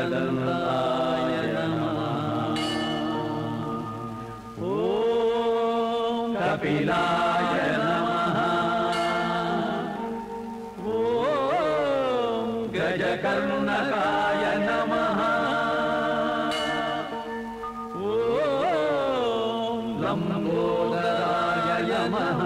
एकदन्ताय नमः। ॐ कपिलाय नमः। ॐ गजकर्णकाय नमः। ॐ लम्बोदराय नमः।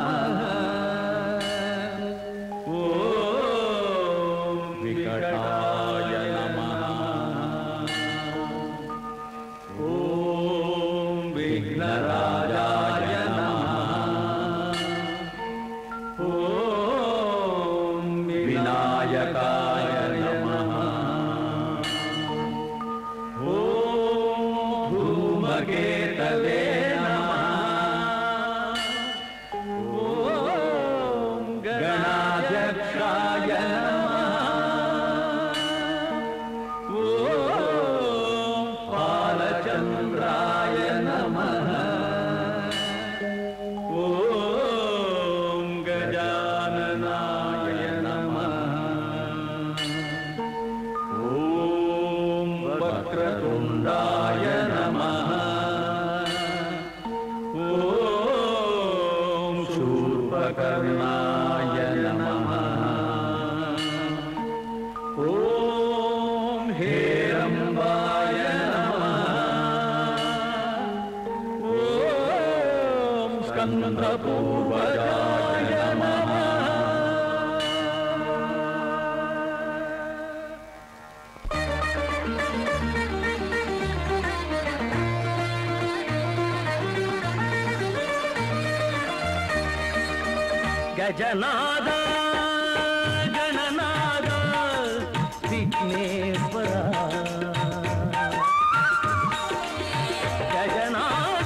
गजनाद गणनाद विघ्नेश्वरा गजनाद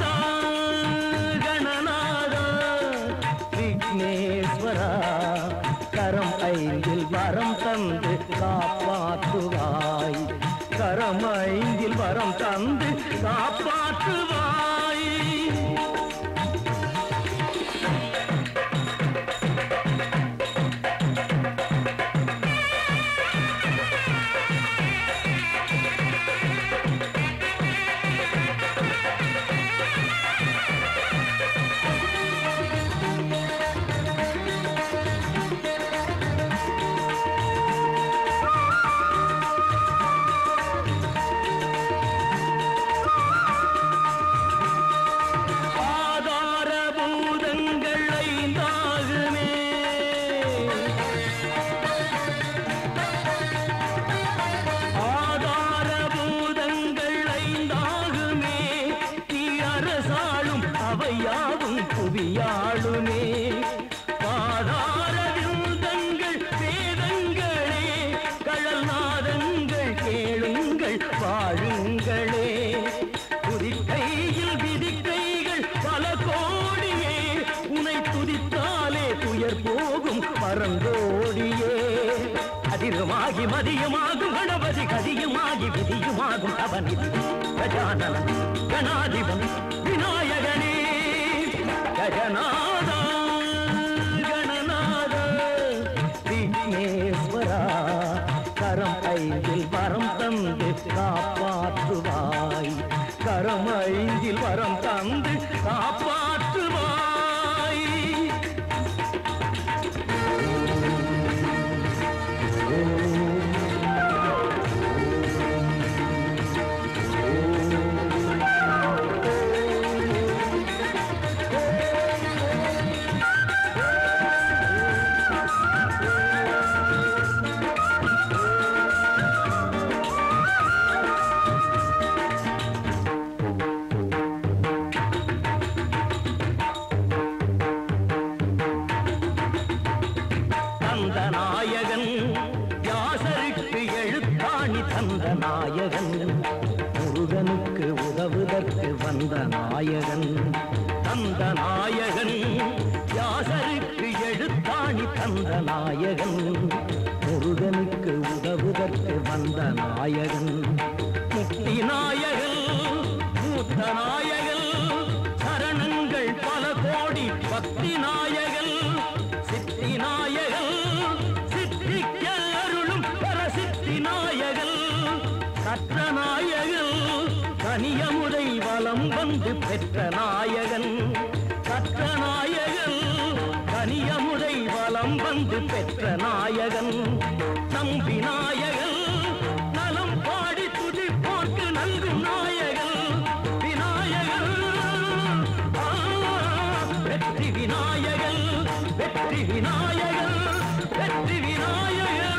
गणनाद विघ्नेश्वरा कரம் ஐந்தில் வரம் தந்து காப்பாற்றுவாய் கரம் ஐந்தில் வரம் தந்து காப்பாற்றுவாய் மதியமாகும் கணபதி கதியுமாகி விதியுமாகும் அவனிதி கஜானன கணாதிபன் விநாயகனே கஜநாத கணநாத விக்னேஸ்வரா கரம் ஐந்தில் வரம் தந்து காப்பாற்றுவாய் கரம் ஐந்தில் வரம் தந்து காப்பாற்றுவாய் முருகனுக்கு உதவுதற்கு வந்த நாயகன் தந்த நாயகன் வியாசருக்கு எழுத்தாணி தந்த நாயகன் முருகனுக்கு உதவுதற்கு வந்த நாயகன் முக்தி நாயகன் மூத்த நாயகன் சரணங்கள் பல கோடி பக்தி நாயகன் சித்தி நாயகன் சித்திக்க அருளும் பரசித்தி நாயகன் கற்ற நாயகன் கனியமுதை வலம் வந்து பெற்ற நாயகன் கற்ற நாயகன் கனியமுதை வலம் வந்து பெற்ற நாயகன் நம்பி நாயகன் நலம் பாடி துதிப்போர்க்கு நல்கும் நாயகன் விநாயகன் வெற்றி விநாயகன் வெற்றி விநாயகன் வெற்றி விநாயகன்.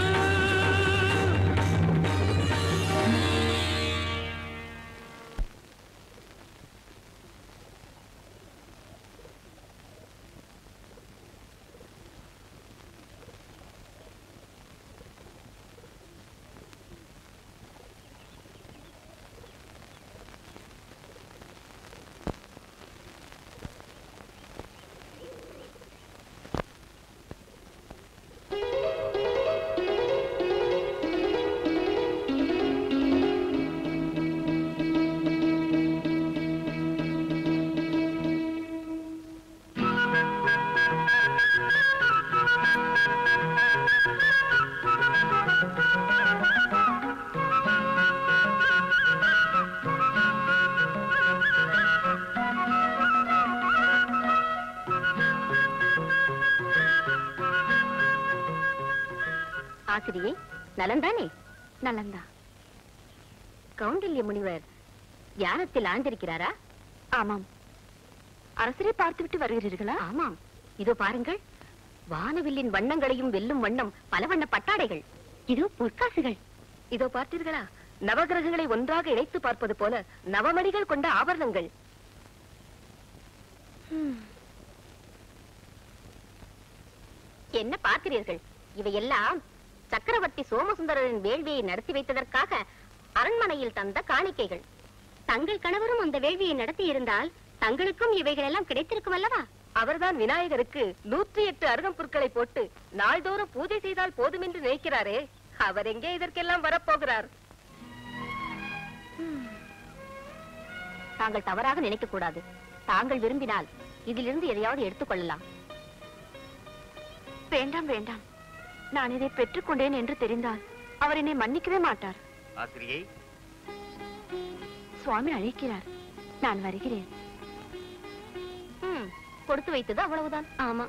ஆசிரியை நலந்தானே? நலந்தா. கௌண்டில்ய முனிவர் தியானத்தில் ஆழ்ந்திருக்கிறாரா? ஆமாம். அரசரை பார்த்துவிட்டு வருகிறீர்களா? ஆமாம். இதோ பாருங்கள், வானவில்லின் வண்ணங்களையும் வெல்லும் வண்ணம் பல வண்ண பட்டாடைகள், இதோ பொற்காசுகள். இதோ பார்த்தீர்களா, நவகிரகங்களை ஒன்றாக இணைத்து பார்ப்பது போல நவமணிகள் கொண்ட ஆபரணங்கள். என்ன பார்க்கிறீர்கள்? இவையெல்லாம் சக்கரவர்த்தி சோமசுந்தரரின் வேள்வியை நடத்தி வைத்ததற்காக அரண்மனையில் தந்த காணிக்கைகள். தங்கள் கணவரும் அந்த வேள்வியை நடத்தி இருந்தால் தங்களுக்கும் இவைகள் எல்லாம் கிடைத்திருக்கும் அல்லவா? அவர்தான் விநாயகருக்கு 108 அருகம்புற்களை போட்டு நாள்தோறும் பூஜை செய்தால் போதும் என்று நினைக்கிறாரே, அவர் எங்கே இதற்கெல்லாம் வரப்போகிறார்? தாங்கள் தவறாக நினைக்க கூடாது. தாங்கள் விரும்பினால் இதிலிருந்து எதையாவது எடுத்துக் கொள்ளலாம். வேண்டாம் வேண்டாம், நான் இதை பெற்றுக்கொண்டேன் என்று தெரிந்தால் அவர் என்னை மன்னிக்கவே மாட்டார். ஆசிரியை, சுவாமி அழைக்கிறார், நான் வருகிறேன். கொடுத்து வைத்தது அவ்வளவுதான். ஆமா.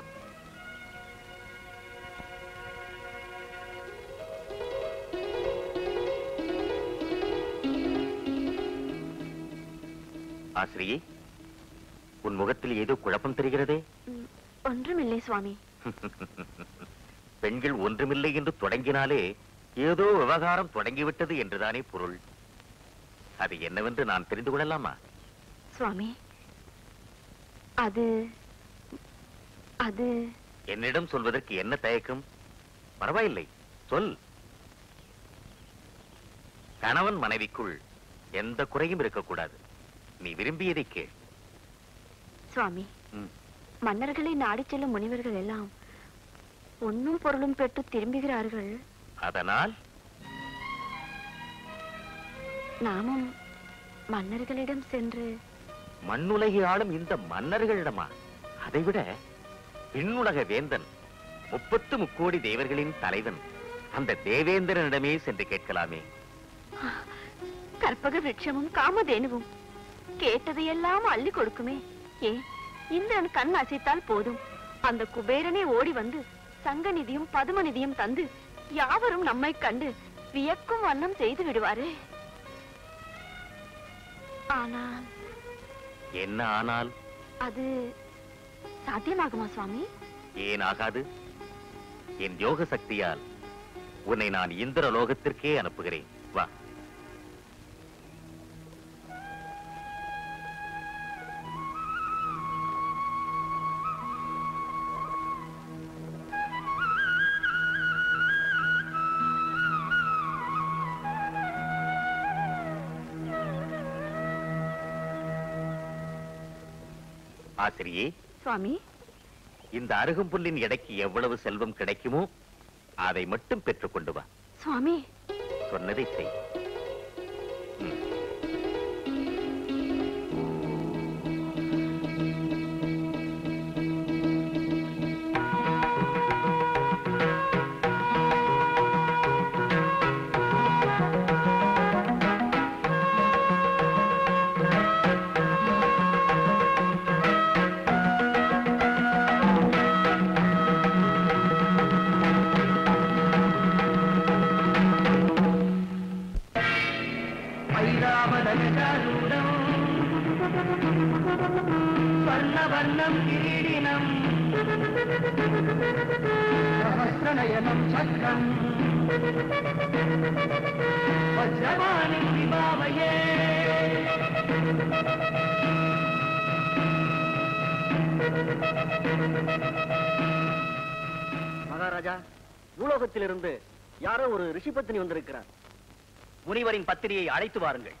ஆசிரியை, உன் முகத்தில் ஏதோ குழப்பம் தெரிகிறதே. ஒன்றுமில்லை சுவாமி. பெண்கள் ஒன்றுமில்லை என்று தொடங்கினாலே ஏதோ விவகாரம் தொடங்கிவிட்டது என்றுதானே பொருள். அது என்னவென்று நான் தெரிந்து கொள்ளலாமா? சுவாமி, அது அது என்னிடம் சொல்வதற்கு என்ன தயக்கம்? பரவாயில்லை, சொல். கணவன் மனைவிக்குள் எந்த குறையும் இருக்கக்கூடாது. நீ விரும்பியதை கேள். சுவாமி, மன்னர்களை நாடி செல்லும் முனிவர்கள் எல்லாம் ஒன்னும் பொருளும் பெற்று திரும்புகிறார்கள். அதனால் நாமும் மன்னர்களிடம் சென்று. மண்ணுலகை ஆளும் இந்த மன்னர்களிடமா? அதைவிட விண்ணுலக வேந்தன், 30 முக்கோடி தேவர்களின் தலைவன் அந்த தேவேந்திரனிடமே சென்று கேட்கலாமே. கற்பக விருட்சமும் காமதேனுவும் கேட்டதையெல்லாம் அள்ளி கொடுக்குமே. ஏன் இந்திரன் கண் அசைத்தால் போதும், அந்த குபேரனே ஓடி வந்து சங்க நிதியும் பதும நிதியும் தந்து யாவரும் நம்மை கண்டு வியக்கும் வண்ணம் செய்து விடுவாரே. ஆனால் என்ன ஆனால்? அது சாத்தியமாகுமா சுவாமி? ஏன் ஆகாது? என் யோக சக்தியால் உன்னை நான் இந்திர லோகத்திற்கே அனுப்புகிறேன். வா. ஆசிரியே, சுவாமி, இந்த அருகம்புல்லின் எடைக்கு எவ்வளவு செல்வம் கிடைக்குமோ அதை மட்டும் பெற்றுக் கொண்டு வா. சுவாமி, சொன்னதை செய். परिरामदगजारूढम् स्वर्णवर्णं किरीटिनं सहस्रनयनं चक्रम् वज्रवाणीं विभावये மகாராஜா, பூலோகத்திலிருந்து யாரோ ஒரு ரிஷி பத்தினி வந்திருக்கிறார். முனிவரின் பத்திரியை அழைத்து வாருங்கள்.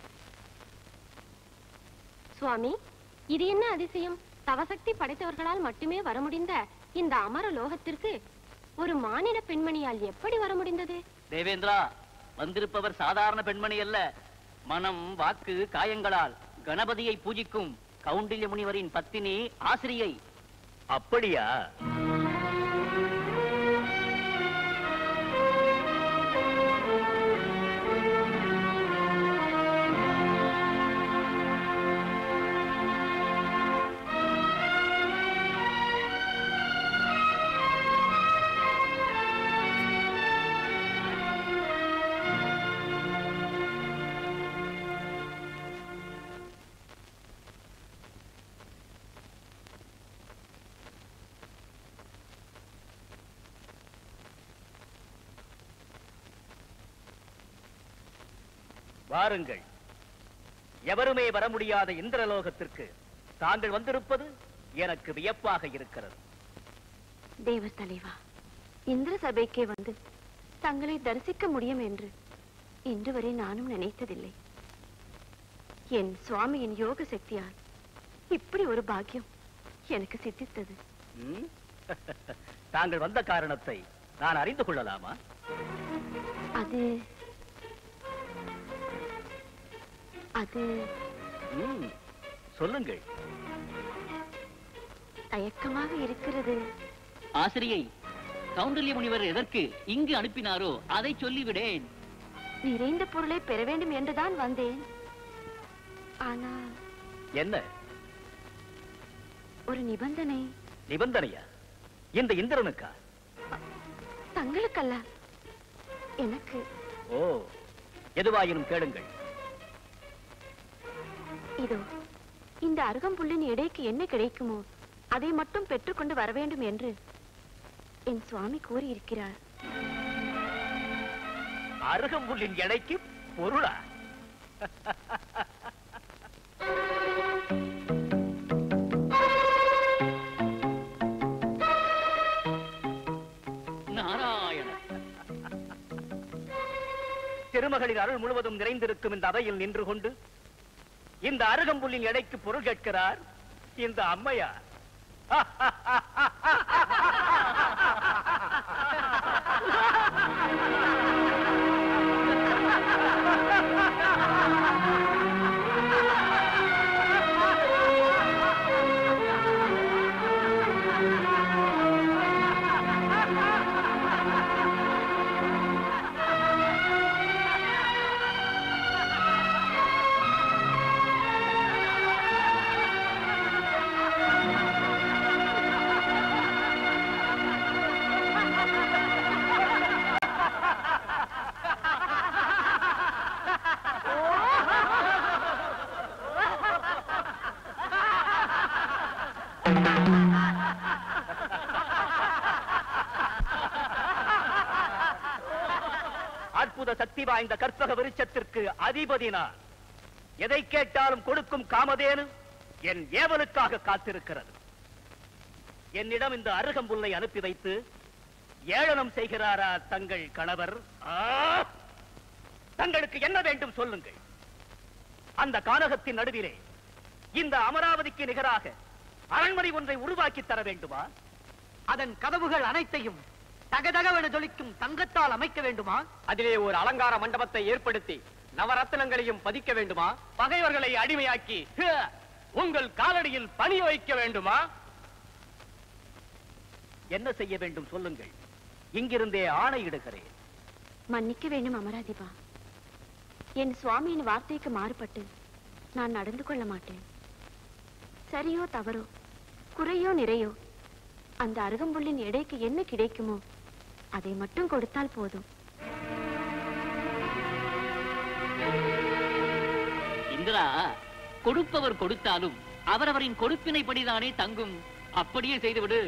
சுவாமி, இது என்ன அதிசயம்? தவசக்தி படைத்தவர்களால் மட்டுமே வர முடிந்த இந்த அமர லோகத்திற்கு ஒரு மானிட பெண்மணியால் எப்படி வர முடிந்தது? தேவேந்திரா, வந்திருப்பவர் சாதாரண பெண்மணி அல்ல. மனம், வாக்கு, காயங்களால் கணபதியை பூஜிக்கும் கௌண்டில்ய முனிவரின் பத்தினி ஆசிரியை. அப்படியா? வாருங்கள். எவருமே வர முடியாத இந்திரலோகத்திற்கு தாங்கள் வந்திருப்பது எனக்கு வியப்பாக இருக்கிறது. தேவர் தலைவா, இந்திர சபைக்கே வந்து தங்களை தரிசிக்க முடியும் என்று இன்று வரை நானும் நினைத்ததில்லை. என் சுவாமியின் யோக சக்தியால் இப்படி ஒரு பாக்கியம் எனக்கு சித்தித்தது. தாங்கள் வந்த காரணத்தை நான் அறிந்து கொள்ளலாமா? அது அது சொல்லுங்கள். தயக்கமாக இருக்கிறது. ஆசிரியை, கௌண்டில்ய முனிவர் எதற்கு இங்கு அனுப்பினாரோ அதை சொல்லிவிடேன். நிறைந்த பொருளை பெற வேண்டும் என்றுதான் வந்தேன். ஆனால் என்ன ஒரு நிபந்தனை. நிபந்தனையா? இந்த இந்திரனுக்கா? தங்களுக்கல்ல, எனக்கு. ஓ, எதுவாயினும் கேளுங்கள். இதோ இந்த அருகம்புல்லின் எடைக்கு என்ன கிடைக்குமோ அதை மட்டும் பெற்றுக்கொண்டு வர வேண்டும் என்று என் சுவாமி கூறியிருக்கிறார். அருகம்புல்லின் எடைக்கு பொருளா? நாராயண. திருமகளின் அருள் முழுவதும் நிறைந்திருக்கும் இந்த அவையில் நின்று கொண்டு இந்த அருகம்புல்லின் எடைக்கு பொருள் கேட்கிறார் இந்த அம்மையார். அற்புத சக்தி வாய்ந்த கற்பக விருட்சத்திற்கு அதிபதி நான். எதை கேட்டாலும் கொடுக்கும் காமதேனு என் ஏவலுக்காக காத்திருக்கிறது. என்னிடம் இந்த அருகம்புல்லை அனுப்பி வைத்து ஏளனம் செய்கிறாரா தங்கள் கணவர்? தங்களுக்கு என்ன வேண்டும் சொல்லுங்கள். அந்த கானகத்தின் நடுவிலே இந்த அமராவதிக்கு நிகராக அரண்மனை ஒன்றை உருவாக்கி தர வேண்டுமா? அதன் கதவுகள் அனைத்தையும் தகதகவென ஜொலிக்கும் தங்கத்தால் அமைக்க வேண்டுமா? அதிலே ஒரு அலங்கார மண்டபத்தை ஏற்படுத்தி நவரத்னங்களையும் பதிக்க வேண்டுமா? பகைவர்களை அடிமையாக்கி உங்கள் காலடியில் பணிய வைக்க வேண்டுமா? என்ன செய்ய வேண்டும் சொல்லுங்கள். இங்கிருந்தே ஆணையிடுகிறேன். மன்னிக்க வேண்டும் அமராதிபா. என் சுவாமியின் வார்த்தைக்கு மாறுபட்டு நான் நடந்து கொள்ள மாட்டேன். சரியோ தவறோ, குறையோ நிறையோ, அந்த அருகம்புல்லின் எடைக்கு என்ன கிடைக்குமோ அதை மட்டும் கொடுத்தால் போதும். இந்திரா, கொடுப்பவர் கொடுத்தாலும் அவரவரின் கொடுப்பினைப்படிதானே தங்கும். அப்படியே செய்துவிடு.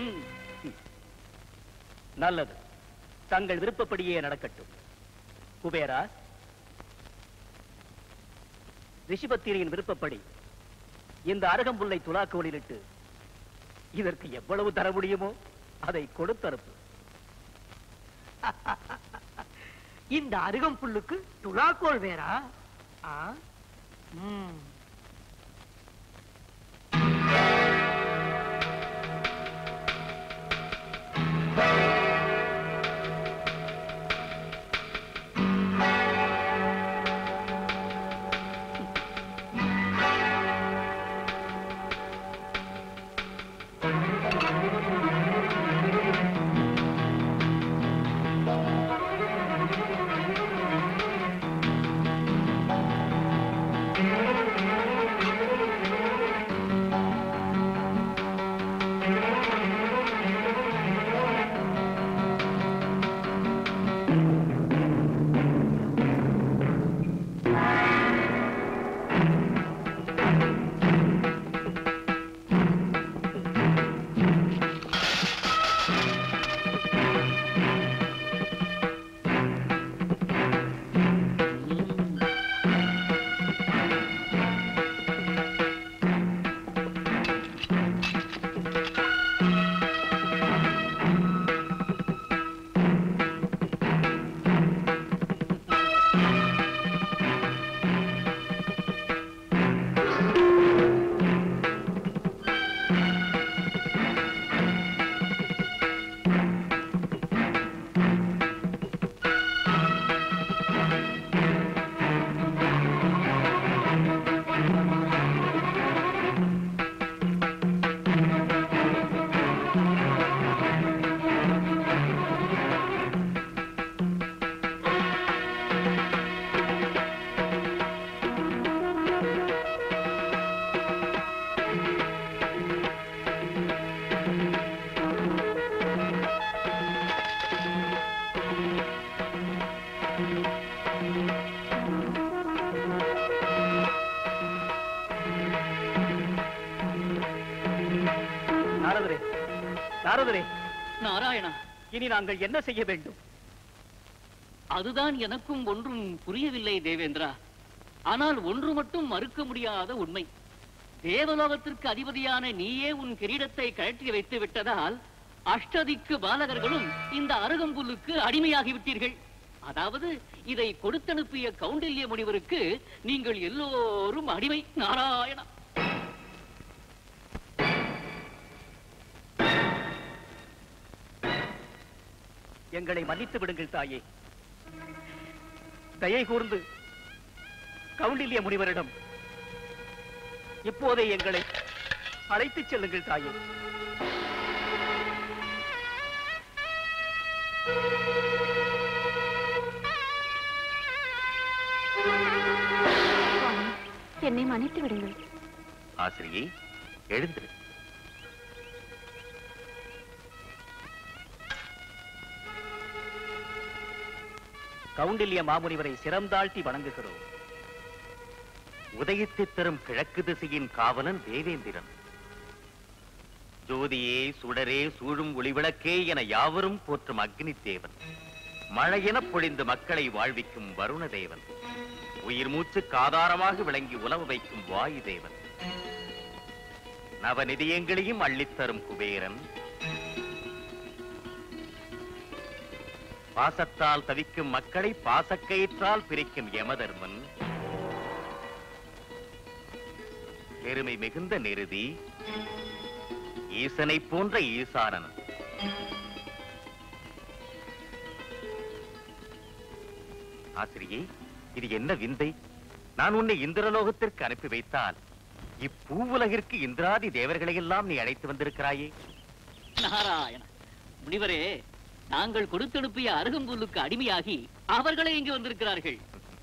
நல்லது, தங்கள் விருப்பப்படியே நடக்கட்டும். குபேரா, ரிஷிபத்திரியின் விருப்பப்படி இந்த அருகம்புல்லை துலாக்கோலிலிட்டு இதற்கு எவ்வளவு தர முடியுமோ அதை கொடுத்தனுப்பு. இந்த அருகம்புல்லுக்கு துலாக்கோல் வேறா? நாரதரே, நாராயணா, இனி நாங்கள் என்ன செய்ய வேண்டும்? அதுதான் எனக்கும் ஒன்றும் புரியவில்லை தேவேந்திரா. ஆனால் ஒன்று மட்டும் மறுக்க முடியாத உண்மை. தேவலோகத்திற்கு அதிபதியான நீயே உன் கிரீடத்தை கழற்றி வைத்து விட்டதால் அஷ்டதிக்கு பாலகர்களும் இந்த அருகம்புல்லுக்கு அடிமையாகிவிட்டீர்கள். அதாவது இதை கொடுத்தனுப்பிய கௌண்டில்ய முனிவருக்கு நீங்கள் எல்லோரும் அடிமை. நாராயணா, எங்களை மன்னித்து விடுங்கள் தாயே. தயை கூர்ந்து கௌண்டில்ய முனிவரிடம் இப்போதே எங்களை அழைத்துச் செல்லுங்கள் தாயே. என்னை மன்னித்து விடுங்கள். ஆசிரியை, எழுந்திரு. கௌண்டில்ய மாமுனிவரை சிரம்தாழ்த்தி வணங்குகிறோம். உதயத்தை தரும் கிழக்கு திசையின் காவலன் தேவேந்திரன். ஜோதியே, சுடரே, சூழும் ஒளிவிளக்கே என யாவரும் போற்றும் அக்னி தேவன். மழையென பொழிந்து மக்களை வாழ்விக்கும் வருண தேவன். உயிர் மூச்சுக்கு ஆதாரமாக விளங்கி உலவ வைக்கும் வாயு தேவன். நவநிதியங்களையும் அள்ளித்தரும் குபேரன். பாசத்தால் தவிக்கும் மக்களை பாசக்கயிற்றால் பிரிக்கும் யமதர்மன். பெருமை மிகுந்த நிருதி ஈசனை போன்ற ஈசானன். ஆசிரியை, இது என்ன விந்தை? நான் உன்னை இந்திரலோகத்திற்கு அனுப்பி வைத்தால் இப்பூவுலகிற்கு இந்திராதி தேவர்களை எல்லாம் நீ அழைத்து வந்திருக்கிறாயே. நாராயண முனிவரே, நாங்கள் கொடுத்தனுப்பிய அருகம்புல்லுக்கு அடிமையாகி அவர்களே இங்கு வந்திருக்கிறார்கள்.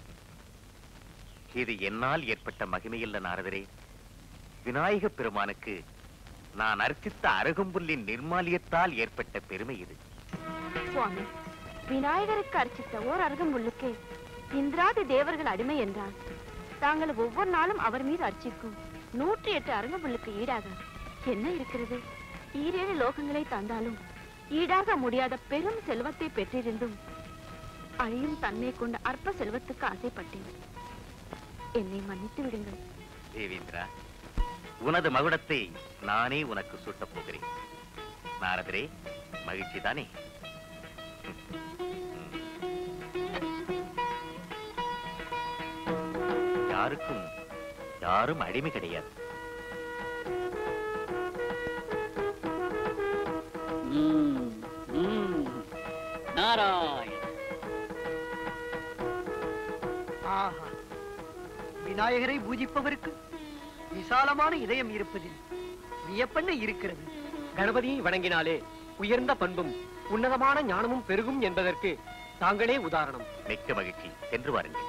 இது என்னால் ஏற்பட்ட மகிமையல்ல நாரதரே. விநாயக பெருமானுக்கு நான் அர்ச்சித்த அருகம்புல்லின் நிர்மாலியத்தால் ஏற்பட்ட பெருமை இது. சுவாமி, விநாயகருக்கு அர்ச்சித்த ஓர் அருகம்புல்லுக்கு இந்திராதி தேவர்கள் அடிமை என்றால் தாங்கள் ஒவ்வொரு நாளும் அவர் மீது அர்ச்சிக்கும் 108 அரங்கப்புல்லுக்கு ஈடாக என்ன இருக்கிறது? 7 லோகங்களை தந்தாலும் ஈடாக முடியாத பெரும் செல்வத்தை பெற்றிருந்தும் அழியும் தன்மை கொண்ட அற்ப செல்வத்துக்கு ஆசைப்பட்டேன். என்னை மன்னித்து விடுங்கள். தேவேந்திரா, உனது மகுடத்தை நானே உனக்கு சூட்டப் போகிறேன். நாரதரே, மகிழ்ச்சி தானே? யாருக்கும் யாரும் அடிமை கிடையாது. நாராயண. ஆஹா, விநாயகரை பூஜிப்பவருக்கு விசாலமான இதயம் இருப்பதில் வியப்பென்ன இருக்கிறது. கணபதியை வணங்கினாலே உயர்ந்த பண்பும் உன்னதமான ஞானமும் பெருகும் என்பதற்கு தாங்களே உதாரணம். மிக்க மகிழ்ச்சி. சென்று வாருங்கள்.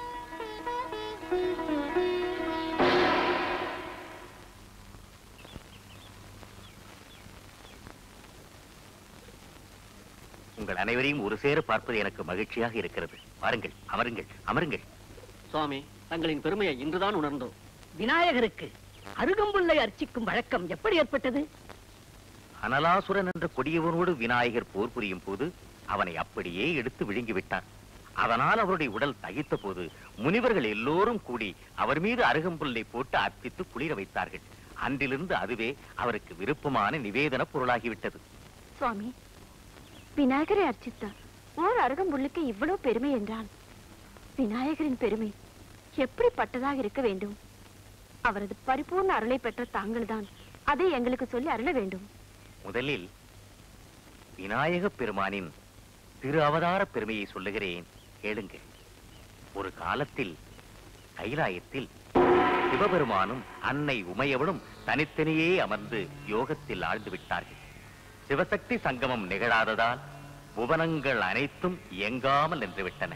உங்கள் அனைவரையும் ஒரு சேர பார்ப்பது எனக்கு மகிழ்ச்சியாக இருக்கிறது. வாருங்கள், அமருங்கள், அமருங்கள். சுவாமி, தங்களின் பெருமையை இன்றுதான் உணர்ந்தோம். விநாயகருக்கு அருகம்புல்லை அர்ச்சிக்கும் வழக்கம் எப்படி ஏற்பட்டது? அனலாசுரன் என்ற கொடியவனோடு விநாயகர் போர் புரியும் போது அவனை அப்படியே எடுத்து விழுங்கிவிட்டார். அதனால் அவருடைய உடல் தகித்த போது முனிவர்கள் எல்லோரும் கூடி அவர் மீது அருகம்புல்லை போட்டு அர்ப்பித்து குளிர வைத்தார்கள். அன்றிலிருந்து அதுவே அவருக்கு விருப்பமான நிவேதன பொருளாகிவிட்டது. சுவாமி, விநாயகரை அர்ச்சித்தார் ஓர் அருகம்புல்லுக்கு இவ்வளவு பெருமை என்றால் விநாயகரின் பெருமை எப்படிப்பட்டதாக இருக்க வேண்டும்? அவரது பரிபூர்ண அருளை பெற்ற தாங்கள்தான் அதை எங்களுக்கு சொல்லி அருள வேண்டும். முதலில் விநாயக பெருமானின் திரு அவதார பெருமையை சொல்லுகிறேன், கேளுங்கள். ஒரு காலத்தில் கைலாயத்தில் சிவபெருமானும் அன்னை உமையவளும் தனித்தனியே அமர்ந்து யோகத்தில் ஆழ்ந்து விட்டார்கள். சிவசக்தி சங்கமம் நிகழாததால் புவனங்கள் அனைத்தும் இயங்காமல் நின்றுவிட்டன.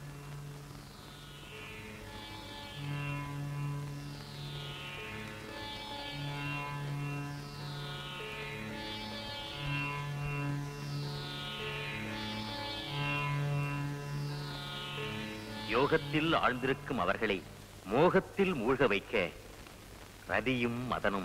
யோகத்தில் ஆழ்ந்திருக்கும் அவர்களை மோகத்தில் மூழ்க வைக்க ரதியும் மதனும்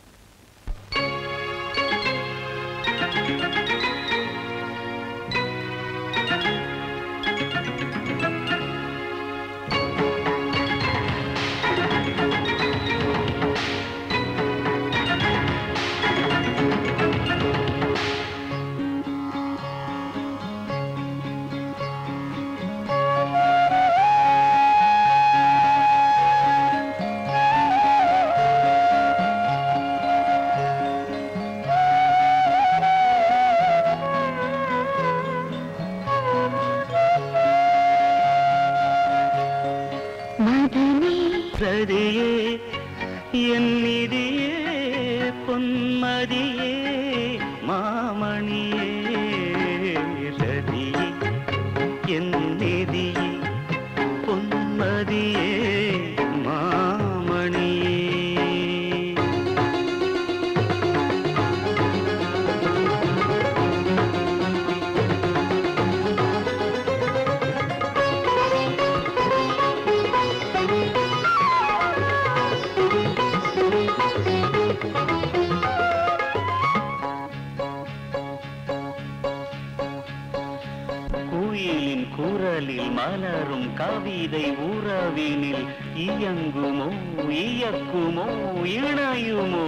மலரும் கவிதை உறவினில் இயங்குமோ இயக்குமோ இணையுமோ?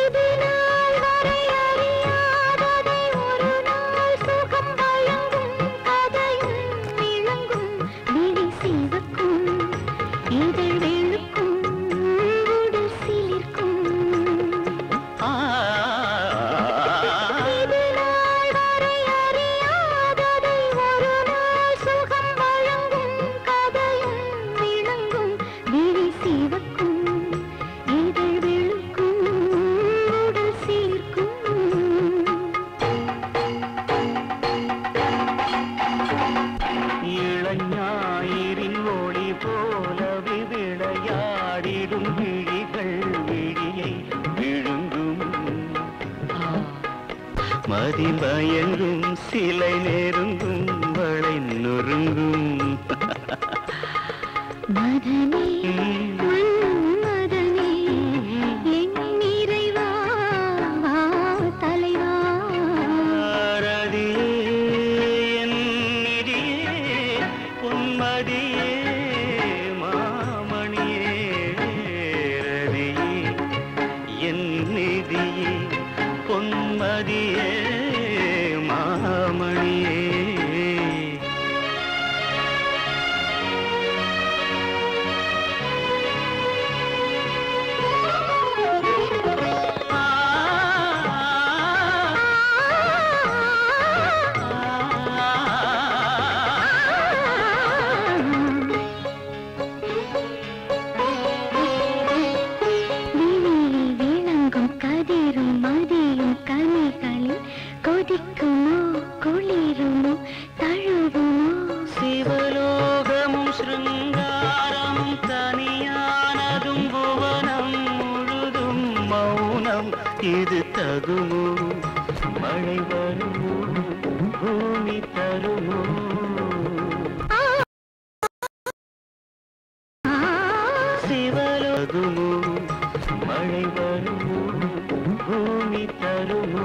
மதிமயங்கும் சிலை நெருங்கும் வளை நொறுங்கும் மதனே இது தகுமோ மழை வருமோ பூமி தருமோ சிவலகுமோ மழை வருமோ பூமி தருமோ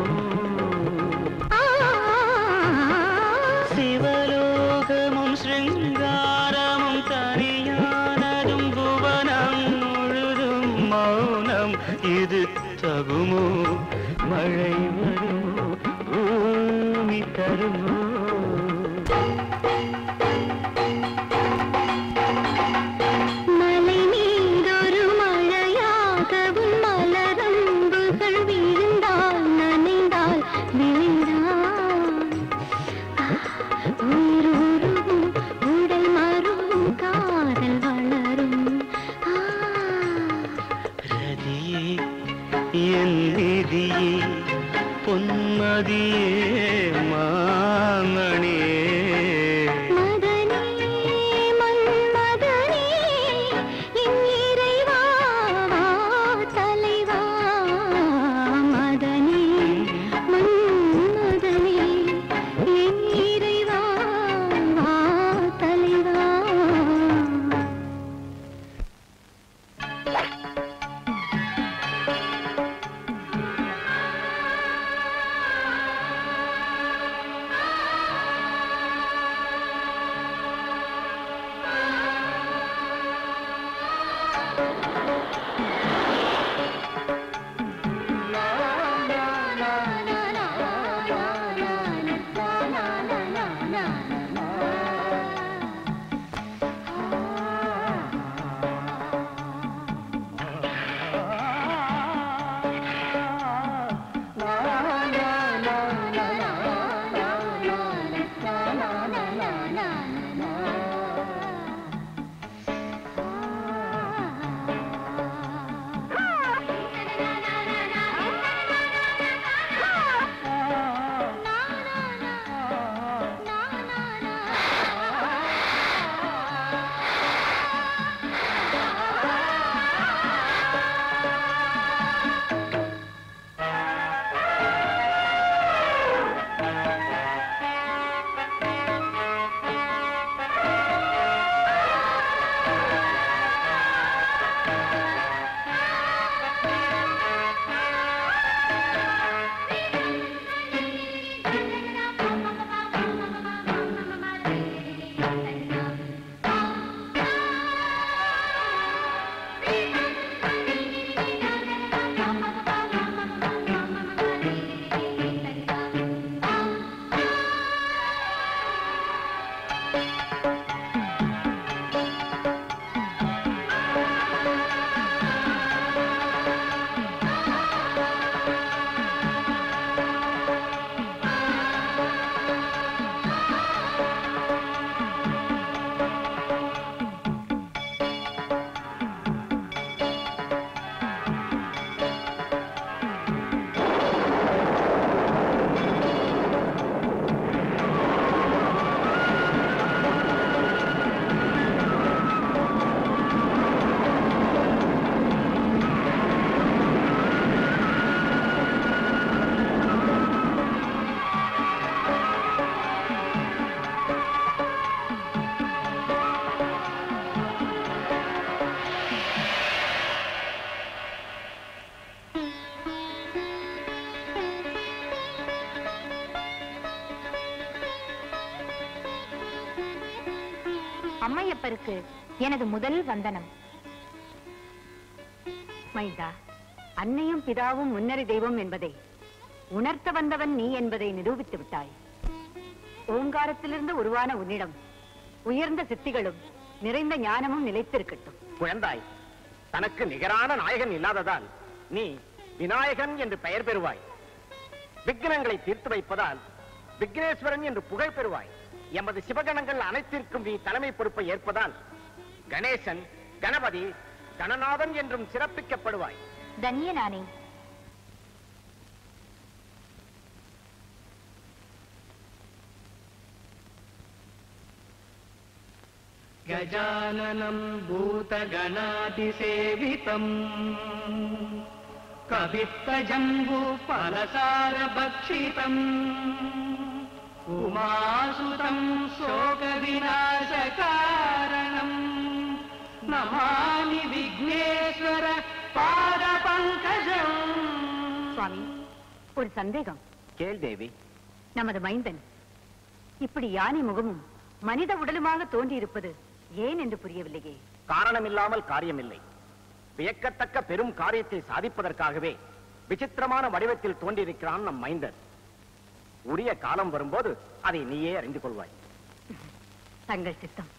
சிவலோகமும் ஸ்ருங்காரமும் தனியானதும் புவனம் முழுதும் மௌனம் இது தகுமோ மழை வருமோ பூமி தருமோ மலை மீதொரு மழையாகவும் மலரம்புகள் விழுந்தால் நனைந்தால் விழுந்தால் உயிருருகும் உடல் மருவும் காதல் வளரும் ரதியே என் விதியே பொன்மதியே மாமணியே மதனே மன்மதனே என் இறைவா தலைவா மதனே மன்மதனே என் இறைவா தலைவா அம்மையப்பருக்கு எனது முதல் வந்தனம். மைந்தா, அன்னையும் பிதாவும் முன்னறி தெய்வம் என்பதை உணர்த்த வந்தவன் நீ என்பதை நிரூபித்து விட்டாய். ஓங்காரத்திலிருந்து உருவான உன்னிடம் உயர்ந்த சித்திகளும் நிறைந்த ஞானமும் நிலைத்திருக்கட்டும். குழந்தாய், தனக்கு நிகரான நாயகன் இல்லாததால் நீ விநாயகன் என்று பெயர் பெறுவாய். விக்னங்களை தீர்த்து வைப்பதால் விக்னேஸ்வரன் என்று புகழ் பெறுவாய். எமது சிவகணங்கள் அனைத்திற்கும் நீ தலைமை பொறுப்பை ஏற்பதால் கணேசன், கணபதி, கணநாதன் என்றும் சிறப்பிக்கப்படுவாய். தன்யனானே. गजाननं भूतगणातिसेवितम् कवित्तजम्बू फलसारभक्षितम् उमासुतं शोकविनाशकारणम् नमामि विघ्नेश्वर पादपङ्कजम्. சுவாமி, ஒரு சந்தேகம். கேள் தேவி. நமது மைந்தன் இப்படி யானை முகமும் மனித உடலுமாக தோன்றியிருப்பது ஏன் என்று புரியவில்லையே. காரணமில்லாமல் காரியமில்லை. வியக்கத்தக்க பெரும் காரியத்தை சாதிப்பதற்காகவே விசித்திரமான வடிவத்தில் தோன்றியிருக்கிறான் நம் மைந்தன். உரிய காலம் வரும்போது அதை நீயே அறிந்து கொள்வாய். தங்கள் சித்தம்.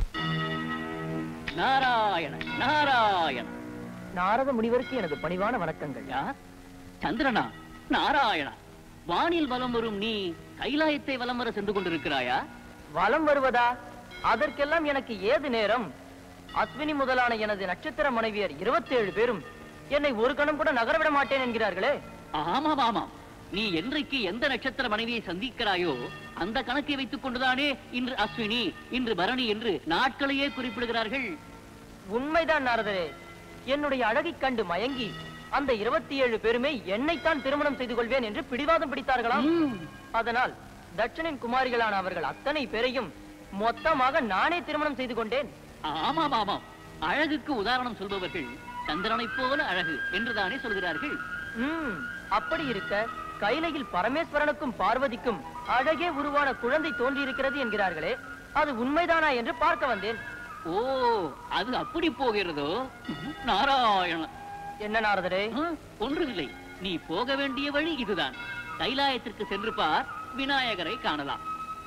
நாராயண நாராயண. நாரத முனிவருக்கு எனது பணிவான வணக்கங்கள். யார்? சந்திரனா? நாராயணா, வானில் வலம் வரும் நீ கைலாயத்தை வலம் வர சென்று கொண்டிருக்கிறாயா? வலம் வருவதா? அதற்கெல்லாம் எனக்கு ஏது நேரம்? அஸ்வினி முதலான எனது நட்சத்திர மனைவியர் 27 பேரும் என்னை ஒரு கணம் கூட நகரவிட மாட்டேன் என்கிறார்களே. ஆமாம் ஆமாம், நீ என்றைக்கு எந்த நட்சத்திர மனைவியை சந்திக்கிறாயோ அந்த கணக்கை வைத்துக் கொண்டுதானே இன்று அஸ்வினி, இன்று பரணி என்று நாட்களையே குறிப்பிடுகிறார்கள். உண்மைதான் நாரதரே. என்னுடைய அழகைக் கண்டு மயங்கி அந்த 27 பேருமே என்னைத்தான் திருமணம் செய்து கொள்வேன் என்று பிடிவாதம் பிடித்தார்களாம். அதனால் தட்சனின் குமாரிகளான அவர்கள் அத்தனை பேரையும் மொத்தமாக நானே திருமணம் செய்து கொண்டேன். ஆமாம் ஆமாம், அழகுக்கு உதாரணம் சொல்பவர்கள் சந்திரனைப் போல அழகு என்றுதானே சொல்கிறார்கள். அப்படி இருக்க கைலையில் பரமேஸ்வரனுக்கும் பார்வதிக்கும் அழகே உருவான குழந்தை தோன்றியிருக்கிறது என்கிறார்களே, அது உண்மைதானா என்று பார்க்க வந்தேன். ஓ, அது அப்படி போகிறதோ? நாராயண. என்ன நாரதரே? ஒன்றுமில்லை, நீ போக வேண்டிய வழி இதுதான். கைலாயத்திற்கு சென்று பார், விநாயகரை காணலாம்.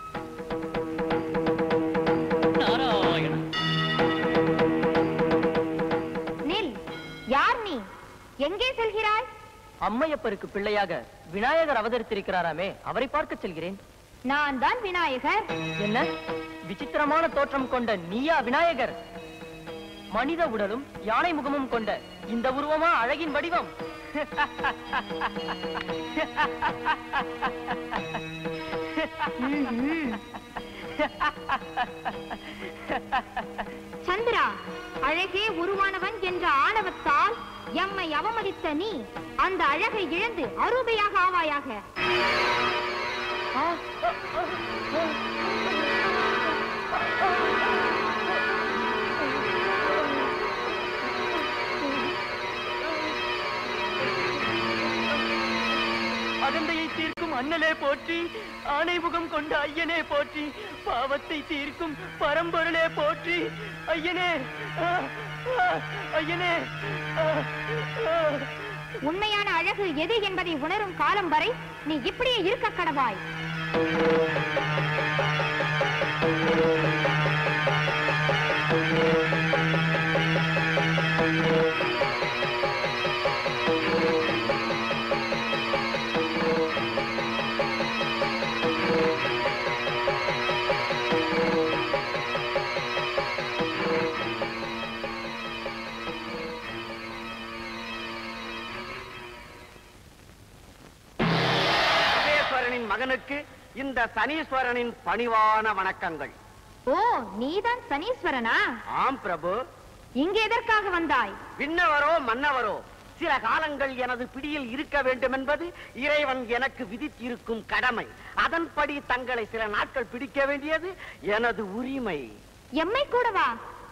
நாராயண. நில். யார் நீ? எங்கே செல்கிறாய்? அம்மையப்பருக்கு பிள்ளையாக விநாயகர் அவதரித்திருக்கிறாராமே, அவரை பார்க்க செல்கிறேன். நான் தான் விநாயகர். என்ன விசித்திரமான தோற்றம் கொண்ட நீயா விநாயகர்? மனித உடலும் யானை முகமும் கொண்ட இந்த உருவமா அழகின் வடிவம்? சந்திரா, அழகே உருவானவன் என்ற ஆணவத்தால் எம்மை அவமதித்த நீ அந்த அழகை இழந்து அரூபையாக ஆவாயாக. அகந்தையை தீர்க்கும் அண்ணலே போற்றி, ஆணை முகம் கொண்ட ஐயனே போற்றி, பாவத்தை தீர்க்கும் பரம்பொருளே போற்றி. ஐயனே, ஐயனே. உண்மையான அழகு எது என்பதை உணரும் காலம் வரை நீ இப்படியே இருக்க கடவாய். மகனுக்கு இந்த சனீஸ்வரனின் பணிவான வணக்கங்கள். ஓ, நீதான் சனீஸ்வரனா? ஆம் பிரபு. இங்கு எதற்காக வந்தாய்? விண்ணவரோ மன்னவரோ சில காலங்கள் எனது பிடியில் இருக்க வேண்டும் என்பது இறைவன் எனக்கு விதித்திருக்கும் கடமை. அதன்படி தங்களை சில நாட்கள் பிடிக்க வேண்டியது எனது உரிமை. எம்மை கூடவா?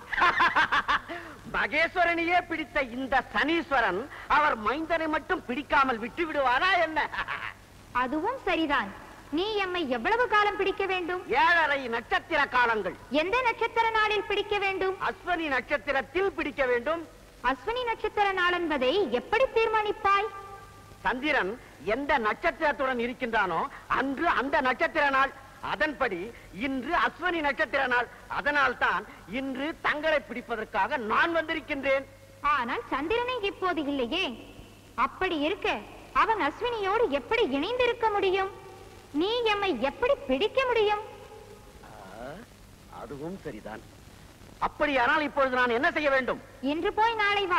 மகேஸ்வரனையே பிடித்த இந்த சனீஸ்வரன் அவர் மைந்தனை மட்டும் பிடிக்காமல் விட்டு விடுவாரா என்ன? அதுவும் சரிதான். நீ எம்மை எவ்வளவு காலம் பிடிக்க வேண்டும்? 7.5 நட்சத்திர காலங்கள். எந்த நட்சத்திர நாளில் பிடிக்க வேண்டும்? அஸ்வினி நட்சத்திரத்தில் பிடிக்க வேண்டும். அஸ்வினி நட்சத்திர நாள் என்பதை எப்படி தீர்மானிப்பாய்? சந்திரன் எந்த நட்சத்திரத்துடன் இருக்கின்றானோ அன்று அந்த நட்சத்திர நாள். அதன்படி இன்று அஸ்வினி நட்சத்திர நாள். அதனால் தான் இன்று தங்களை பிடிப்பதற்காக நான் வந்திருக்கின்றேன். ஆனால் சந்திரனை இப்போது இல்லையே. அப்படி இருக்க அவன் அஸ்வினியோடு எப்படி இணைந்திருக்க முடியும்? நீ எம்மை எப்படி பிடிக்க முடியும்? அதுவும் சரிதான். அப்படியானால் இப்பொழுது நான் என்ன செய்ய வேண்டும்? இன்று போய் நாளை வா.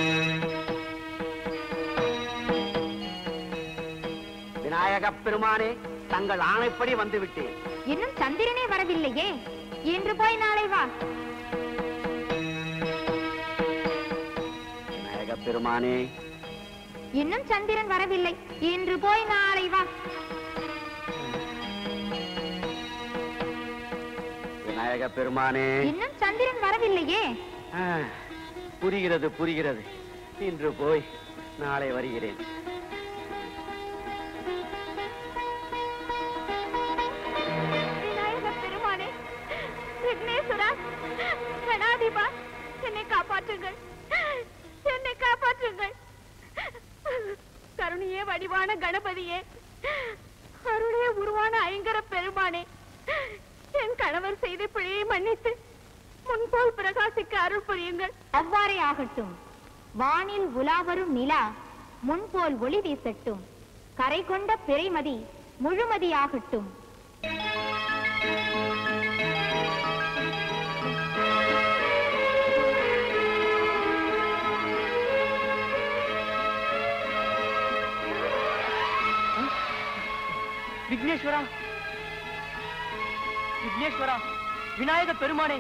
விநாயக பெருமானே, தங்கள் ஆணைப்படி வந்துவிட்டேன். இன்னும் சந்திரனே வரவில்லையே. இன்று போய் நாளை வா. விநாயக பெருமானே, இன்னும் சந்திரன் வரவில்லை. இன்று போய் நாளை வா. விநாயக பெருமானே, இன்னும் சந்திரன் வரவில்லையே. புரிகிறது புரிகிறது. இன்று போய் நாளை வருகிறேன். விநாயக பெருமானே, விக்னேஸ்வரா, கணாதிபா, என்னை காப்பாற்றுங்கள், என்னை காப்பாற்றுங்கள். கருணையே வடிவான கணபதியே, அருளே உருவான ஐங்கர பெருமானே, என் கணவர் செய்த பிழையை மன்னித்து முன்போல் பிரகாசிக்க அருள் புரியுங்கள். அவ்வாறே ஆகட்டும். வானில் உலாவரும் நிலா முன்போல் ஒளி வீசட்டும். கரை கொண்ட பிறைமதி முழுமதியாகட்டும். விக்னேஸ்வரா, விக்னேஸ்வரா, விநாயக பெருமானே,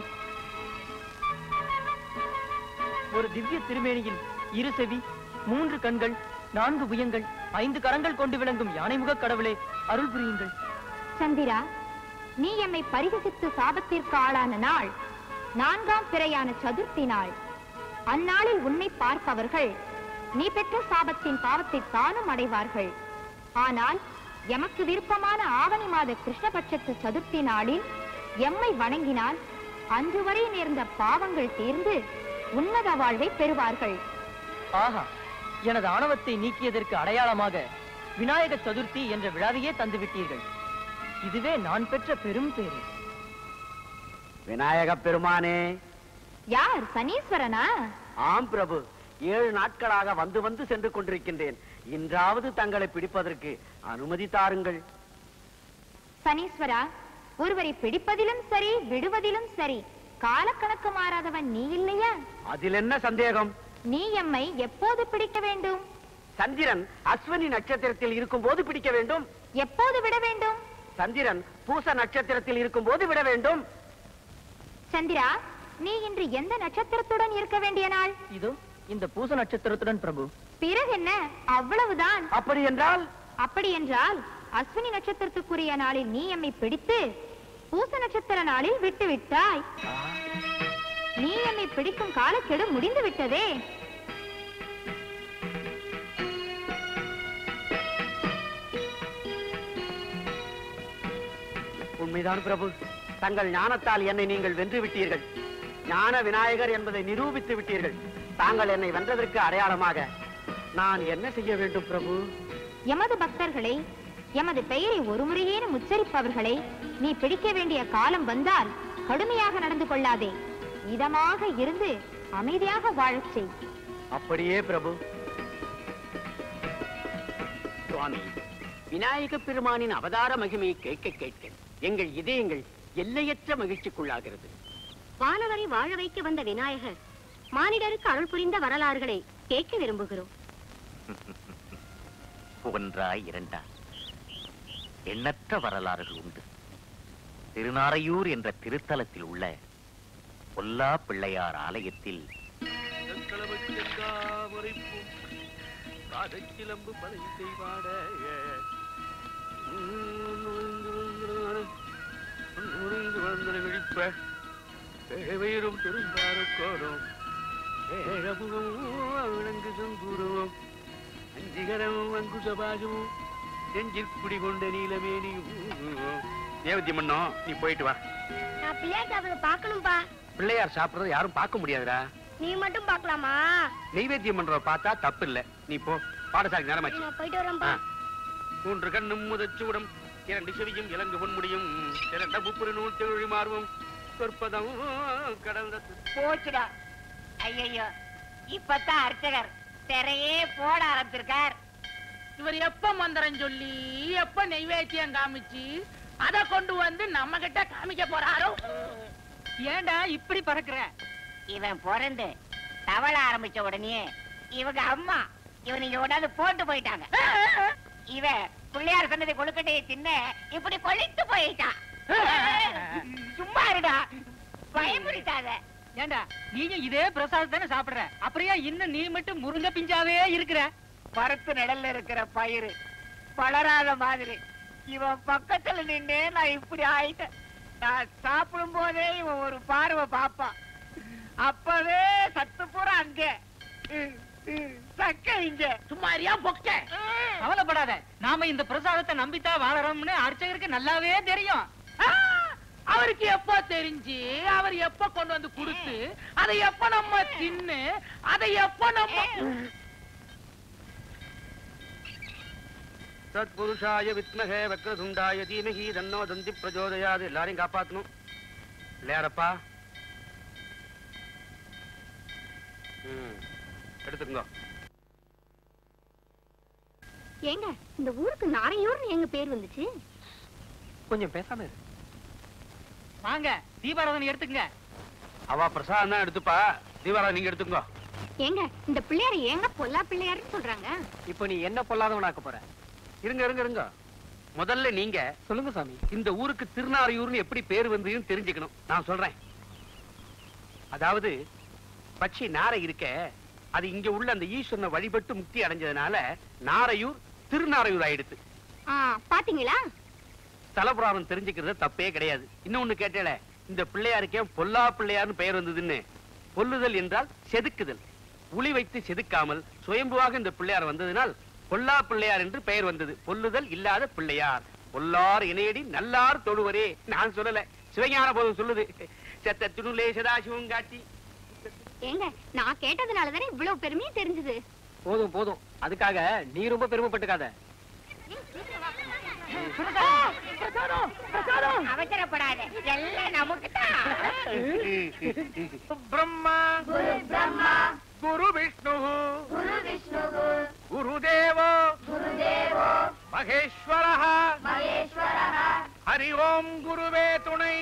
ஒரு திவ்ய திருமேனியில் 2 செவி, 3 கண்கள், 4 புயங்கள், 5 கரங்கள் கொண்டு விளங்கும் யானைமுக கடவுளே, அருள் புரியுங்கள். சந்திரா, நீ எம்மை பரிகசித்து சாபத்திற்கு ஆளான நாள் 4ஆம் பிறையான சதுர்த்தி நாள். அந்நாளில் உன்னை பார்ப்பவர்கள் நீ பெற்ற சாபத்தின் பாவத்தை தானும் அடைவார்கள். ஆனால் எமக்கு விருப்பமான ஆவணி மாத கிருஷ்ணபட்சத்து சதுர்த்தி நாளில் எம்மை வணங்கினால் அன்று வரை நேர்ந்த பாவங்கள் தீர்ந்து உன்னத வாழ்வை பெறுவார்கள். ஆஹா, எனது ஆணவத்தை நீக்கியதற்கு அடையாளமாக விநாயக சதுர்த்தி என்ற விழாவையே தந்துவிட்டீர்கள். இதுவே நான் பெற்ற பெரும் பேரு. விநாயக பெருமானே. யார்? சனீஸ்வரனா? ஆம் பிரபு, 7 நாட்களாக வந்து வந்து சென்று கொண்டிருக்கின்றேன். இன்றாவது தங்களை பிடிப்பதற்கு அனுமதி தாருங்கள். சனீஸ்வரா, ஒருவரை பிடிப்பதிலும் சரி விடுவதிலும் சரி காலக்கணக்கு மாறாதவன் நீ இல்லையா? அதில் என்ன சந்தேகம்? நீ எம்மை எப்போது பிடிக்க வேண்டும்? சந்திரன் அஸ்வினி நட்சத்திரத்தில் இருக்கும் போது பிடிக்க வேண்டும். எப்போது விட வேண்டும்? சந்திரன் பூச நட்சத்திரத்தில் இருக்கும் போது விட வேண்டும். சந்திரா, நீ இன்று எந்த நட்சத்திரத்துடன் இருக்க வேண்டிய நாள்? இதோ இந்த பூச நட்சத்திரத்துடன் பிரபு. பிறகு என்ன, அவ்வளவுதான். அப்படி என்றால்? அப்படி என்றால் அஸ்வினி நட்சத்திரத்துக்குரிய நாளில் நீ எம்மை பிடித்து பூச நட்சத்திர நாளில் விட்டு விட்டாய். நீ எம்மை பிடிக்கும் காலக்கெடு முடிந்து விட்டதே. உண்மைதான் பிரபு, தங்கள் ஞானத்தால் என்னை நீங்கள் வென்று விட்டீர்கள். ஞான விநாயகர் என்பதை நிரூபித்து விட்டீர்கள். தாங்கள் என்னை வென்றதற்கு அடையாளமாக நான் என்ன செய்ய வேண்டும் பிரபு? எமது பக்தர்களை, எமது பெயரை ஒருமுறையேனும் உச்சரிப்பவர்களை நீ பிடிக்க வேண்டிய காலம் வந்தால் கடுமையாக நடந்து கொள்ளாதே. இதமாக இருந்து அமைதியாக வாழச் செய். அப்படியே பிரபு. சுவாமி, விநாயக பெருமானின் அவதார மகிமையை கேட்க கேட்க எங்கள் இதயங்கள் எல்லையற்ற மகிழ்ச்சிக்குள்ளாகிறது. வானவரை வாழ வைக்க வந்த விநாயகர் மானிடருக்கு அருள் புரிந்த வரலாறுகளை கேட்க விரும்புகிறோம். ஒன்றாய் இரண்டாய் எண்ணற்ற வரலாறுகள் உண்டு. திருநாரையூர் என்ற திருத்தலத்தில் உள்ள பொல்லா பிள்ளையார் ஆலயத்தில் தேவதி மன்னோ, நீ போயிட்டு வா. நான் பிள்ளையார் சாப்பிட பார்க்கணும்பா. பிள்ளையார் சாப்பிடுறத யாரும் பார்க்க முடியாதுடா. நீ மட்டும் பார்க்கலாமா? நெய்வேத்தியம் பண்ற பார்த்தா தப்பு இல்ல. நீ போ, பாடசாலை நேரமாச்சு. நான் போயிட்டு வரேன்பா. 3 கண்ணும் முதச்சூடம், 2 செவியும் இலங்கு பொன்முடியும், 2 முப்புறு நூல் தெழி மார்பும், சொற்பதம் கடந்த போச்சுடா. ஐயோ, இப்பதான் அர்ச்சகர் திரையே போட ஆரம்பிச்சிருக்கார். இவர் எப்ப மந்திரம் சொல்லி எப்ப நெய்வேத்தியம் காமிச்சு அத கொண்டு வந்து நம்ம கிட்ட காமிக்க போறாரோ? ஏண்டா இப்படி பறக்குற? இவன் பிறந்து தவள ஆரம்பிச்ச உடனே இவங்க அம்மா இவன் இங்க உடனே போட்டு போயிட்டாங்க. இவன் பிள்ளையார் சொன்னதை கொழுக்கட்டையை தின்ன இப்படி கொளித்து போயிட்டான். சும்மா இருடா, பயமுடித்தாத. ஏண்டா நீங்க இதே பிரசாதம் தானே சாப்பிடுற, அப்படியே இன்னும் நீ மட்டும் முருங்க பிஞ்சாவே இருக்கிற? மரத்து நிழல்ல இருக்கிற பயிறு வளராத மாதிரி இவன் பக்கத்துல நின்னே நான் இப்படி ஆயிட்டேன். நான் சாப்பிடும் போதே இவன் ஒரு பார்வை பாப்பான். அப்பவே சத்து பூரா அங்க சக்க இங்க. சும்மாரியா பொக்க. கவலைப்படாத, நாம இந்த பிரசாதத்தை நம்பித்தான் வாழறோம்னு அர்ச்சகருக்கு நல்லாவே தெரியும். அவருக்கு எப்ப தெரிஞ்சு அவர் எப்ப கொண்டு வந்து கொடுத்து அதை எப்ப நம்ம தின்னு அதை எப்ப நம்ம சத்புருஷாய வித்மஹே வக்ரதுண்டாய தீமஹி தன்னோ தந்தி பிரச்சோதயாத். எல்லாரையும் காப்பாத்தணும் இல்லையாரப்பா? எடுத்துக்கோ. ஏங்க இந்த ஊருக்கு நாரையூர்னு எங்க பேர் வந்துச்சு? கொஞ்சம் பேசாம இரு. வாங்க தீபாராதனை எடுத்துக்கங்க. அவ பிரசாதம் தான் எடுத்துப்பா, தீபாராதனை நீங்க எடுத்துக்கோ. ஏங்க இந்த பிள்ளையார ஏங்க பொல்லா பிள்ளையாருன்னு சொல்றாங்க? இப்போ நீ என்ன பொல்லாதவனாக்க போற? இருங்க இருங்க இருங்க. முதல்ல நீங்க சொல்லுங்க சாமி. இந்த ஊருக்கு திருநாரையூர்னு எப்படி பேர் வந்ததுன்னு தெரிஞ்சுக்கணும். நான் சொல்றேன். அதாவது பட்சி நாரை இருக்க, அது இங்க உள்ள அந்த ஈஸ்வரனை வழிபட்டு முக்தி அடைஞ்சதுனால நாரையூர் திருநாரையூர் ஆயிடுத்து. பாத்தீங்களா? தலபுராணம் தெரிஞ்சுக்கிறது தப்பே கிடையாது. இன்னொன்னு கேட்டேல, இந்த பிள்ளையாருக்கே பொல்லா பிள்ளையார்னு பெயர் வந்ததுன்னு. பொல்லுதல் என்றால் செதுக்குதல். உளி வைத்து செதுக்காமல் சுயம்புவாக இந்த பிள்ளையார் வந்ததினால் பொல்லா பிள்ளையார் என்று பெயர் வந்தது. பொல்லுதல் இல்லாத பிள்ளையார். பொல்லார் இணையடி நல்லார் தொழுவரே. நான் சொல்லல, சிவஞான போதும் சொல்லுது. செத்த துணுலே சதாசிவம் காட்டி. ஏங்க நான் கேட்டதுனாலதானே இவ்வளவு பெருமையும் தெரிஞ்சது. போதும் போதும், அதுக்காக நீ ரொம்ப பெருமைப்பட்டுக்காத. அவசரப்படாத, எல்லாம் நமக்கு தான். பிரம்மா குரு விஷ்ணு குருதேவோ மகேஸ்வர ஹரி ஓம் குருவே துணை.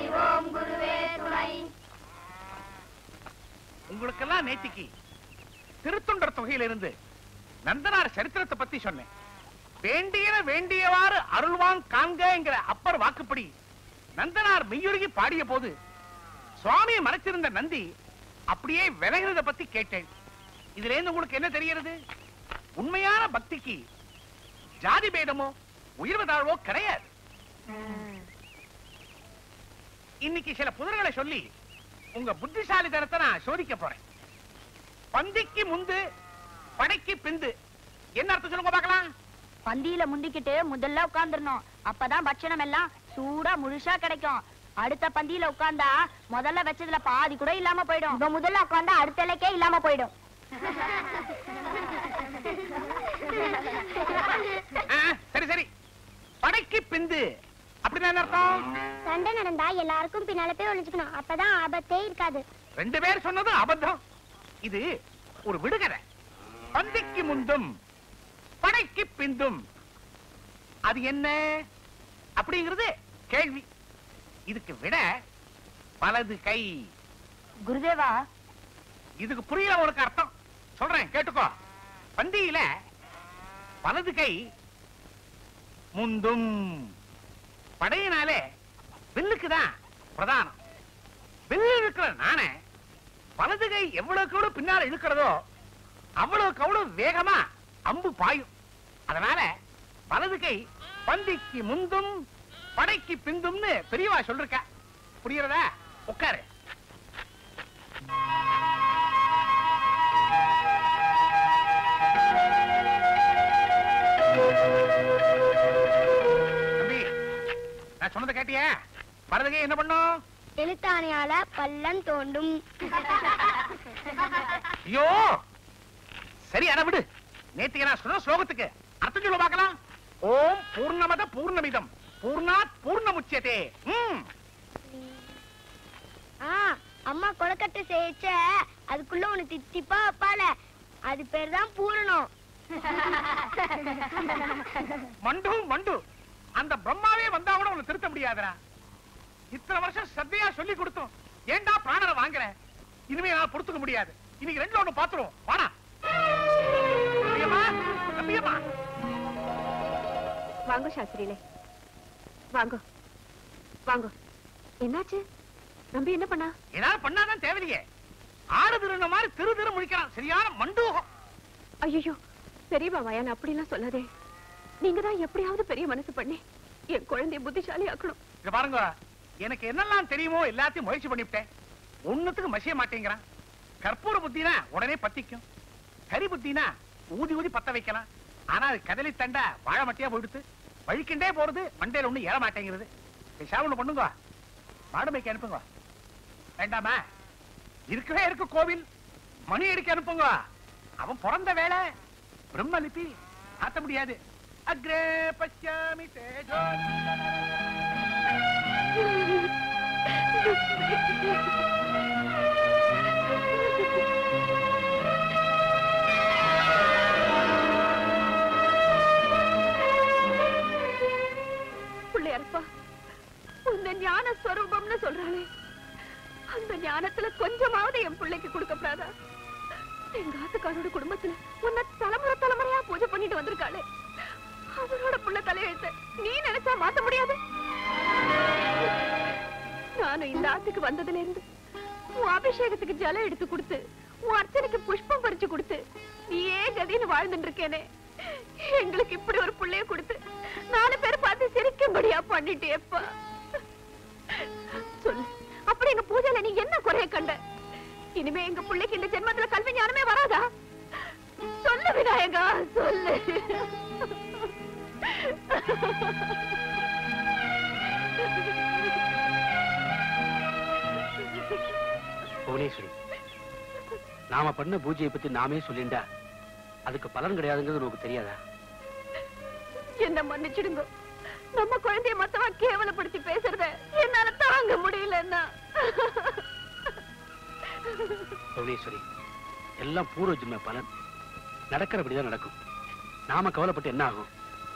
உங்களுக்கெல்லாம் நேத்திக்கு திருத்தொண்டர் தொகையிலிருந்து நந்தனார் சரித்திரத்தை பத்தி சொன்னேன். வேண்டியவாறு அருள்வான் காண்கிற அப்பர் வாக்குப்படி நந்தனார் மெய்யுருகி பாடிய போது சுவாமியை மறைச்சிருந்த நந்தி அப்படியே விலகிறத பத்தி கேட்டேன். இதுல இருந்து உங்களுக்கு என்ன தெரிகிறது? உண்மையான பக்திக்கு ஜாதி பேதமோ உயர்வு தாழ்வோ கிடையாது. இன்னைக்கு சில புதர்களை சொல்லி உங்க புத்திசாலித்தனத்தை நான் சோதிக்க போறேன். பந்திக்கு முந்து படைக்கு பிந்து என்ன அர்த்தம் சொல்லுங்க பார்க்கலாம். பந்தியில முந்திக்கிட்டு முதல்ல உட்கார்ந்துடணும். அப்பதான் பட்சணம் எல்லாம் சூடா முழுசா கிடைக்கும். அடுத்த பந்தியில உட்கார்ந்தா முதல்ல வச்சதுல பாதி கூட இல்லாம போயிடும். இப்ப முதல்ல உட்கார்ந்தா அடுத்த இலைக்கே இல்லாம போயிடும். சரி சரி, படைக்கு பிந்து அப்படின்னா என்ன அர்த்தம்? சண்டை நடந்தா எல்லாருக்கும் பின்னால போய் ஒளிஞ்சுக்கணும். அப்பதான் ஆபத்தே இருக்காது. ரெண்டு பேர் சொன்னது அபத்தம். இது ஒரு விடுகதை. பந்திக்கு முந்தும் படைக்கு பிந்தும் அது என்ன அப்படிங்கிறது கேள்வி. இதுக்கு விட வலது கை. குருதேவா, இதுக்கு புரியல உனக்கு அர்த்தம் சொல்றேன் கேட்டுக்கோ. பந்தியில வலது கை முந்தும். படையினாலே வில்லுக்குதான் பிரதானம். வில்லு இருக்கிற நானே வலது கை எவ்வளவுக்கு எவ்வளவு பின்னால இழுக்கிறதோ அவ்வளவுக்கு அவ்வளவு வேகமா அம்பு பாயும். அதனால வலது கை பந்திக்கு முந்தும் படைக்கு பிந்தும்னு பெரியவா சொல்லிருக்க. புரியுறதா? உட்காரு. தம்பி, நான் சொன்னதை கேட்டியா? வலது கை என்ன பண்ணும்? எழுத்தாணையால பள்ளம் தோண்டும். ஐயோ சரி, அட விடு. நேற்று நான் சொன்ன ஸ்லோகத்துக்கு அர்த்தம் சொல்ல பார்க்கலாம். ஓம் பூர்ணமத பூர்ணமிதம் பூர்ணாத் பூர்ணமுச்யதே. அம்மா கொலக்கட்டை செய்யச்ச அதுக்குள்ள ஒண்ணு தித்திப்பா வைப்பால, அது பேர் தான் பூரணம். மண்டு மண்டு, அந்த பிரம்மாவே வந்தா கூட உன்னை திருத்த முடியாதுடா. இத்தனை வருஷம் சத்தியா சொல்லி கொடுத்தோம், ஏண்டா பிராணனை வாங்குற? இனிமே நான் பொறுத்துக்க முடியாது. இன்னைக்கு ரெண்டுல ஒண்ணு பாத்துருவோம். வாடா நம்பியம்மா. வாங்க சாஸ்திரியிலே, வாங்க வாங்க. என்னாச்சு? நம்பி என்ன பண்ணா? ஏதாவது பண்ணாதான் தேவையில்லையே. ஆடு திருந்த மாதிரி திரு முழிக்கிறான். சரியான மண்டூகம். ஐயோ, பெரியவா வாயால் அப்படிலாம் சொல்லாதே. நீங்க தான் எப்படியாவது பெரிய மனசு பண்ணி என் குழந்தைய புத்திசாலி ஆக்கணும். இங்க பாருங்க, எனக்கு என்னெல்லாம் தெரியுமோ எல்லாத்தையும் முயற்சி பண்ணிவிட்டேன். ஒண்ணுத்துக்கு மசிய மாட்டேங்கிறான். கற்பூர புத்தினா உடனே பத்திக்கும், கரி புத்தினா ஊதி ஊதி பத்த வைக்கலாம். ஆனா அது கதலி தண்டா வாழை மட்டியா போயிடுத்து வழிக்கின்றே போறது, மண்டையில ஒண்ணு ஏற மாட்டேங்கிறது. ஒண்ணு பண்ணுங்க, மாடு மேய்க்க அனுப்புங்க. வேண்டாமா? இருக்கவே இருக்கு கோவில், மணி அடிக்க அனுப்புங்க. அவன் பிறந்த வேலை பிரம்மலிபி ஆத்த முடியாது. அக்ரே பச்சாமி தேஜோ. பிள்ளையாரப்பா, உன்னை ஞான ஸ்வரூபம்னு சொல்றாளே, அந்த ஞானத்துல கொஞ்சமாவது என் பிள்ளைக்கு கொடுக்கப்படாதா? எங்க ஆத்துக்காரோட குடும்பத்துல உன்னை தலைமுறை தலைமுறையா பூஜை பண்ணிட்டு வந்திருக்காளே, அவரோட புள்ள தலையெழுத்த நீ நினைச்சா மாத்த முடியாது? நானும் இந்த ஆத்துக்கு வந்ததுல இருந்து உன் அபிஷேகத்துக்கு ஜலம் எடுத்து கொடுத்து, உன் அர்ச்சனைக்கு புஷ்பம் பறிச்சு கொடுத்து, நீயே கதின்னு வாழ்ந்துட்டு இருக்கேனே. எங்களுக்கு இப்படி ஒரு பிள்ளைய கொடுத்து 4 பேர் பார்த்து சிரிக்கும்படியா பண்ணிட்டேப்பா. சொல்லு, அப்படி எங்க பூஜையில நீ என்ன குறைய கண்ட? இனிமே எங்க பிள்ளைக்கு இந்த ஜென்மத்துல கல்வி ஞானமே வராதா? சொல்லு விநாயகா, சொல்லு. புவனேஸ்வரி, நாம பண்ண பூஜையை பத்தி நாமே சொல்லிண்டா அதுக்கு பலன் கிடையாதுங்கிறது நமக்கு தெரியாதா? என்ன மன்னிச்சிடுங்க, நம்ம குழந்தைய மத்தவா கேவலப்படுத்தி பேசுறத என்னால தாங்க முடியலன்னா. புவனேஸ்வரி, எல்லாம் பூர்வ ஜென்ம பலன், நடக்கிறபடிதான் நடக்கும். நாம கவலைப்பட்டு என்ன ஆகும்?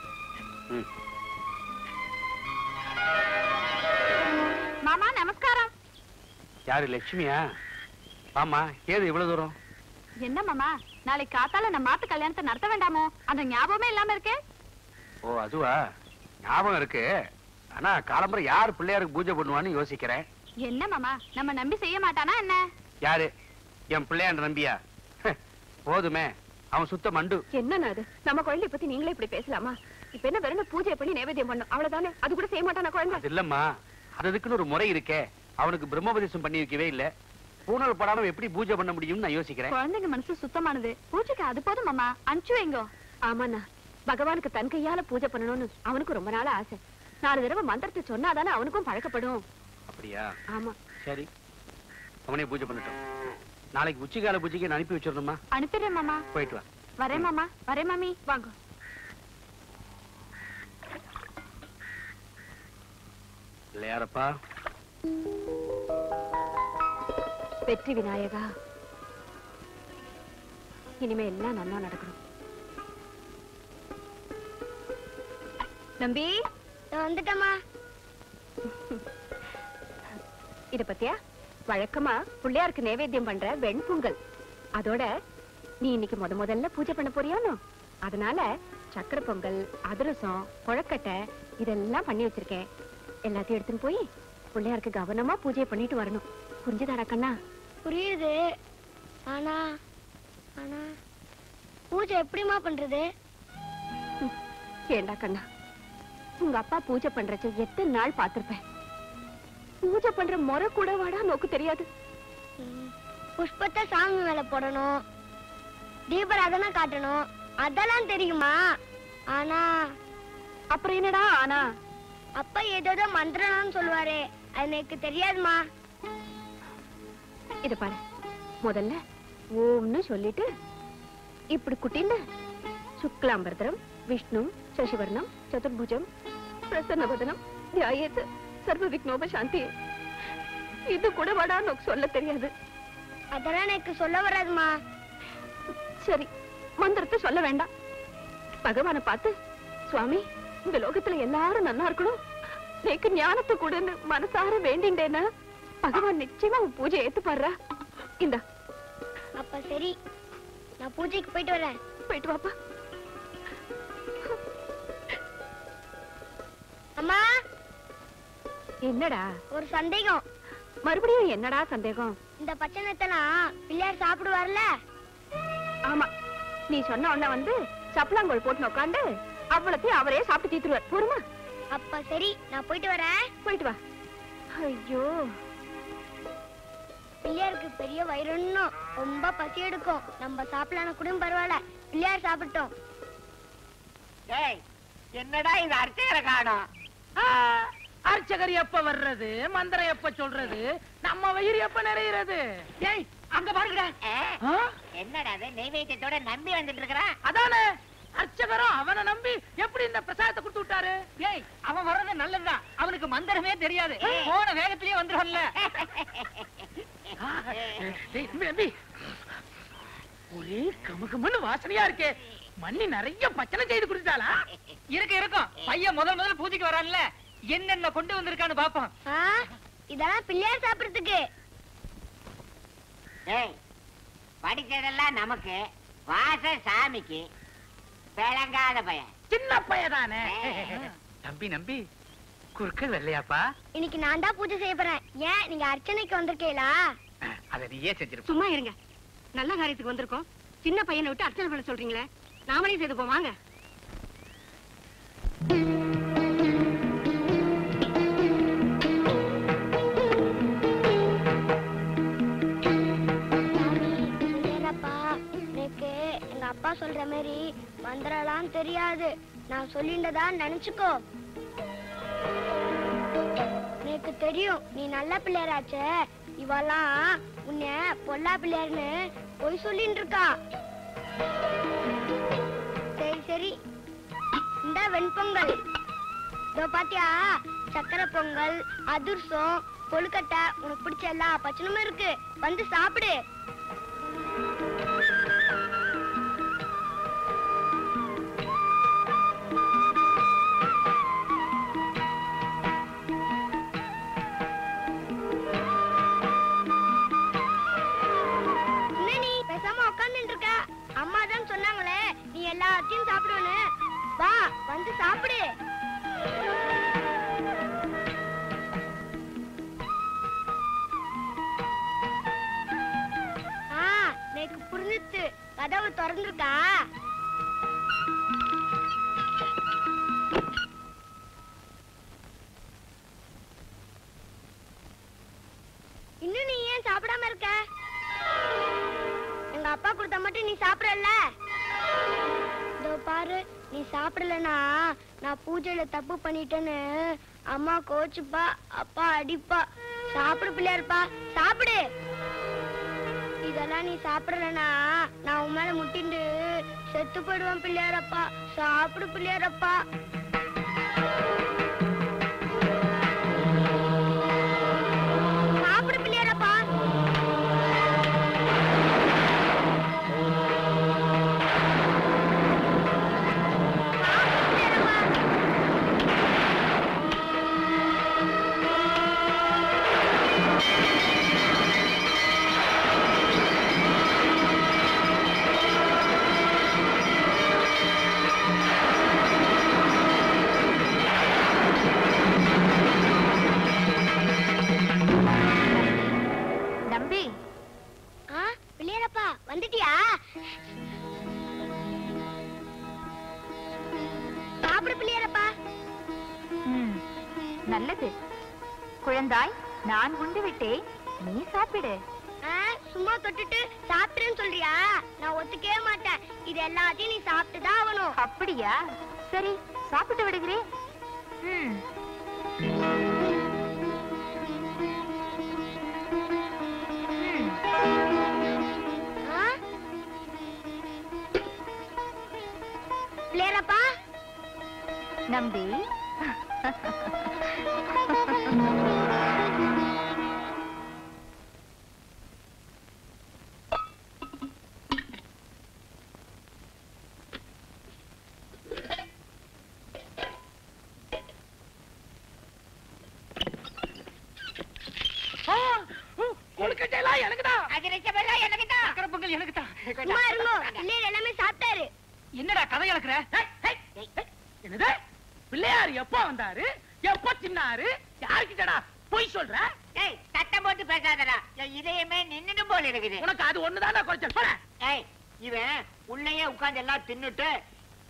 மாமா நமஸ்காரம். யாரு, லட்சுமியா? ஆமா, ஏது இவ்வளவு தூரம்? என்ன மாமா, நாளைக்கு காத்தால நம்ம மாத்து கல்யாணத்தை நடத்த வேண்டாமோ? அந்த ஞாபகமே இல்லாம இருக்கே. ஓ அதுவா, ஞாபகம் இருக்கு. ஆனா காலம்பரம் யாரு பிள்ளையாருக்கு பூஜை பண்ணுவான்னு யோசிக்கிறேன். என்ன மாமா, நம்ம நம்பி செய்ய மாட்டானா என்ன? யாரு, என் பிள்ளையாண்ட நம்பியா? போதுமே, அவன் சுத்த மண்டு. என்ன அது, நம்ம குழந்தைய பத்தி நீங்களே இப்படி பேசலாமா? இப்ப என்ன வெறும் பூஜை பண்ணி நைவேத்தியம் பண்ணும், அவ்வளவுதானே? அது கூட செய்ய மாட்டானா குழந்தை? இல்லம்மா, அதுக்குன்னு ஒரு முறை இருக்கே. அவனுக்கு பிரம்மோபதேசம் பண்ணி வைக்கவே இல்ல. பூனல் படாம எப்படி பூஜை பண்ண முடியும்னு நான் யோசிக்கிறேன். குழந்தைங்க மனசு சுத்தமானது, பூஜைக்கு அது போதும் மாமா. அனுப்பிச்சு வைங்க. ஆமாண்ணா, பகவானுக்கு தன் கையால பூஜை பண்ணணும்னு அவனுக்கு ரொம்ப நாள் ஆசை. 4 தடவை மந்திரத்தை சொன்னாதானே அவனுக்கும் பழக்கப்படும். அப்படியா? ஆமா. சரி, அவனே பூஜை பண்ணட்டும். நாளைக்கு உச்சிகால பூஜைக்கு அனுப்பி வச்சிடணுமா? அனுப்பிடுறேன் மாமா. போயிட்டு வா. வரேன் மாமா. வரேன் மாமி. வாங்க. இல்லையாரப்பா. வெற்றி விநாயகா, இனிமே எல்லாம் நல்லா நடக்கணும். நம்பி வந்துட்டமா. இத பத்தியா, வழக்கமா பிள்ளையாருக்கு நைவேத்தியம் பண்ற வெண்பொங்கல். அதோட நீ இன்னைக்கு முதல்ல பூஜை பண்ண போறியானோ, அதனால சக்கரை பொங்கல், அதிரசம், கொழக்கட்டை இதெல்லாம் பண்ணி வச்சிருக்கேன். எல்லாத்தையும் எடுத்துன்னு போய் பிள்ளையாருக்கு கவனமா பூஜை பண்ணிட்டு வரணும். புரிஞ்சுதாடா கண்ணா? புரியுது. ஆனா ஆனா பூஜை எப்படிமா பண்றது? ஏண்டா கண்ணா, உங்க அப்பா பூஜை பண்றச்சு எத்தனை நாள் பார்த்திருப்பேன். பூஜை பண்ற முறை கூட வாடா நோக்கு தெரியாது. புஷ்பத்தை சாமி மேல போடணும், தீபராதனை காட்டணும், அதெல்லாம் தெரியுமா? ஆனா அப்புறம் என்னடா ஆனா? அப்பா ஏதோ மந்திரம் சொல்லுவாரு, அது எனக்கு தெரியாதுமா. இத பாரு, முதல்ல ஓம்னு சொல்லிட்டு இப்படி குட்டின்னு சுக்லாம்பரதரம் விஷ்ணு சசிவர்ணம் சதுர்புஜம் பிரசன்னவதனம் தியாயேத் சர்வ விக்னோப சாந்தி. இது கூட வாடா நோக்கு சொல்ல தெரியாது. அதெல்லாம் எனக்கு சொல்ல வராதுமா. சரி, மந்திரத்தை சொல்ல வேண்டாம். பகவானை பார்த்து, சுவாமி இந்த லோகத்துல எல்லாரும் நல்லா இருக்கணும், எனக்கு ஞானத்தை கூடன்னு மனசார வேண்டிண்டேன்னா பகவான் நிச்சயமா உன் பூஜை ஏத்துப்பாடுறா. இந்த அப்ப சரி, நான் பூஜைக்கு போயிட்டு வரேன். போயிட்டு வாப்பா. அம்மா. என்னடா? ஒரு சந்தேகம். மறுபடியும் என்னடா சந்தேகம்? இந்த பச்சை நெத்தெல்லாம் பிள்ளையார் சாப்பிடுவார்ல? ஆமா, நீ சொன்ன உடனே வந்து சப்பலாங்கோல் போட்டு உட்காந்து அவ்வளத்தையும் அவரே சாப்பிட்டு தீத்துருவார். போருமா? அப்ப சரி, நான் போயிட்டு வரேன். போயிட்டு வா. ஐயோ, பிள்ளையாருக்கு பெரிய வயிறுன்னு ரொம்ப பசி எடுக்கும். நம்ம சாப்பிடலாம் கூட பரவாயில்ல, பிள்ளையார் சாப்பிட்டோம். என்னடா இது அர்ச்சகரை காணோம்? அர்ச்சகர் எப்ப வர்றது, மந்திரம் எப்ப சொல்றது, நம்ம வயிறு எப்ப நிறையிறது? ஏய், அங்க பாருங்கடா. என்னடா அது நெய்வேத்தியத்தோட நம்பி வந்துட்டு இருக்கிறான்? அதானே, அர்ச்சகரும் அவனை நம்பி எப்படி இந்த பிரசாதத்தை கொடுத்து விட்டாரு? ஏய், அவன் வர்றது நல்லதுதான். அவனுக்கு மந்திரமே தெரியாது. போன வேகத்திலேயே வந்துடும்ல. ஒரே கமகமன்னு வாசனையா இருக்கே. மண்ணி நிறைய பச்சனை செய்து குடிச்சாளா? இருக்கும். பையன் முதல் பூஜைக்கு வரான்ல, என்னென்ன கொண்டு வந்திருக்கான்னு பாப்போம். இதெல்லாம் பிள்ளையார் சாப்பிடுறதுக்கு. படிச்சதெல்லாம் நமக்கு, வாச சாமிக்கு. விளங்காத பையன், சின்ன பையதானே. நம்பி நம்பி குறுக்கள் வெள்ளையாப்பா. இன்னைக்கு நான் தான் பூஜை செய்ய போறேன். ஏன், நீங்க அர்ச்சனைக்கு வந்திருக்கீங்களா? அதை நீயே செஞ்சிரு. சும்மா இருங்க. நல்ல காரியத்துக்கு வந்திருக்கோம். சின்ன பையனை விட்டு அர்ச்சனை பண்ண சொல்றீங்களே, நாமளே செய்து போவாங்க. எங்க அப்பா சொல்ற மாதிரி மந்திரம்லாம் தெரியாது. நான் சொல்லிண்டதா நினைச்சுக்கோ. எனக்கு தெரியும் நீ நல்ல பிள்ளையராச்சே. இவெல்லாம் உன்ன பொல்லா பிள்ளையார்னு போய் சொல்லிட்டு இருக்கா. சரி சரி, இந்த வெண்பொங்கல் இதோ பாத்தியா, சக்கரை பொங்கல், அதிர்சம், கொழுக்கட்டை, உனக்கு பிடிச்ச எல்லா பச்சனமும் இருக்கு. வந்து சாப்பிடு. அம்மா தான் சொன்னாங்களே நீ எல்லாத்தையும் சாப்பிடுன்னு. வா, வந்து சாப்பிடு. எனக்கு புரிஞ்சுச்சு, கதவு திறந்துருக்கா. இன்னும் நீ ஏன் சாப்பிடாம இருக்க? எங்க அப்பா கொடுத்தா மட்டும் நீ சாப்பிடல. இதோ பாரு, நீ சாப்பிடலனா நான் பூஜையில தப்பு பண்ணிட்டேன்னு அம்மா கோச்சுப்பா, அப்பா அடிப்பா. சாப்பிடு பிள்ளையாருப்பா, சாப்பிடு. இதெல்லாம் நீ சாப்பிடலனா நான் உன் மேல முட்டிண்டு செத்து போயிடுவேன் பிள்ளையாரப்பா. சாப்பிடு பிள்ளையாரப்பா. சாப்பிடு பிள்ளையாரப்பா. வந்துட்டியா? சாப்பிடு பிள்ளையாரப்பா. நல்லது குழந்தாய், நான் உண்டு விட்டேன், நீ சாப்பிடு. சும்மா தொட்டுட்டு சாப்பிடுன்னு சொல்றியா? நான் ஒத்துக்கவே மாட்டேன். இது எல்லாத்தையும் நீ சாப்பிட்டுதான் ஆகணும். அப்படியா? சரி, சாப்பிட்டு விடுகிறேன். பிள்ளையாரப்பா. நம்பி, என்னடா கதை இழக்கிற? என்னது? பிள்ளையார் எப்ப வந்தாரு, எப்ப தின்னாரு, யாருக்கிட்டடா போய் சொல்ற? சட்டம் போட்டு பேசாதடா, இதயமே நின்னுட்டு போல இருக்குது. உனக்கு அது ஒண்ணுதான் குறைச்சல். இவன் உள்ளேயே உட்கார்ந்து எல்லாம் தின்னுட்டு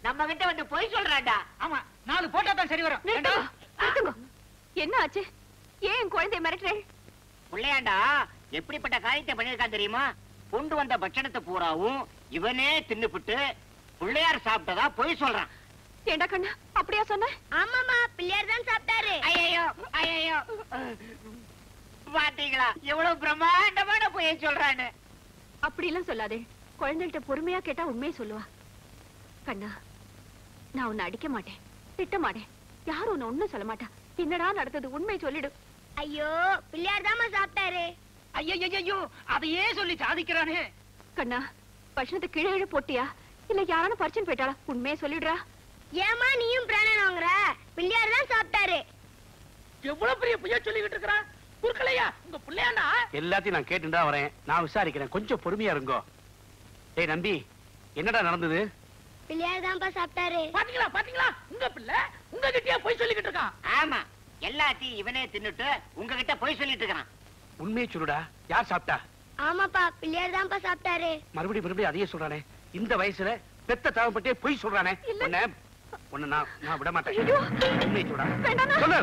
நம்ம கிட்ட வந்து பொய் சொல்றான்டா. ஆமா 4 போட்டா தான் சரி வரும். நிறுத்துங்க. என்ன ஆச்சு? ஏன் குழந்தைய மிரட்டுறேன்? பிள்ளையாண்டா எப்படிப்பட்ட காரியத்தை பண்ணிருக்கான் தெரியுமா? கொண்டு வந்த பட்சணத்தை பூராவும் இவனே தின்னுபிட்டு பிள்ளையார் சாப்பிட்டதா பொய் சொல்றான். ஏண்டா கண்ணா அப்படியா சொன்ன? ஆமாமா பிள்ளையார் தான் சாப்பிட்டாரு. ஐயோ ஐயோ பாத்தீங்களா எவ்வளவு பிரம்மாண்டமான பொய்யை சொல்றான்னு. அப்படி எல்லாம் சொல்லாதே. குழந்தைகிட்ட பொறுமையா கேட்டா உண்மையை சொல்லுவா. கண்ணா நான் உன்னை அடிக்க மாட்டேன், திட்ட மாட்டேன், யாரும் உன்னை ஒண்ணும் சொல்ல மாட்டா. என்னடா நடந்தது உண்மை சொல்லிடு. ஐயோ பிள்ளையார் தாமா சாப்பிட்டாரு. ஐயோ அதையே சொல்லி சாதிக்கிறானே. கண்ணா பட்சணத்தை கீழே போட்டியா இல்ல யாரான பறிச்சுன்னு போயிட்டாளா? உண்மையை சொல்லிடுறா. ஏமா நீயும் பிராணன் வாங்குற? பிள்ளையார் தான் சாப்பிட்டாரு. எவ்வளவு பெரிய பொய்யா சொல்லிக்கிட்டு இருக்கறான். குறுக்கலையா உங்க பிள்ளையாண்டா? எல்லாத்தையும் நான் கேட்டுட்டு தான் வரேன். நான் விசாரிக்கிறேன், கொஞ்சம் பொறுமையா இருங்கோ. டேய் நம்பி, என்னடா நடந்தது? பிள்ளையார் தான்ப்பா சாப்பிட்டாரு. பாத்தீங்களா உங்க பிள்ளை உங்ககிட்டயே பொய் சொல்லிக்கிட்டு இருக்கான். ஆமா எல்லாத்தையும் இவனே தின்னுட்டு உங்ககிட்ட பொய் சொல்லிட்டு இருக்கான். உண்மையை சொல்லுடா, யார் சாப்பிட்டா? ஆமாப்பா பிள்ளையார் தான்ப்பா சாப்பிட்டாரு. மறுபடியும் அதையே சொல்றானே. இந்த வயசுல பெத்த தாவப்பட்டே பொய் சொல்றானே. உன்னை நான் விட மாட்டேன். உண்மையை சொல்றா. சொல்லு.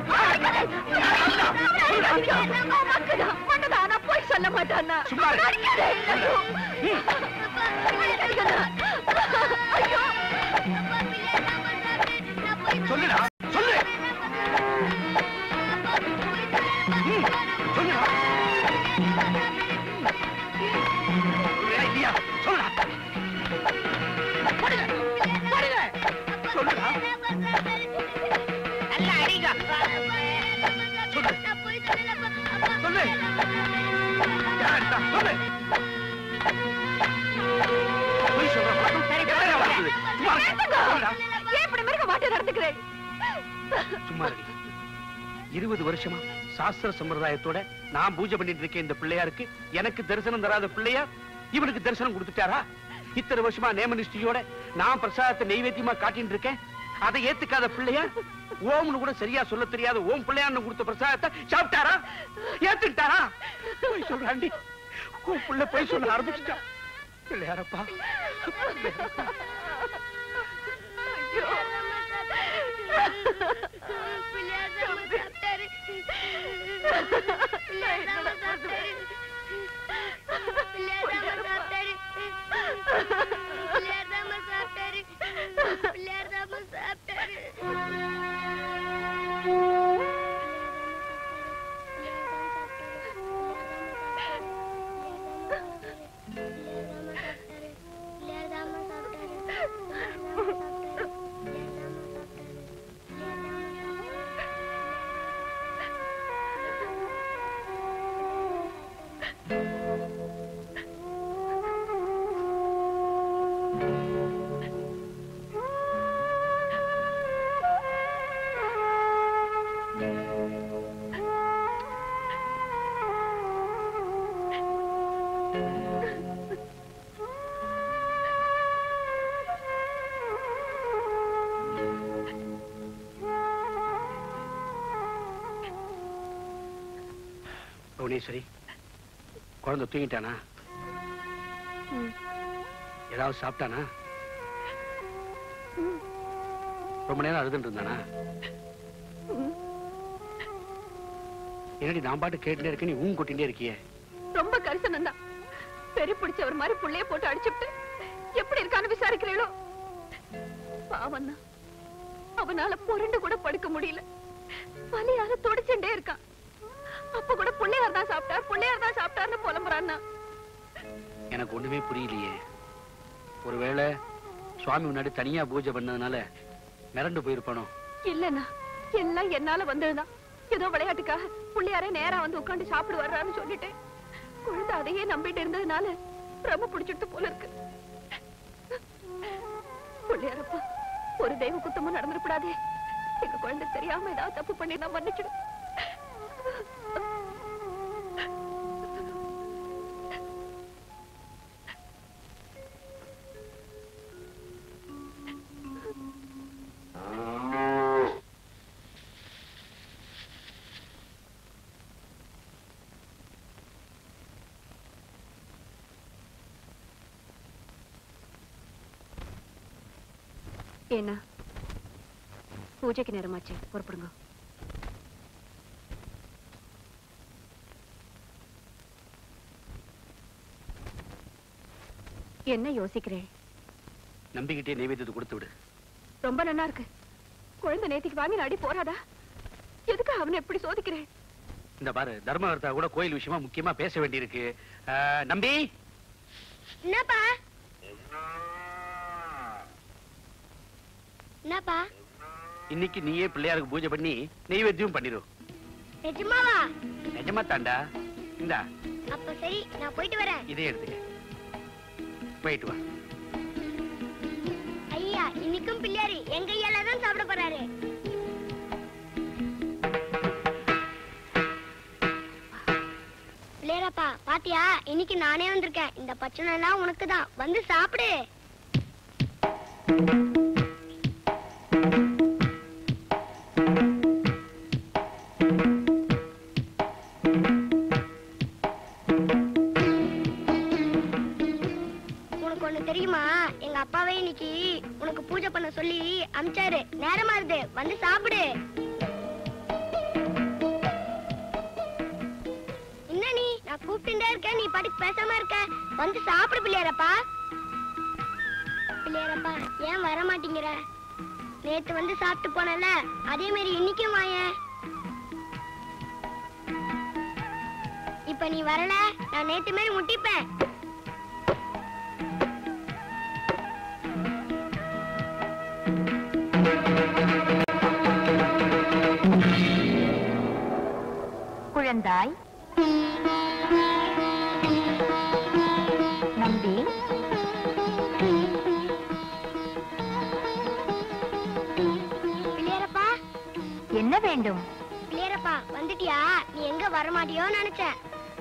நான் பொய் சொல்ல மாட்டானா? சும்மா சொல்லுடா, சொல்லு. சொல்லுடா. ஐயா சொல்லுடா. சொல்லுடா. நல்லா அடிங்க. சொல்லு. சொல்லு. யார்டா? சொல்லு. பொய் சொல்றா. ஏன் இப்படி மிருக மாட்டே நடந்துக்கிறேன்? சும்மா 20 வருஷமா சாஸ்திர சம்பிரதாயத்தோட நான் பூஜை பண்ணிட்டு இருக்கேன். இந்த பிள்ளையாருக்கு எனக்கு தரிசனம் தராத பிள்ளையார் இவனுக்கு தரிசனம் கொடுத்துட்டாரா? இத்தனை வருஷமா நேமனிஷ்டியோட நான் பிரசாதத்தை நெய்வேத்தியமா காட்டிட்டு இருக்கேன். அதை ஏத்துக்காத பிள்ளையார் ஓம்னு கூட சரியா சொல்ல தெரியாத ஓம் பிள்ளையார்னு கொடுத்த பிரசாதத்தை சாப்பிட்டாரா? ஏத்துக்கிட்டாரா? போய் சொல்றாண்டி. உன் பிள்ளை போய் சொல்ல ஆரம்பிச்சுட்டா. பிள்ளையாரப்பா பிள்ளையார் தான்மா சாப்பிட்டாரு. பிள்ளையார் தான்மா சாப்பிட்டாரு. பிள்ளையார் தான்மா சாப்பிட்டாரு. பிள்ளையார் தான்மா சாப்பிட்டாரு. பிள்ளையார் தான்மா சாப்பிட்டாரு. புவனேஸ்வரி, குழந்தை தூங்கிட்டானா? ஏதாவது சாப்பிட்டானா? ரொம்ப நேரம் அழுதுட்டு இருந்தானா? என்னடி நான் பாட்டு கேட்டுட்டே இருக்க, நீ ஊன் கொட்டிட்டே இருக்கியே? ரொம்ப கரிசனம் தான். பெரிய பிடிச்சவர் மாதிரி புள்ளைய போட்டு அடிச்சுட்டு எப்படி இருக்கான்னு விசாரிக்கிறீங்களோ? பாவம் தான், அவனால புரண்டு கூட படுக்க முடியல. வலியால துடிச்சுட்டே இருக்கான். அப்ப கூட பிள்ளையார் தான் சாப்பிட்டார்னு புலம்புறான்னா. எனக்கு ஒண்ணுமே புரியலையே. ஒருவேளை சுவாமி முன்னாடி தனியா பூஜை பண்ணதுனால மிரண்டு போயிருப்பானோ? இல்லன்னா எல்லாம் என்னால வந்ததுதான். ஏதோ விளையாட்டுக்காக பிள்ளையாரே நேரா வந்து உட்காந்து சாப்பிடு வர்றான்னு சொல்லிட்டு குழந்தை அதையே நம்பிட்டு இருந்ததுனால பிரம பிடிச்சிட்டு போல இருக்கு. பிள்ளையாரப்பா, ஒரு தெய்வ குத்தமும் நடந்துடக்கூடாதே. எங்க குழந்தை தெரியாம ஏதாவது தப்பு பண்ணி நான் மன்னிச்சிடும். என்ன பூஜைக்கு நேரமாச்சு, புறப்படுங்க. என்ன யோசிக்கிறேன்? நம்பிக்கிட்டே நைவேத்தியத்தை கொடுத்து விடு. ரொம்ப நல்லா இருக்கு. குழந்தை நேத்திக்கு வாங்கி அடி போறாதா? எதுக்கு அவனை எப்படி சோதிக்கிறேன்? இந்த பாரு, தர்மகர்த்தா கூட கோயில் விஷயமா முக்கியமா பேச வேண்டியிருக்கு. நம்பி, என்னப்பா என்னப்பா? இன்னைக்கு நீயே பிள்ளையாருக்கு பூஜை பண்ணி நெய்வேத்தியம் பண்ணிரு. நிஜமாவா? நிஜமா தாண்டா. இந்தா. அப்ப சரி, நான் போயிட்டு வரேன். இதே எடுத்துக்க, போயிட்டு வா. ஐயா, இன்னைக்கும் பிள்ளையாரு எங்க கையால தான் சாப்பிட போறாரு. பிள்ளையாரப்பா, பாத்தியா, இன்னைக்கு நானே வந்திருக்கேன். இந்த பச்சனை எல்லாம் உனக்கு தான், வந்து சாப்பிடு. உனக்கு ஒண்ணு தெரியுமா? எங்க அப்பாவே இன்னைக்கு உனக்கு பூஜை பண்ண சொல்லி அமிச்சாரு. நேரமா இருக்கு, வந்து சாப்பிடு. என்ன நீ, நான் கூப்பிட்டுட்டே இருக்கேன், நீ பாட்டுக்கு பேசாம இருக்க. வந்து சாப்பிடு பிள்ளையாரப்பா. பிள்ளையாரப்பா, ஏன் வர மாட்டேங்கிற? நேத்து வந்து சாப்பிட்டு போனல, அதே மாதிரி இன்னைக்கும் வாயேன். இப்ப நீ வரல, நான் நேத்து மாதிரி முட்டிப்பேன். குழந்தாய், நம்பி, பிள்ளையாரப்பா, என்ன வேண்டும்? பிள்ளையாரப்பா, வந்துட்டியா? நீ எங்க வரமாட்டியோ நினைச்சேன்.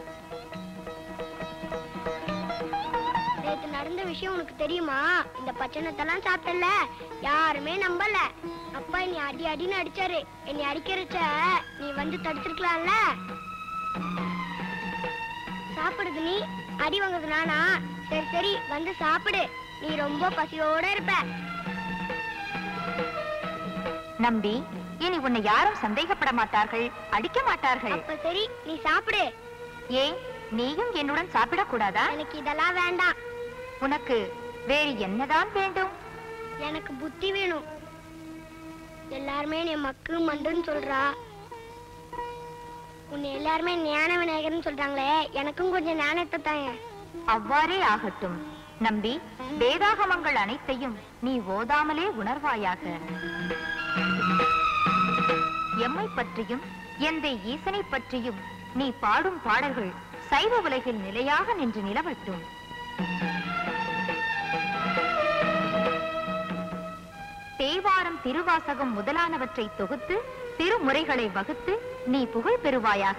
நேத்து நடந்த விஷயம் உனக்கு தெரியுமா? இந்த பச்சனத்தெல்லாம் சாப்பிட்டல, யாருமே நம்பல. அப்பா என்னை அடி அடின்னு அடிச்சாரு. என்னை அடிக்கிறச்ச நீ வந்து தடுத்துருக்கலாம்ல. சாப்பிடுது நீ, அடி வாங்குது நானா? சரி சரி, வந்து சாப்பிடு. நீ ரொம்ப பசியோட இருப்ப. நம்பி, இனி உன்னை யாரும் சந்தேகப்பட மாட்டார்கள், அடிக்க மாட்டார்கள். அப்ப சரி, நீ சாப்பிடு. ஏன், நீயும் என்னுடன் சாப்பிடக்கூடாதா? எனக்கு இதெல்லாம் வேண்டாம். உனக்கு வேறு என்னதான் வேண்டும்? எனக்கு புத்தி வேணும். எல்லாருமே நீ மக்கு மண்டுன்னு சொல்றா. உன்னை எல்லாருமே ஞான விநாயகர்னு சொல்றாங்களே, எனக்கும் கொஞ்சம் ஞானத்தை தாங்க. அவ்வாறே ஆகட்டும். நம்பி, வேதாகமங்கள் அனைத்தையும் நீ ஓதாமலே உணர்வாயாக. எம்மை பற்றியும் எந்தை ஈசனை பற்றியும் நீ பாடும் பாடல்கள் சைவ உலகில் நிலையாக நின்று நிலவட்டும். தேவாரம், திருவாசகம் முதலானவற்றை தொகுத்து திருமுறைகளை வகுத்து நீ புகழ் பெறுவாயாக.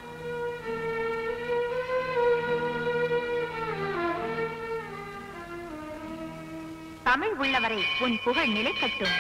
தமிழ் உள்ளவரை உன் புகழ் நிலைக்கட்டும்.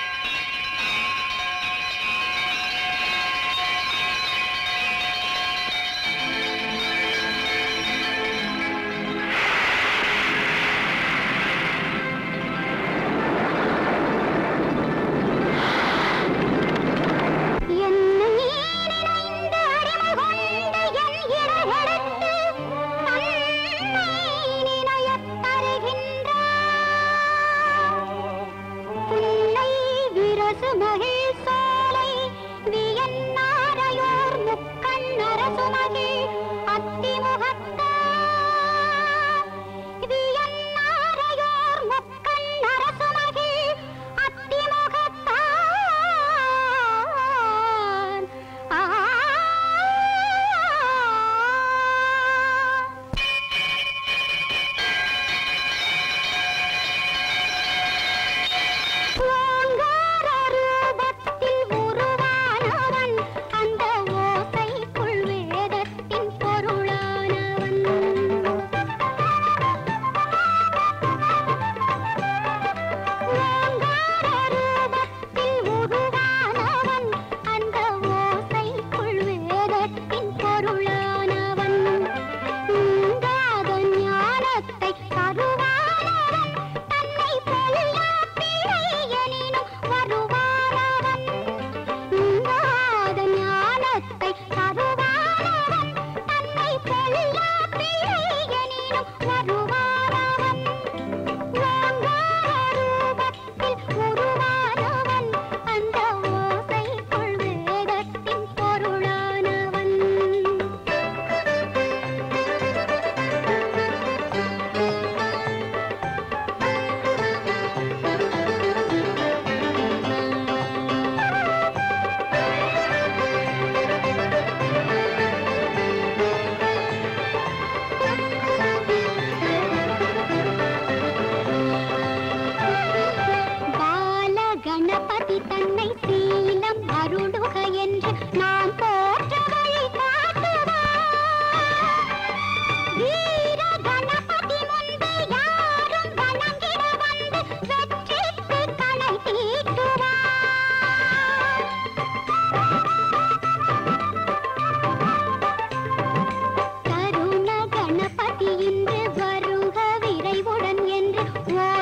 ஓங்கார ரூப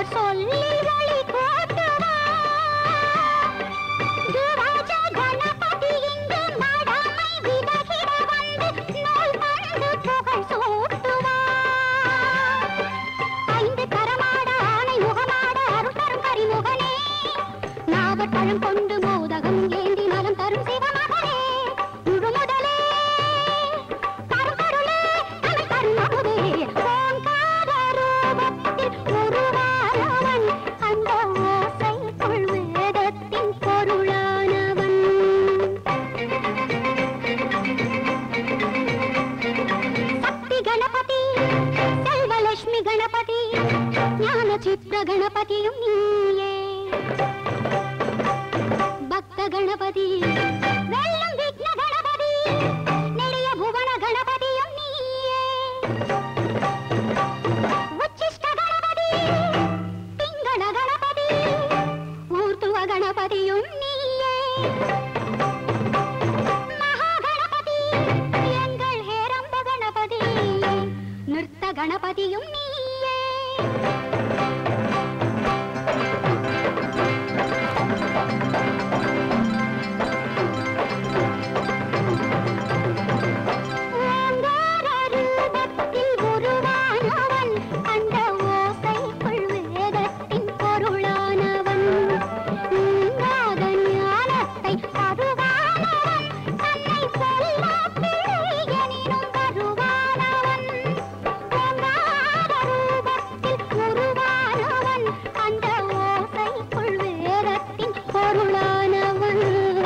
சொல்லிகளை கோட்டுவா துராஜ கணபதி இங்கு மடமை விதகிட வந்து நோய் மறந்து புகழ் சூட்டுவா 5 கரமாட ஆணை முகமாட அருள் தரும் கரிமுகனே நாவற்பழம் கொண்டு மோதகம் ஏந்தி நலம் தரும் சிவமகனே முழுமுதலே தருமருளே தமிழ் தருமமுதே ஓங்கார ரூபத்தில் உருவானவன் அந்த ஓசைக்குள் வேதத்தின் பொருளானவன் சக்தி கணபதி செல்வலட்சுமி கணபதி ஞான சித்திர கணபதியும் நீயே பக்த கணபதி வெல்லும் விக்ன கணபதி நெடிய புவன கணபதியும் நீயே உச்சிஷ்ட கணபதி பிங்கள கணபதி ஊர்த்துவ கணபதியும் நீயே மகா கணபதி எங்கள் ஹேரம்ப கணபதி நிறுத்த கணபதியும் நீயே ஓங்கார ரூபத்தில் உருவானவன் அந்த ஓசைக்குள் வேதத்தின் பொருளானவன் நீங்காத ஞானத்தை தருவானவன் தன்னை சொல்ல பிழை எனினும் வருவானவன் ஓங்கார ரூபத்தில் உருவானவன் அந்த ஓசைக்குள் வேதத்தின் பொருளானவன்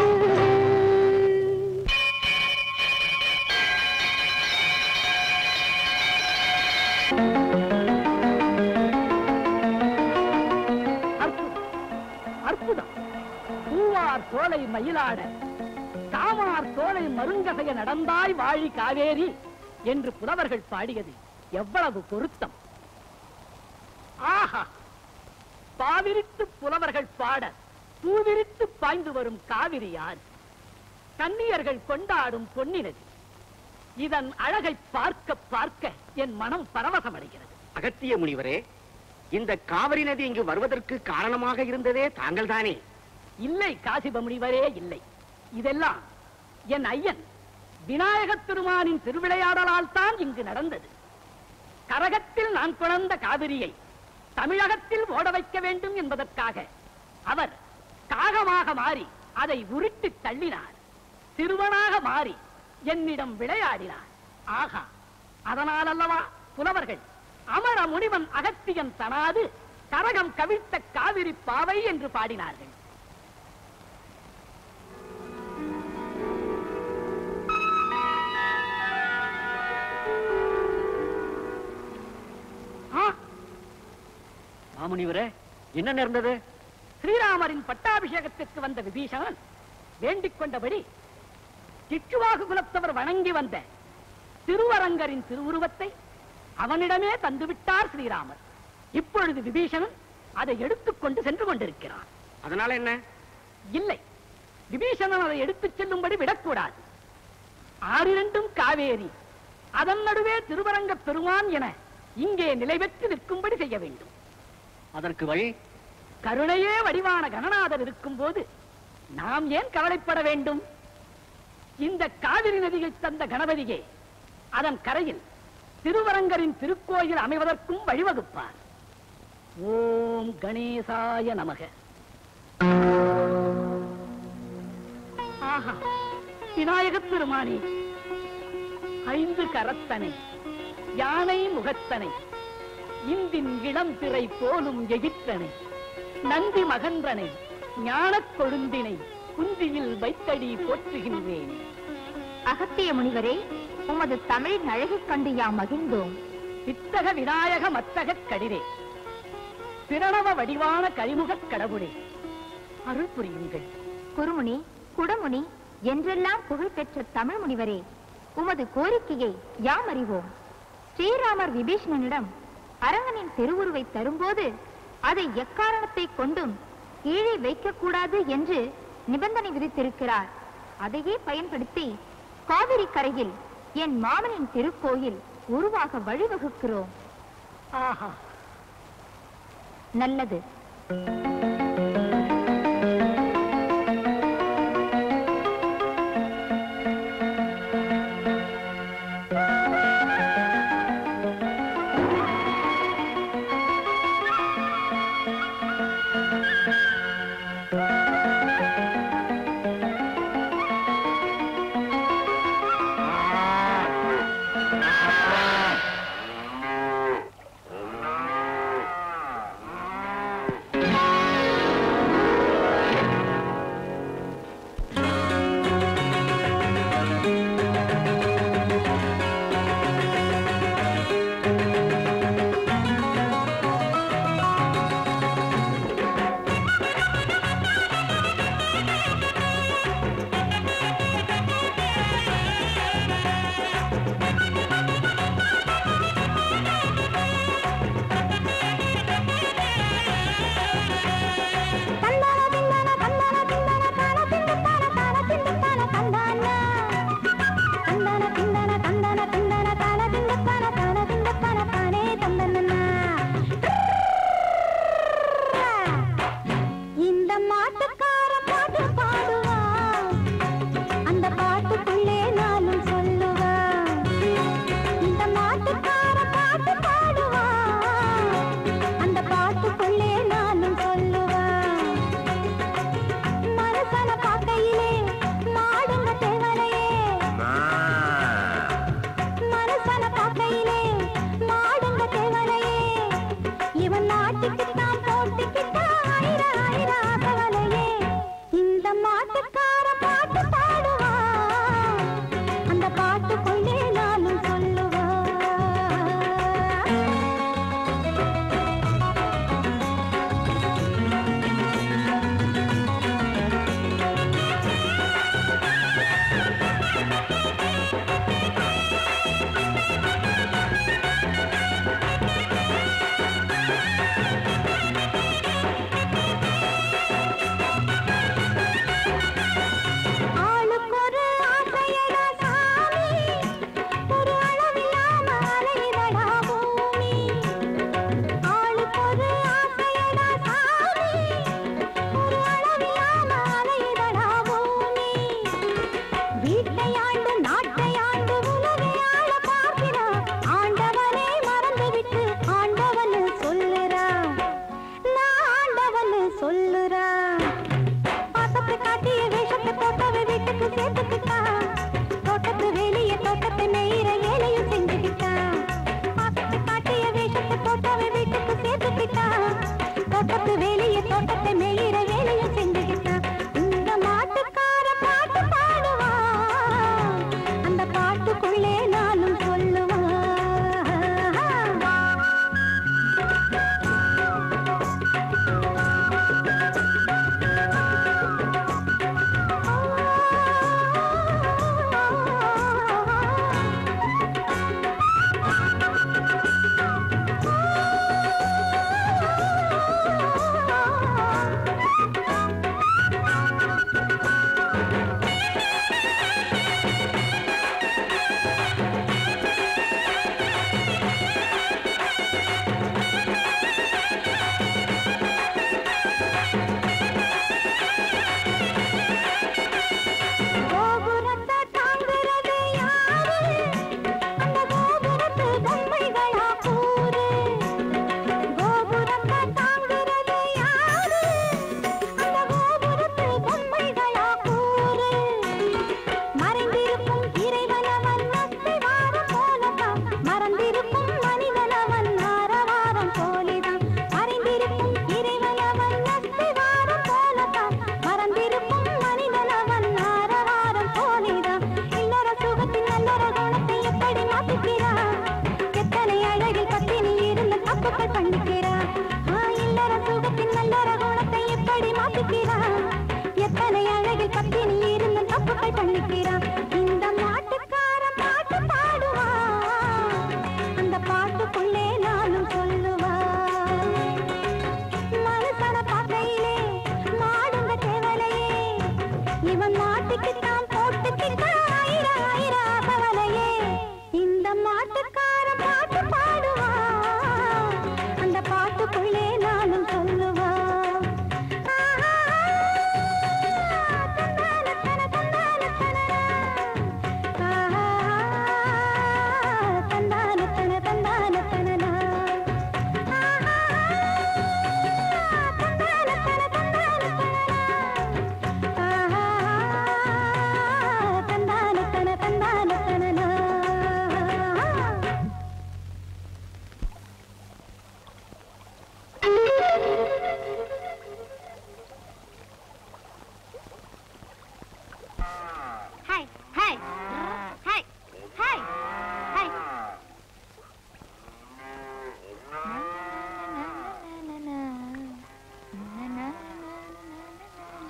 அற்புதம் பூவார் சோலை மயிலாட காமார் சோலை மருங்கசைய நடந்தாய் வாழி காவேரி என்று புலவர்கள் பாடியது எவ்வளவு பொருத்தம். ஆஹா, பாவிரித்து புலவர்கள் பாட பூவிரித்து பாய்ந்து வரும் காவிரி யார்? கன்னியர்கள் கொண்டாடும் பொன்னினது. இதன் அழகை பார்க்க பார்க்க என் மனம் பரவசமடைகிறது. அகத்திய முனிவரே, இந்த காவிரி நதி இங்கு வருவதற்கு காரணமாக இருந்ததே தாங்கள் தானே? இல்லை காசிப முனிவரே, இல்லை. இதெல்லாம் என் ஐயன் விநாயகத் திருமானின் திருவிளையாடலால் தான் இங்கு நடந்தது. கரகத்தில் நான் பிறந்த காவிரியை தமிழகத்தில் ஓட வைக்க வேண்டும் என்பதற்காக அவர் காகமாக மாறி அதை உருட்டி தள்ளினார். சிறுவனாக மாறி என்னிடம் விளையாடினார். ஆகா, அதனால் அல்லவா புலவர்கள் அமர முனிவன் அகத்தியன் தனாது கரகம் கவிழ்த்த காவிரி பாவை என்று பாடினார்கள். மாமுனிவரே, என்ன நேர்ந்தது? ஸ்ரீராமரின் பட்டாபிஷேகத்திற்கு வந்த விபீஷணன் வேண்டிக் கொண்டபடி கிச்சுவாகு குலத்தவர் வணங்கி வந்த திருவரங்கரின் திருவுருவத்தை அவனிடமே தந்துவிட்டார் ஸ்ரீராமர். இப்பொழுது விபீஷணன் அதை எடுத்துக்கொண்டு சென்று கொண்டிருக்கிறான். அதனால என்ன? இல்லை, விபீஷணன் அதை எடுத்துச் செல்லும்படி விடக்கூடாது. ஆறிரண்டும் காவேரி, அதன் நடுவே திருவரங்க பெருமான் என இங்கே நிலை பெற்று நிற்கும்படி செய்ய வேண்டும். அதற்கு வழி? கருணையே வடிவான கணநாதர் இருக்கும் போது நாம் ஏன் கவலைப்பட வேண்டும்? இந்த காவிரி நதியை தந்த கணபதியே அதன் கரையில் திருவரங்கரின் திருக்கோயில் அமைவதற்கும் வழிவகுப்பார். ஓம் கணேசாய நமக. ஆஹா, விநாயகப் பெருமானே, 5 கரத்தனை, யானை முகத்தனை, இந்தின் இளம் திரை போலும் எகிற்றனை, நந்தி மகன்றனை, ஞானக் கொழுந்தினை குந்தியில் வைத்தடி போற்றுகின்றேன். அகத்திய முனிவரே, உமது தமிழின் அழகைக் கண்டு யாம் மகிழ்ந்தோம். வித்தக விநாயக மத்தக கடிரே, பிரணவ வடிவான கரிமுகக் கடவுளே, அருள் புரியுங்கள். குருமுனி, குடமுனி என்றெல்லாம் புகழ் பெற்ற தமிழ் முனிவரே, உமது கோரிக்கையை யாம் அறிவோம். ஸ்ரீராமர் விபீஷணனிடம் அரங்கனின் திருவுருவை தரும்போது அதை எக்காரணத்தை கொண்டும் கீழே வைக்கக்கூடாது என்று நிபந்தனை விதித்திருக்கிறார். அதையே பயன்படுத்தி காவிரி கரையில் என் மாமனின் திருக்கோயில் உருவாக வழிவகுக்கிறோம். ஆஹா, நல்லது.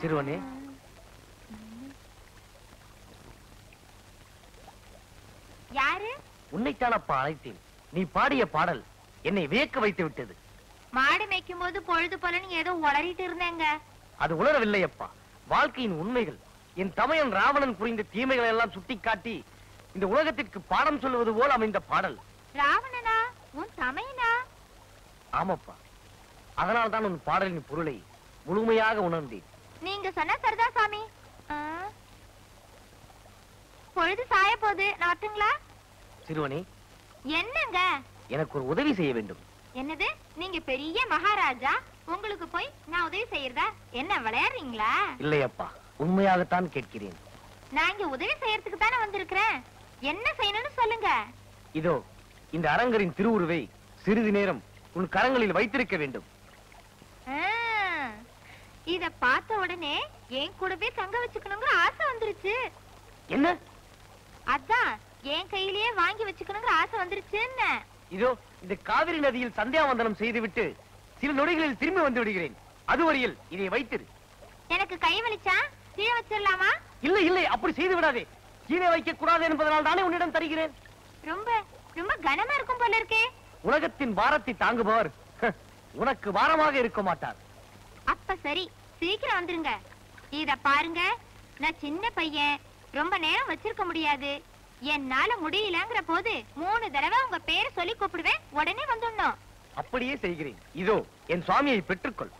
சிறுவனே, யாரு? உன்னைத்தானப்பா அழைத்தேன். நீ பாடிய பாடல் என்னை வியக்க வைத்து விட்டது. மாடு மேய்க்கும் போது பொழுது போலன்னு ஏதோ உளறிட்டு இருந்தேங்க. அது உணரவில்லையப்பா, வாழ்க்கையின் உண்மைகள். என் தமையன் ராவணன் புரிந்த தீமைகளை எல்லாம் சுட்டிக்காட்டி இந்த உலகத்திற்கு பாடம் சொல்லுவது போல் அமைந்த பாடல். ராவணனா? உன் தமையனா? ஆமாப்பா, அதனால் தான் உன் பாடலின் பொருளை முழுமையாக உணர்ந்தேன். நீங்க சொன்ன சரிதான் சாமி. பொழுது சாய போது நாட்டுங்களா? சிறுவனே, என்னங்க? எனக்கு ஒரு உதவி செய்ய வேண்டும். என்னது? நீங்க பெரிய மகாராஜா, உங்களுக்கு போய் நான் உதவி செய்யறதா? என்ன விளையாடுறீங்களா? இல்லையப்பா, உண்மையாகத்தான் கேட்கிறேன். நான் இங்க உதவி செய்யறதுக்கு தானே வந்திருக்கிறேன். என்ன செய்யணும்னு சொல்லுங்க. இதோ இந்த அரங்கரின் திருவுருவை சிறிது நேரம் உன் கரங்களில் வைத்திருக்க வேண்டும். இத பார்த்த உடனே என் கூடவே தங்க வச்சுக்கணுங்கிற ஆசை வந்துருச்சு. என்ன? அதான் என் கையிலேயே வாங்கி வச்சுக்கணுங்கிற ஆசை வந்துருச்சுன்னு. இதோ இந்த காவிரி நதியில் சந்தியாவந்தனம் செய்துவிட்டு சில நொடிகளில் திரும்பி வந்து விடுகிறேன். அதுவரையில் இதை வைத்திரு. எனக்கு கை வலிச்சா கீழே வச்சிடலாமா? இல்லை இல்லை, அப்படி செய்து விடாதே. கீழே வைக்க கூடாது என்பதனால் தானே உன்னிடம் தருகிறேன். ரொம்ப ரொம்ப கனமா இருக்கும் போல இருக்கே. உலகத்தின் பாரத்தை தாங்குபவர் உனக்கு பாரமாக இருக்க மாட்டார். அப்ப சரி, சீக்கிரம் வந்துருங்க. இத பாருங்க, நான் சின்ன பையன், ரொம்ப நேரம் வச்சிருக்க முடியாது. என்னால முடியலங்கிற போது 3 தடவை உங்க பேரை சொல்லி கூப்பிடுவேன். உடனே வந்துடணும். அப்படியே செய்கிறேன். இதோ என் சுவாமியை பெற்றுக்கொள்.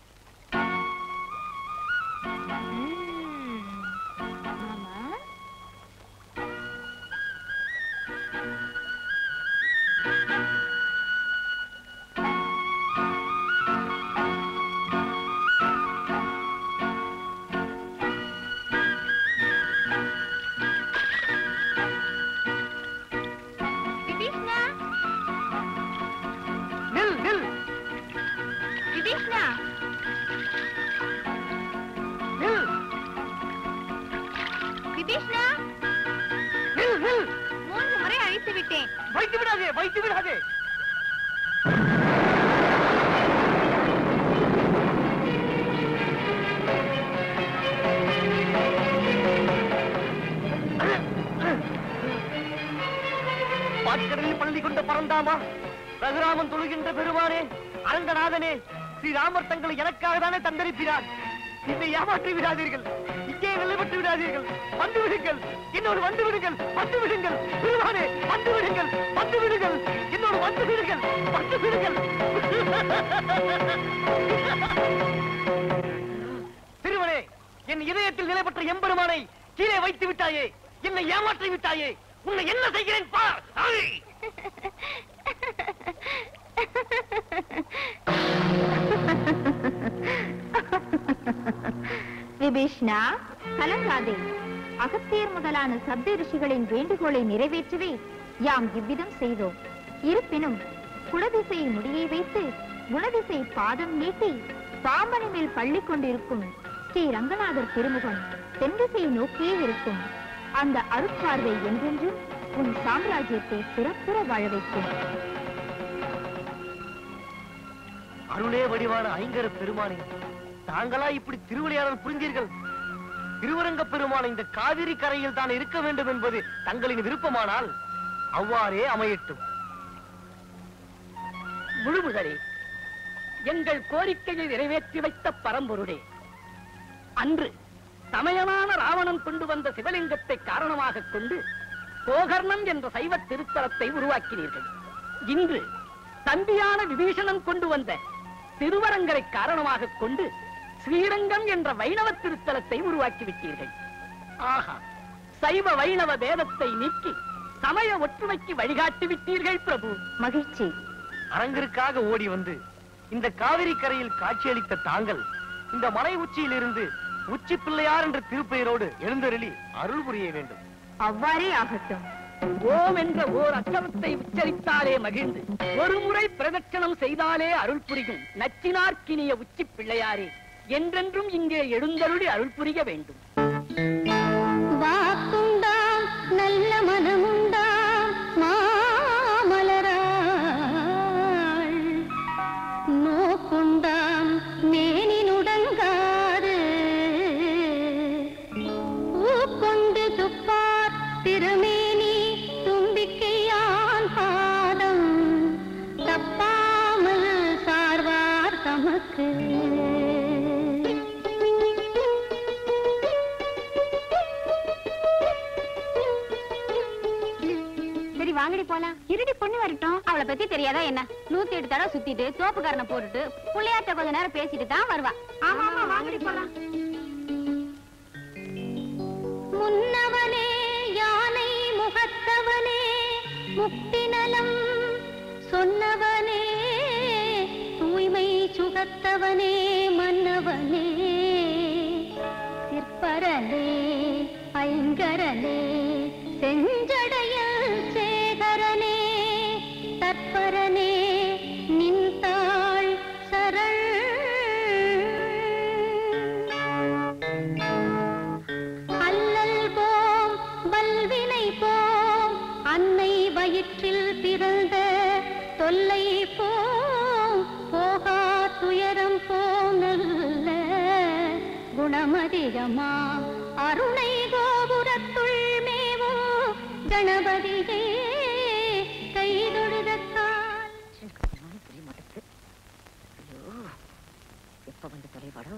வைத்து விடாதே, வைத்து விடாதே. பாட்கடலில் பள்ளி கொண்ட பரந்தாமா, ரகுராமன் தொழுகின்ற பெருமானே, அரங்கநாதனே, ஸ்ரீராமர் தங்களை எனக்காக தானே தந்தரிப்பினார். என்னை ஏமாற்றி விடாதீர்கள், இங்கே நிலைப்பட்டு விடாதீர்கள். வந்து விடுங்கள், என்னோடு வந்து விடுங்கள், வந்து விடுங்கள். பெருமானே, வந்து விடுங்கள், வந்து விடுங்கள், என்னோடு வந்து விடுங்கள், வந்து விடுங்கள். திருவனே, என் இதயத்தில் நிலைப்பட்ட எம்பெருமானை கீழே வைத்து விட்டாயே, என்னை ஏமாற்றி விட்டாயே. உன்னை என்ன செய்கிறேன் பார். விபீஷ்ணா, கலங்காதே. அகத்தியர் முதலான சப்த ரிஷிகளின் வேண்டுகோளை நிறைவேற்றவே யாம் இவ்விதம் செய்தோம். இருப்பினும் குலதிசை முடியை வைத்து குணதிசை பாதம் நீட்டி பாம்பனை மேல் பள்ளி கொண்டிருக்கும் ஸ்ரீ ரங்கநாதர் திருமுகம் தென்திசை நோக்கியே இருக்கும். அந்த அருட்பார்வை என்றென்றும் உன் சாம்ராஜ்யத்தை சிறப்புற வாழ வைக்கும். அருளே வடிவான ஐங்கர பெருமானே, தாங்களா இப்படி திருவிளையாடல் புரிந்தீர்கள்? திருவரங்க பெருமான இந்த காவிரி கரையில் தான் இருக்க வேண்டும் என்பது தங்களின் விருப்பமானால் அவ்வாறே அமையட்டும். முழுமுதலே எங்கள் கோரிக்கையை நிறைவேற்றி வைத்த பரம்பொருளே, அன்று தமையனான ராவணன் கொண்டு வந்த சிவலிங்கத்தை காரணமாக கொண்டு கோகர்ணம் என்ற சைவ திருத்தலத்தை உருவாக்கினீர்கள். இன்று தம்பியான விபீஷணன் கொண்டு வந்த திருவரங்கரை காரணமாக கொண்டு ஸ்ரீரங்கம் என்ற வைணவ திருத்தலத்தை உருவாக்கிவிட்டீர்கள். ஆஹா, சைவ வைணவ வேதத்தை நீக்கி சமய ஒற்றுமைக்கு வழிகாட்டி விட்டீர்கள் பிரபு. மகிழ்ச்சி. அரங்கிற்காக ஓடி வந்து இந்த காவிரி கரையில் காட்சியளித்த தாங்கள் இந்த மலை உச்சியில் இருந்து உச்சி பிள்ளையார் என்ற திருப்பெயரோடு எழுந்தருளி அருள் புரிய வேண்டும். அவ்வாறே ஆகட்டும். ஓம் என்ற ஓர் அச்சரத்தை உச்சரித்தாலே மகிழ்ந்து ஒரு முறை பிரதட்சணம் செய்தாலே அருள் புரியும் நச்சினார்க்கினிய உச்சி பிள்ளையாரே, என்றென்றும் இங்கே எழுந்தருளி அருள் புரிய வேண்டும். வாக்குண்டாம் நல்ல மனமுண்டாம் மாமலராள், நோக்குண்டாம் மேனினுடங்காது காற்று. சரி வாங்கடி போலாம். இருடி பொண்ணு வரட்டும். அவளை பத்தி தெரியாதா என்ன? 108 தடவை சுத்திட்டு தோப்புக்காரனை போட்டுட்டு புள்ளையாட்ட கொஞ்ச நேரம் பேசிட்டு தான் வருவா. ஆமா ஆமா வாங்கடி போலாம். முன்னவனே யானை முகத்தவனே முக்தி நலம் சொன்னவனே தூய்மை சுகத்தவனே மன்னவனே சிற்பரனே ஐங்கரனே செஞ்சடைய சேகரனே தற்பரனே நின்றாள் சரண். அல்லல் போம் வல்வினை போம் அன்னை வயிற்றில் பிறந்த தொல்லை போம் போகா துயரம் போம் நல்ல குணமதிகமா அருணை கோபுரத்துள் மேவும் கணபதியே கைதொழுதத்தால். புரிய மாட்டேங்குது. ஐயோ எப்ப வந்து தொலைவாடோ.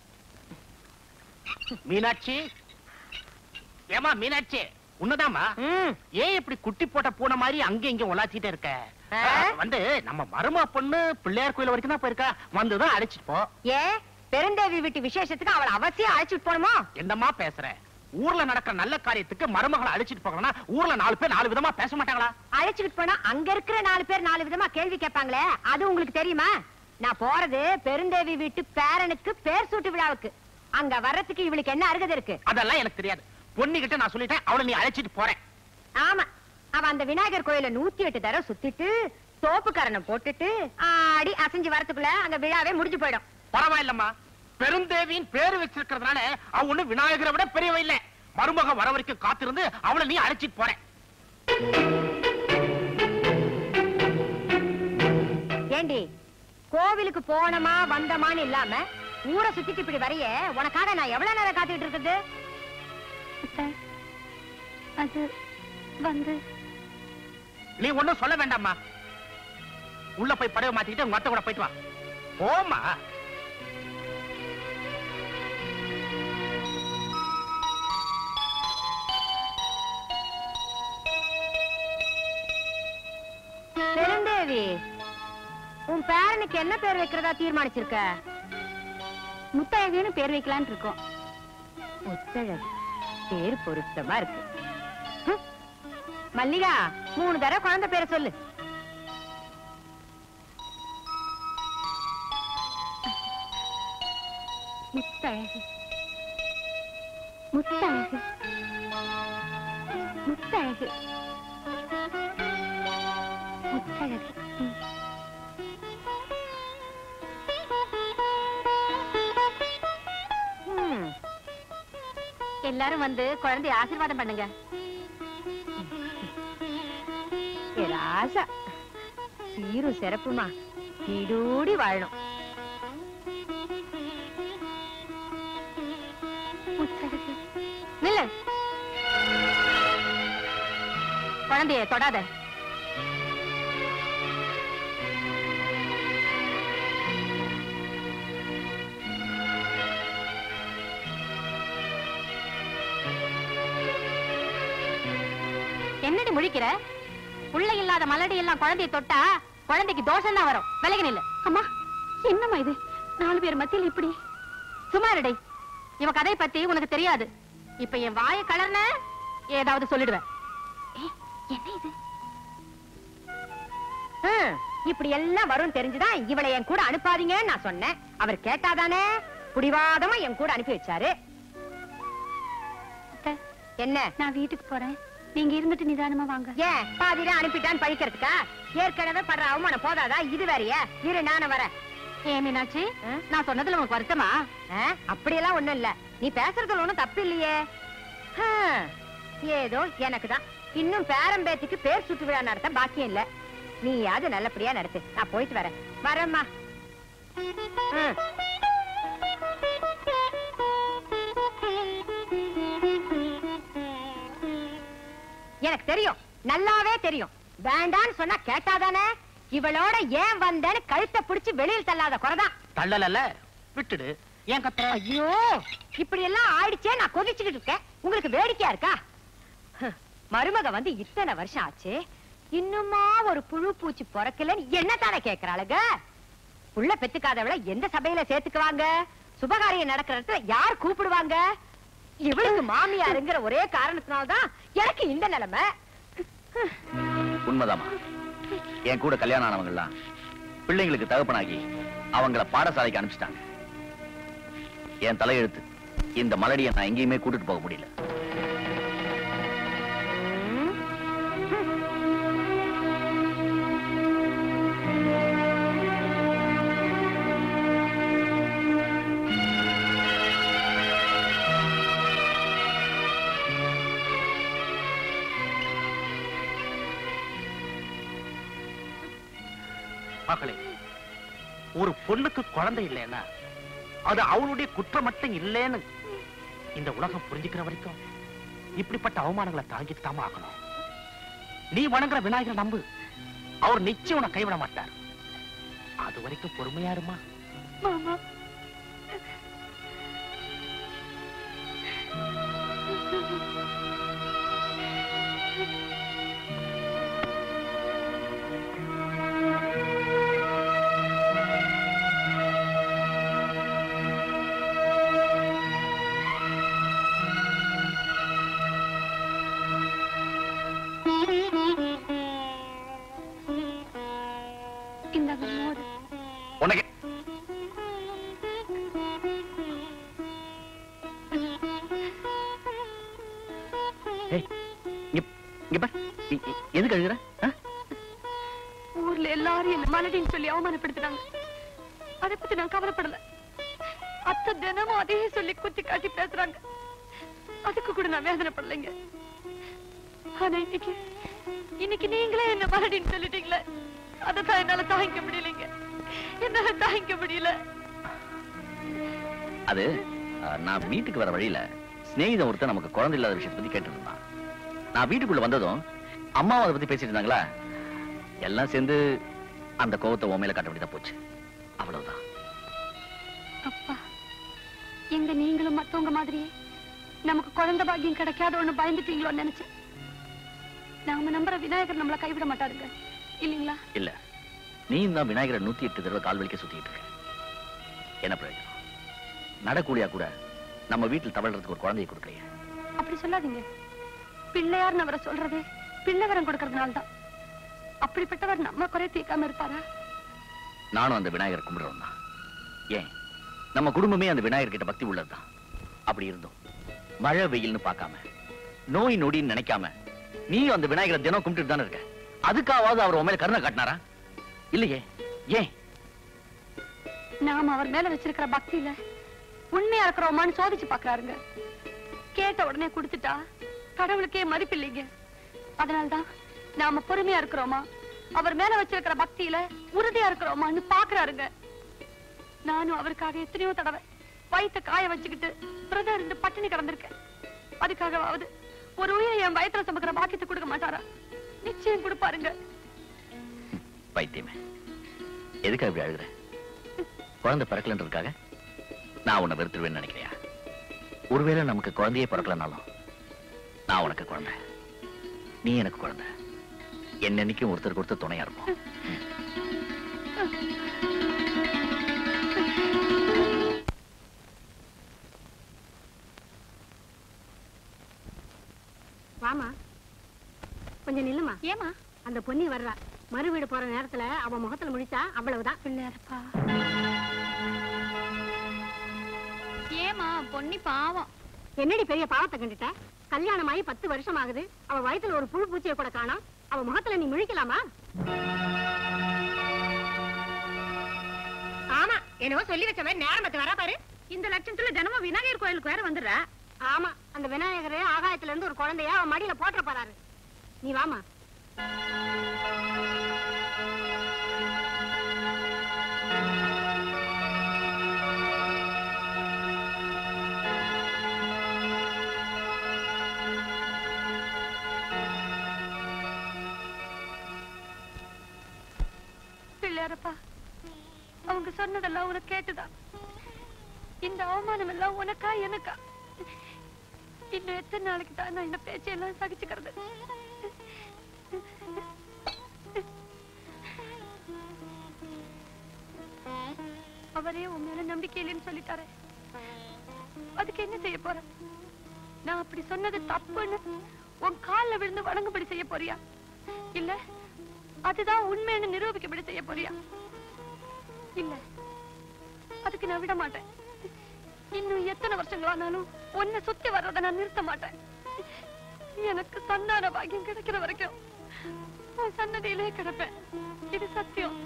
மீனாட்சி, ஏமா மீனாட்சி, உன்னதாமா? ஏன் இப்படி குட்டி போட்ட பூனை மாதிரி அங்க இங்க உலாச்சிட்டே இருக்க? வந்து நம்ம மருமா பொண்ணு பிள்ளையார் கோயில் வரைக்கும் தான் போயிருக்கா, வந்துதான் அழைச்சிட்டு போ. ஏ பெருந்தேவி வீட்டு விசேஷத்துக்கு அவளை அவசியம் அழைச்சிட்டு போணுமா? என்னமா பேசுற? ஊர்ல நடக்கிற நல்ல காரியத்துக்கு மருமகளை அழைச்சிட்டு போகணும்னா ஊர்ல 4 பேர் 4 விதமா பேச மாட்டாங்களா? அழைச்சிட்டு போனா அங்க இருக்கிற 4 பேர் 4 விதமா கேள்வி கேட்பாங்களே, அது உங்களுக்கு தெரியுமா? நான் போறது பெருந்தேவி வீட்டு பேரனுக்கு பேர் சூட்டு விழாவுக்கு. அங்க வர்றதுக்கு இவளுக்கு என்ன அருகதை இருக்கு? அதெல்லாம் எனக்கு தெரியாது. பொண்ணுகிட்ட நான் சொல்லிட்டேன், அவளை நீ அழைச்சிட்டு போறேன். ஆமா, அவ அந்த விநாயகர் கோயில 108 தடவை சுத்திட்டு தோப்புக்காரனை போட்டுட்டு ஆடி அசைஞ்சு வரத்துக்குள்ள அங்க விழாவே முடிஞ்சு போயிடும். பரவாயில்லம்மா, பெருந்தேவியின் பேரு வச்சிருக்கிறதுனால அவ ஒண்ணு விநாயகரை விட பெரியவ இல்ல. மருமக வர வரைக்கும் காத்திருந்து அவளை நீ அழைச்சிட்டு போறேன். ஏண்டி கோவிலுக்கு போனமா வந்தமான்னு இல்லாம ஊரை சுத்திட்டு இப்படி வரைய உனக்காக நான் எவ்வளவு நேரம் காத்துக்கிட்டு இருக்குது? அது வந்து நீ ஒண்ணும் சொல்ல வேண்டாம்மா. உள்ள போய் படவை மாத்திக்கிட்டு உங்க அத்தை கூட போயிட்டு வா. போமா. பெருந்தேவி, உன் பேரனுக்கு என்ன பேர் வைக்கிறதா தீர்மானிச்சிருக்க? முத்தழகுன்னு பேர் வைக்கலான்னு இருக்கோம். முத்தழகு பேர் பொருத்தமா இருக்கு. மல்லிகா, 3 தடவை குழந்தை பேரை சொல்லு. முத்தழகு முத்தழகு முத்தழகு முத்தழகு. எல்லாரும் வந்து குழந்தைய ஆசீர்வாதம் பண்ணுங்க. ராசா சீரும் சிறப்புமா நீடூடி வாழணும். நில்லு, குழந்தைய தொடாத. என்னடி முழிக்கிற? புள்ளை இல்லாத மலடி எல்லாம் குழந்தையை தொட்டா குழந்தைக்கு தோஷம் தான் வரும். விலகி நில்லு. அம்மா, என்னம்மா இது? 4 பேர் மத்தியில் இப்படி? சுமாரடை, இவ கதை பத்தி உனக்கு தெரியாது. இப்ப என் வாய கலர்ன ஏதாவது சொல்லிடுவேன். என்ன இது? இப்படி எல்லாம் வரும் தெரிஞ்சுதான் இவளை என் கூட அனுப்பாதீங்கன்னு நான் சொன்னேன். அவர் கேட்டாதானே புடிவாதமா என் கூட அனுப்பி வச்சாரு. என்ன? நான் வீட்டுக்கு போறேன், நீங்க இருந்துட்டு நிதானமா வாங்க. ஏன் பாதியில அனுப்பிட்டான்னு பழிக்கிறதுக்கா? ஏற்கனவே படுற அவமானம் போதாதா இது வேறையா? இரு, நானும் வரேன். ஏன் மீனாட்சி, நான் சொன்னதுல உனக்கு வருத்தமா? அப்படியெல்லாம் ஒண்ணும் இல்ல, நீ பேசுறதுல ஒண்ணும் தப்பு இல்லையே. ஏதோ எனக்கு தான் இன்னும் பேரம்பேத்திக்கு பேர் சுட்டு விழா நடத்த பாக்கியம் இல்ல. நீயாவது நல்லபடியா நடத்து. நான் போயிட்டு வரேன். வரேம்மா. எனக்கு தெரியும், நல்லாவே தெரியும். வேண்டான்னு சொன்னா கேட்டாதானே? இவளோட ஏன் வந்தேன்னு கழுத்தை பிடிச்சு வெளியில் தள்ளாத குறைதான். தள்ளல விட்டுடு. ஏன் கத்துற? ஐயோ, இப்படி எல்லாம் ஆயிடுச்சே. நான் கொதிச்சுக்கிட்டு இருக்கேன், உங்களுக்கு வேடிக்கையா இருக்கா? மருமக வந்து இத்தனை வருஷம் ஆச்சு, இன்னுமா ஒரு புழு பூச்சி பொறக்கலன்னு என்ன தானே கேக்குறாளுங்க? புள்ள பெத்துக்காதவளை எந்த சபையில சேர்த்துக்குவாங்க? சுபகாரியம் நடக்கிற இடத்துல யார் கூப்பிடுவாங்க? இவளுக்கு மாமியாருங்கிற ஒரே காரணத்தினால்தான் எனக்கு இந்த நிலைமை. உண்மைதாமா. என் கூட கல்யாணம் ஆனவங்க எல்லாம் பிள்ளைங்களுக்கு தகப்பனாகி அவங்கள பாடசாலைக்கு அனுப்பிச்சிட்டாங்க. என் தலையெழுத்து இந்த மலடியை நான் எங்கேயுமே கூட்டிட்டு போக முடியல. மகளே, ஒரு பொண்ணுக்கு குழந்தை இல்லைன்னா அது அவளுடைய குற்றம் மட்டும் இல்லைன்னு இந்த உலகம் புரிஞ்சுக்கிற வரைக்கும் இப்படிப்பட்ட அவமானங்களை தாங்கிட்டு தாம ஆகணும். நீ வணங்குற விநாயகர் நம்பு, அவர் நிச்சயம் உன்னை கைவிட மாட்டார். அது வரைக்கும் பொறுமையா இருமா. மாமா, உனக்கு எதுக்கு அழுகுற? ஊர்ல எல்லாரும் என்ன மலடின்னு சொல்லி அவமானப்படுத்தினாங்க. அதை பத்தி நான் கவலைப்படல. அத்தை தினமும் அதையே சொல்லி குத்தி காட்டி பேசுறாங்க. அதுக்கு கூட நான் வேதனைப்படலைங்க. ஆனா இன்னைக்கு நீங்களே என்ன மலடின்னு சொல்லிட்டீங்களே, அதான் என்னால தாங்கிக்க முடியலைங்க. என்னால தாங்கிக்க முடியல. அது நான் வீட்டுக்கு வர வழியில சிநேகிதம் ஒருத்தர் நமக்கு குழந்தை இல்லாத விஷயத்தை பத்தி கேட்டு இருந்தான். நான் வீட்டுக்குள்ள வந்ததும் அம்மாவும் அதை பத்தி பேசிட்டு இருந்தாங்களா, எல்லாம் சேர்ந்து அந்த கோவத்தை உண்மையில காட்ட வேண்டியதா போச்சு. அவ்வளவுதான். அப்பா, எங்க நீங்களும் மத்தவங்க மாதிரியே நமக்கு குழந்தை பாக்கியம் கிடைக்காத ஒண்ணு பயந்துட்டீங்களோன்னு நினைச்சேன். நாம நம்புற விநாயகர் நம்மள கைவிட மாட்டாருங்க, இல்லீங்களா? இல்ல, நீ தான் விநாயகரை 108 தடவை கால் வலிக்க சுத்திட்டு இருக்க. என்ன பிரயோஜனம்? நடக்கூடியா கூட நம்ம வீட்டில் தவழ்றதுக்கு ஒரு குழந்தையை கொடுக்கலையே. அப்படி சொல்லாதீங்க. பிள்ளையார்னு அவரை சொல்றதே பிள்ளைவரம் கொடுக்கறதுனால தான். அப்படிப்பட்டவர் நம்ம குறை தீர்க்காம இருப்பாரா? நானும் அந்த விநாயகர் கும்பிடுறோம் தான். ஏன், நம்ம குடும்பமே அந்த விநாயகர் கிட்ட பக்தி உள்ளதுதான். அப்படி இருந்தோம் மழை வெயில்னு பார்க்காம, நோய் நொடின்னு நினைக்காம நீயும் அந்த விநாயகரை தினம் கும்பிட்டு தானே இருக்க. அதுக்காவது அவர் உன் மேல கருணை காட்டினாரா? இல்லையே. ஏன்? நாம அவர் மேல வச்சிருக்கிற பக்தியில உண்மையா இருக்கிறோமான்னு சோதிச்சு பாக்குறாருங்க. கேட்ட உடனே கொடுத்துட்டா கடவுளுக்கே மதிப்பு இல்லைங்க. அதனால்தான் நாம பொறுமையா இருக்கிறோமா, அவர் மேல வச்சிருக்கிற பக்தியில உறுதியா இருக்கிறோமான்னு பாக்குறாருங்க. நானும் அவருக்காக எத்தனையோ தடவை வயிற்ற காய வச்சுக்கிட்டு விரதம் இருந்து பட்டினி கிடந்திருக்கேன். அதுக்காகவாவது ஒரு உயிரை என் வயிற்றுல சுமக்கிற பாக்கியத்தை கொடுக்க மாட்டாரா? நிச்சயம் கொடுப்பாருங்க. பைத்தியமே, எதுக்காக இப்படி அழுகுற? குழந்தை பிறக்கலன்றதுக்காக நான் உன்னை வெறுத்துருவேன்னு நினைக்கிறியா? ஒருவேளை நமக்கு குழந்தையே பிறக்கலனாலும் நான் உனக்கு குழந்தை, நீ எனக்கு குழந்தை. என்னன்னைக்கும் ஒருத்தருக்கு ஒருத்தர் துணையா இருப்போம். வாமா, கொஞ்சம் நில்லுமா. ஏமா? அந்த பொண்ணி வர்றா. மறு வீடு போற நேரத்துல அவ முகத்துல முடிச்சா அவ்வளவுதான். பிள்ளையாரப்பா. ஏமா பொன்னி பாவம். என்னடி பெரிய பாவத்தை கண்டுட்ட? கல்யாணம் ஆகி 10 வருஷம் ஆகுது. அவ வயித்துல ஒரு புழு பூச்சியை கூட காணோம். அவ முகத்துல நீ முழிக்கலாமா? ஆமா, என்னவோ சொல்லி வச்ச மாதிரி நேரமத்து வர பாரு. இந்த லட்சத்துல தினமும் விநாயகர் கோயிலுக்கு வேற வந்துடுற. ஆமா, அந்த விநாயகரே ஆகாயத்துல இருந்து ஒரு குழந்தைய அவன் மடியில போட்டுற போறாரு. நீ வாமா. சொன்னதெல்லாம் உனக்கு கேட்டுதான். இந்த அவமானம் எல்லாம் உனக்கா எனக்கா? இன்னும் எத்தனை நாளைக்கு தான் நான் இந்த பேச்சையெல்லாம் சகிச்சுக்கிறது? அவரே உன் மேல நம்பிக்கை இல்லைன்னு சொல்லிட்டாரு. அதுக்கு என்ன செய்ய போற? நான் அப்படி சொன்னது தப்புன்னு உன் கால்ல விழுந்து வணங்கும்படி செய்ய போறியா? இல்ல அதுதான் உண்மைன்னு நிரூபிக்கப்படி செய்ய போறியா? இல்ல, அதுக்கு நான் விட மாட்டேன். இன்னும் எத்தனை வருஷங்களானாலும் உன்னை சுத்தி வர்றதை நான் நிறுத்த மாட்டேன். எனக்கு சந்தான பாக்கியம் கிடைக்கிற வரைக்கும் உன் சன்னதியிலே கிடப்பேன். இது சத்தியம்.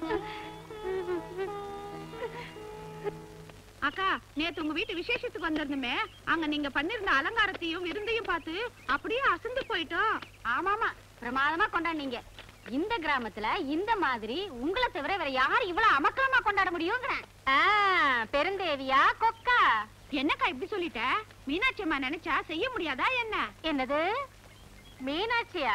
அக்கா, நேத்து உங்க வீட்டு விசேஷத்துக்கு வந்திருந்தமே, அங்க நீங்க பண்ணிருந்த அலங்காரத்தையும் விருந்தையும் பார்த்து அப்படியே அசந்து போயிட்டோம். ஆமாமா, பிரமாதமா கொண்டாடுனீங்க. இந்த கிராமத்துல இந்த மாதிரி உங்களை தவிர வேற யார் இவ்வளவு அமக்கலமா கொண்டாட முடியுங்கிற? பெருந்தேவியா கொக்கா? என்னக்கா இப்படி சொல்லிட்ட? மீனாட்சி அம்மா நினைச்சா செய்ய முடியாதா என்ன? என்னது மீனாட்சியா?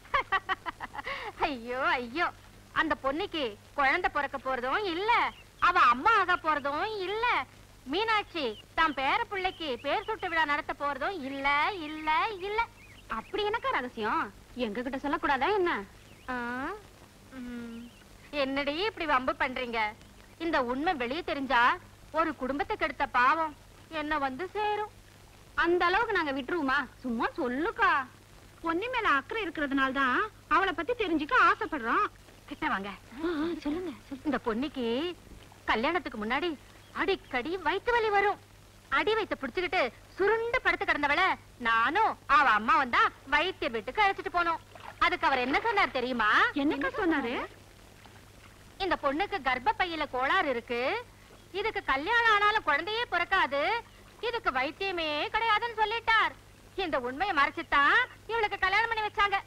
ஐயோ ஐயோ, அந்த பொண்ணுக்கு குழந்தை பிறக்க போறதும் இல்ல, அவ அம்மா ஆக போறதும் இல்ல. மீனாட்சி தான் பேர பிள்ளைக்கு பேர் சுட்டு விழா நடத்த போறதும் இல்ல இல்ல இல்ல. அப்படி எனக்கா ரகசியம்? எங்க கிட்ட சொல்லக்கூடாதா என்ன? என்னடி இப்படி வம்பு பண்றீங்க? இந்த உண்மை வெளியே தெரிஞ்சா ஒரு குடும்பத்துக்கு எடுத்த பாவம் என்ன வந்து சேரும். அந்த அளவுக்கு நாங்க விட்டுருவோமா? சும்மா சொல்லுக்கா. பொண்ணு மேல அக்கறை இருக்கிறதுனால தான் அவளை பத்தி தெரிஞ்சுக்க ஆசைப்படுறோம். கிட்ட வாங்க, சொல்லுங்க. இந்த பொண்ணுக்கு கல்யாணத்துக்கு முன்னாடி அடிக்கடி வயிற்று வலி வரும். அடி வயிற்ற பிடிச்சுக்கிட்டு சுருண்டு படுத்து கிடந்தவள நானும் அவ அம்மா வந்தா வைத்திய வீட்டுக்கு அழைச்சிட்டு போனோம். அதுக்கு அவர் என்ன சொன்னார் தெரியுமா? என்னக்கா சொன்னாரு? இந்த பொண்ணுக்கு கர்ப்பப்பையில கோளாறு இருக்கு, இதுக்கு கல்யாணம் ஆனாலும் குழந்தையே பிறக்காது, இதுக்கு வைத்தியமே கிடையாதுன்னு சொல்லிட்டார். இந்த உண்மையை மறைச்சுதான் இவளுக்கு கல்யாணம் பண்ணி வச்சாங்க.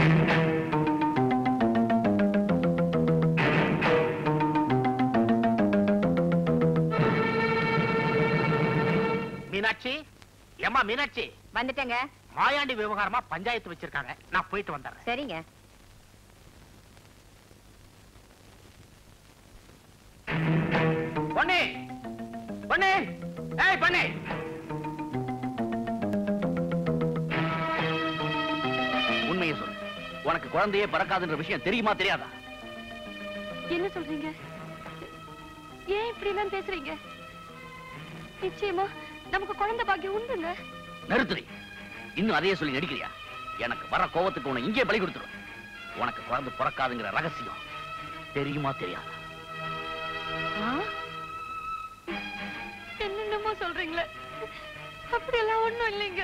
மீனாட்சி, ஏமா மீனாட்சி? வந்துட்டேங்க. மாயாண்டி விவகாரமா பஞ்சாயத்து வச்சிருக்காங்க, நான் போயிட்டு வந்துடுறேன். சரிங்க. பொண்ணே, பொண்ணே, ஏய் பொண்ணே. உண்மையை சொல்லு, உனக்கு குழந்தையே பிறக்காதுன்ற விஷயம் தெரியுமா தெரியாதா? என்ன சொல்றீங்க? ஏன் இப்படி எல்லாம் பேசுறீங்க? நிச்சயமா நமக்கு குழந்தை பாக்கியம் உண்டுங்க. நிறுத்துறி, இன்னும் அதையே சொல்லி நடிக்கிறியா? எனக்கு வர கோவத்துக்கு உன்னை இங்கே பலி கொடுத்துரும். உனக்கு குழந்தை பிறக்காதுங்கிற ரகசியம் தெரியுமா தெரியாதா? என்னென்னமோ சொல்றீங்களே, அப்படியெல்லாம் ஒண்ணும் இல்லைங்க.